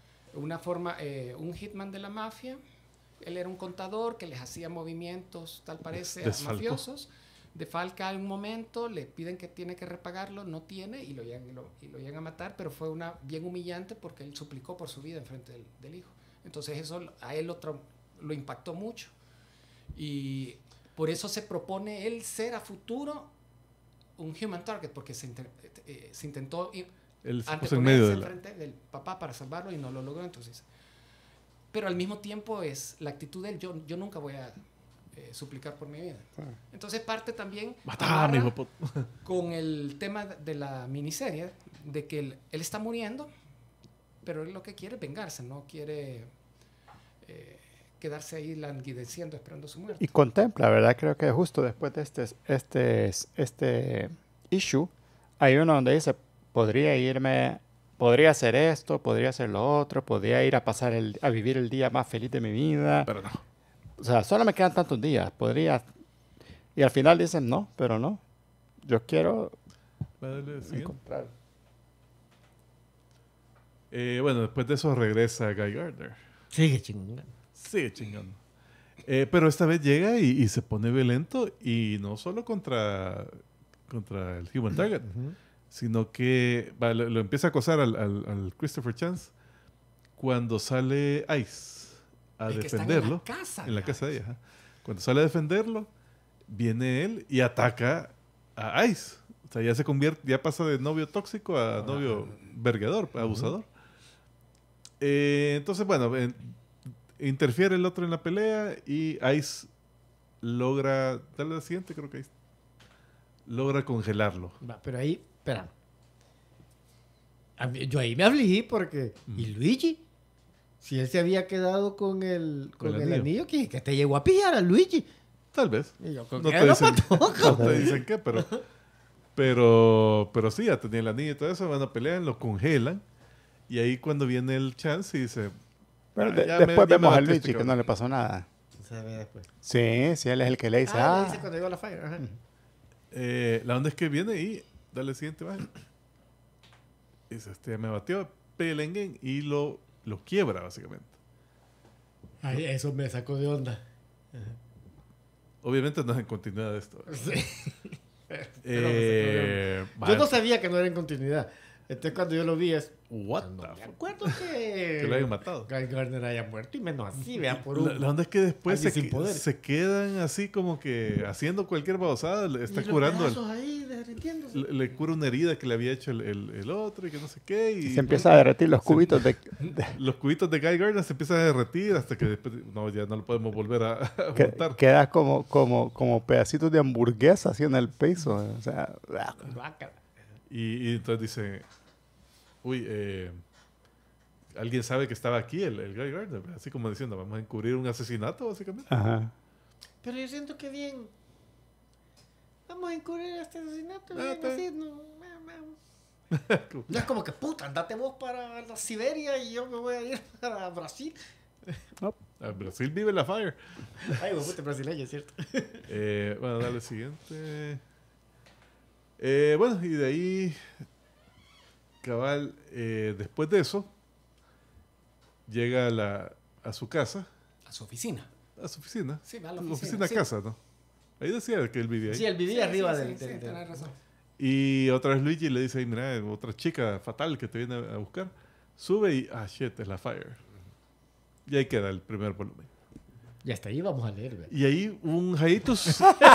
Un hitman de la mafia. Él era un contador que les hacía movimientos, tal parece, mafiosos. Defalca en un momento, le piden que tiene que repagarlo, no tiene y lo llegan a matar, pero fue bien humillante porque él suplicó por su vida en frente del hijo. Entonces eso a él lo impactó mucho. Y por eso se propone él ser a futuro un human target, porque se intentó Él se antes puso en medio ponerse enfrente del papá para salvarlo y no lo logró. Entonces, pero al mismo tiempo es la actitud de él, yo nunca voy a suplicar por mi vida. Entonces parte también con el tema de la miniserie, de que él está muriendo, pero él lo que quiere es vengarse, no quiere quedarse ahí languideciendo esperando su muerte. Y contempla, ¿verdad? Creo que justo después de este issue, hay uno donde dice, podría hacer esto, podría hacer lo otro, podría ir a vivir el día más feliz de mi vida. Pero no. O sea, solo me quedan tantos días, podría... Y al final dicen, no, pero no. Yo quiero encontrar. Bueno, después de eso regresa Guy Gardner. Sigue chingando. Sigue chingando. Pero esta vez llega y se pone violento y no solo contra el Human Target, sino que lo empieza a acosar al Christopher Chance cuando sale Ice a defenderlo. En la casa de ella. Ajá. Cuando sale a defenderlo, viene él y ataca a Ice. O sea, ya pasa de novio tóxico a novio verguedor, abusador. Entonces, bueno, interfiere el otro en la pelea y Ice logra, dale la siguiente, creo que Ice logra congelarlo. Pero ahí, espera. Yo ahí me afligí porque... ¿Y Luigi? Si él se había quedado con el anillo, que te llegó a pillar a Luigi. Tal vez. Y yo, No te dicen qué, pero sí, ya tenía el anillo y todo eso, van a pelear, lo congelan. Y ahí cuando viene el Chance y dice... Bueno, después vemos a Luigi que no le pasó nada. Se ve después. Sí, él es el que le dice, le dice cuando llegó la Fire. Ajá. La onda es que viene y dale la siguiente imagen. Dice, me batió Pelengen y lo quiebra, básicamente. Ay, eso me sacó de onda. Obviamente no es en continuidad de esto. Sí. Yo no sabía que no era en continuidad. Entonces cuando yo lo vi es... What No the me fuck? acuerdo que... Que lo hayan matado. Guy Gardner haya muerto y menos así, vea, por un... La onda es que después alguien sin poder. se quedan así como que haciendo cualquier babosada. Le está y los curando. pedazos ahí derritiéndose. Le cura una herida que le había hecho el otro y que no sé qué. Y Se empieza a derretir los cubitos de... los cubitos de Guy Gardner se empiezan a derretir hasta que después... No, ya no lo podemos volver a juntar. Queda como pedacitos de hamburguesa así en el piso. O sea, Guácala. Y entonces dice... Uy, alguien sabe que estaba aquí el Guy Gardner. Así como diciendo, vamos a encubrir un asesinato, básicamente. ajá. Pero yo siento que bien... Vamos a encubrir este asesinato. Ah, Bien, está así, no es como que, puta, andate vos para la Siberia y yo me voy a ir para Brasil. Brasil vive la fire. Ay, vos puta brasileño, ¿cierto? Bueno, dale siguiente. Bueno, y de ahí, cabal, después de eso, llega a su casa, A su oficina. a su oficina. Sí, va a la La oficina. sí. casa, ¿no? Ahí decía que él vivía ahí. Sí, él vivía Sí, arriba sí, del... sí, del- del- tenés razón. Y otra vez Luigi le dice, ahí, mira, otra chica fatal que te viene a buscar. Sube y, shit, es la fire. Y ahí queda el primer volumen. Y hasta ahí vamos a leer, güey. Y ahí un hiatus.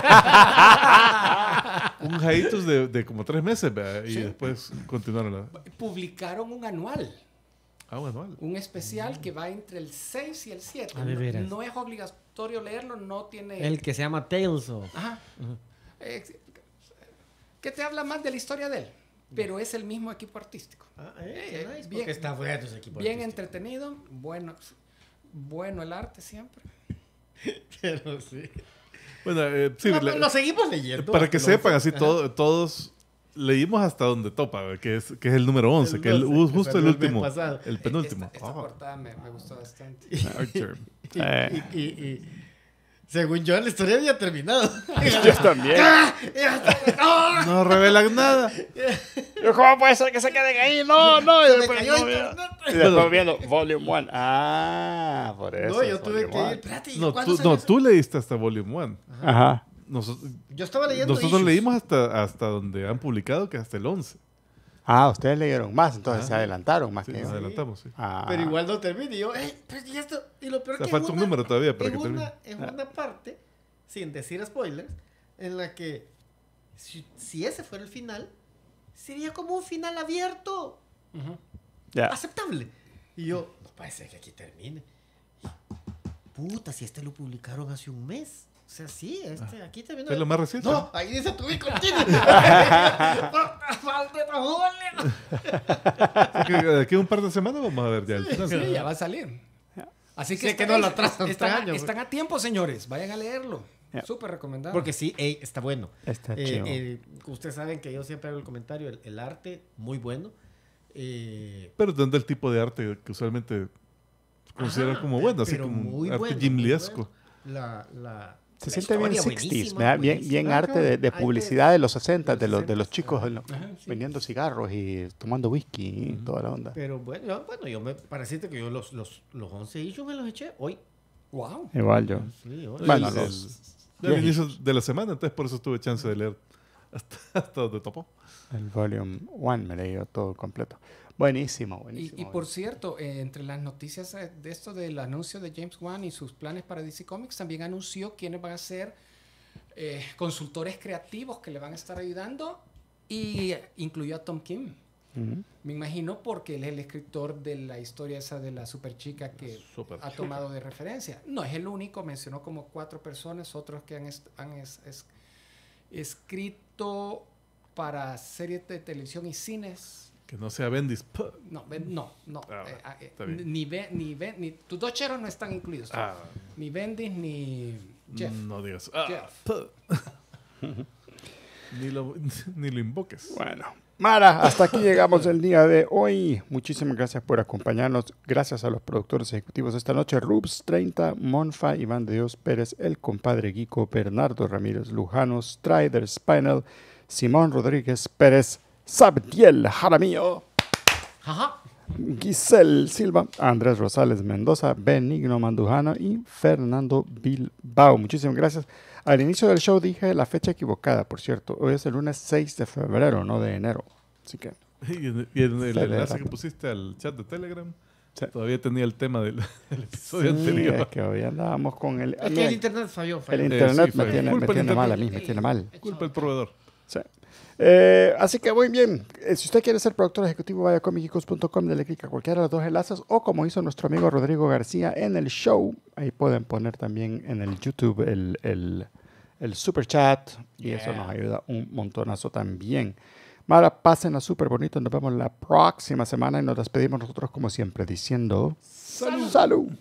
un hiatus de como 3 meses, ¿verdad? Y Sí. después continuaron la... Publicaron un anual. Ah, bueno. Un especial que va entre el 6 y el 7. Ah, ¿de veras? No es obligatorio leerlo, no tiene... El que se llama Tales of... Ajá. Que te habla más de la historia de él, pero es el mismo equipo artístico. qué nice, bien- porque está bueno ese equipo Bien artístico. entretenido, bueno el arte siempre. Pero sí. Bueno, sí, Lo seguimos leyendo. para que Lo- sepan, así Ajá. todos leímos hasta donde topa, ¿verdad? que es el número 11, El que es 12, que justo salió el el mes último, pasado. el penúltimo. Esta portada me gustó bastante. Archer. Y según yo, la historia había terminado. Yo también. No revelan nada. ¿Cómo puede ser que se queden ahí? No, no. Y Se me después, cayó no, internet. y después viendo Volume 1. Ah, por eso. No, yo es tuve Volume que ir. One. Espérate, ¿y No, cuándo salió eso? tú leíste hasta Volume 1. Ajá. Yo estaba leyendo. Nosotros issues. leímos hasta donde han publicado, que hasta el 11. Ah, ustedes leyeron más, entonces se adelantaron más Sí, que nos yo. adelantamos, sí. Ah. Pero igual no termina. Y yo, pero ¿y esto? Y lo peor O sea, que falta es un número todavía para en que termine. en una parte, sin decir spoilers, en la que si ese fuera el final, sería como un final abierto, Ya. aceptable. Y yo, no puede ser que aquí termine. Puta, si este lo publicaron hace un mes. O sea, sí, aquí terminó. Es lo más reciente. No, ahí dice tu continuo. Así que de aquí a un par de semanas vamos a ver ya el final. Sí, ya va a salir. Así que Sé que no lo atrasan están, 3 años. están a tiempo, señores. Vayan a leerlo. Ya. Súper recomendado. Porque sí, está bueno. Está chido. Ustedes saben que yo siempre hago el comentario, el arte, muy bueno. Pero tendrá el tipo de arte que usualmente consideran como bueno, así pero como muy un arte bueno, Jim muy Lee-esco. bueno. Se la siente bien historia 60s, buenísima, ¿verdad? Bien, buenísima. bien arte de Hay que- publicidad de los 60, de los 60s, chicos ajá. Sí. vendiendo cigarros y tomando whisky y toda la onda. Pero bueno, para decirte que yo los 11 issues me los eché hoy. Wow. Igual yo. Sí, hoy. Bueno, El- los Al inicio de la semana, entonces por eso tuve chance de leer hasta donde topó. el Volume 1 me leí yo todo completo. Buenísimo, Y buenísimo. por cierto, entre las noticias de esto del anuncio de James Wan y sus planes para DC Comics, también anunció quiénes van a ser consultores creativos que le van a estar ayudando y incluyó a Tom Kim. Ujú. Me imagino porque él es el escritor de la historia esa de la super chica que Super ha tomado de referencia. No es el único, mencionó como 4 personas, otros que han escrito para series de televisión y cines. Que no sea Bendis. No, no. Está bien. Ni tus dos cheros no están incluidos. Ni Bendis ni Jeff. No digas. Jeff. Ni lo invoques. Bueno, Mara, hasta aquí llegamos el día de hoy. Muchísimas gracias por acompañarnos. Gracias a los productores ejecutivos de esta noche: Rubs 30, Monfa, Iván de Dios Pérez, el compadre Guico, Bernardo Ramírez Lujano, Strider Spinal, Simón Rodríguez Pérez, Sabdiel Jaramillo, Ajá. Giselle Silva, Andrés Rosales Mendoza, Benigno Mandujano y Fernando Bilbao. Muchísimas gracias. Al inicio del show dije la fecha equivocada, por cierto. Hoy es el lunes 6 de febrero, no de enero. Así que Y en el enlace que pusiste al chat de Telegram, todavía tenía el tema del episodio anterior. Es que hoy andábamos con el... Es que el internet falló. El internet sí, me falló. tiene mal a mí, me tiene mal. Culpa el proveedor. Sí. Así que muy bien. Si usted quiere ser productor ejecutivo, vaya a comicicos.com, dele clic a cualquiera de los dos enlaces o como hizo nuestro amigo Rodrigo García en el show. Ahí pueden poner también en el YouTube el super chat y eso nos ayuda un montonazo también. Mara, pásenla súper bonito. Nos vemos la próxima semana y nos despedimos nosotros como siempre diciendo ¡Salud! ¡Salud!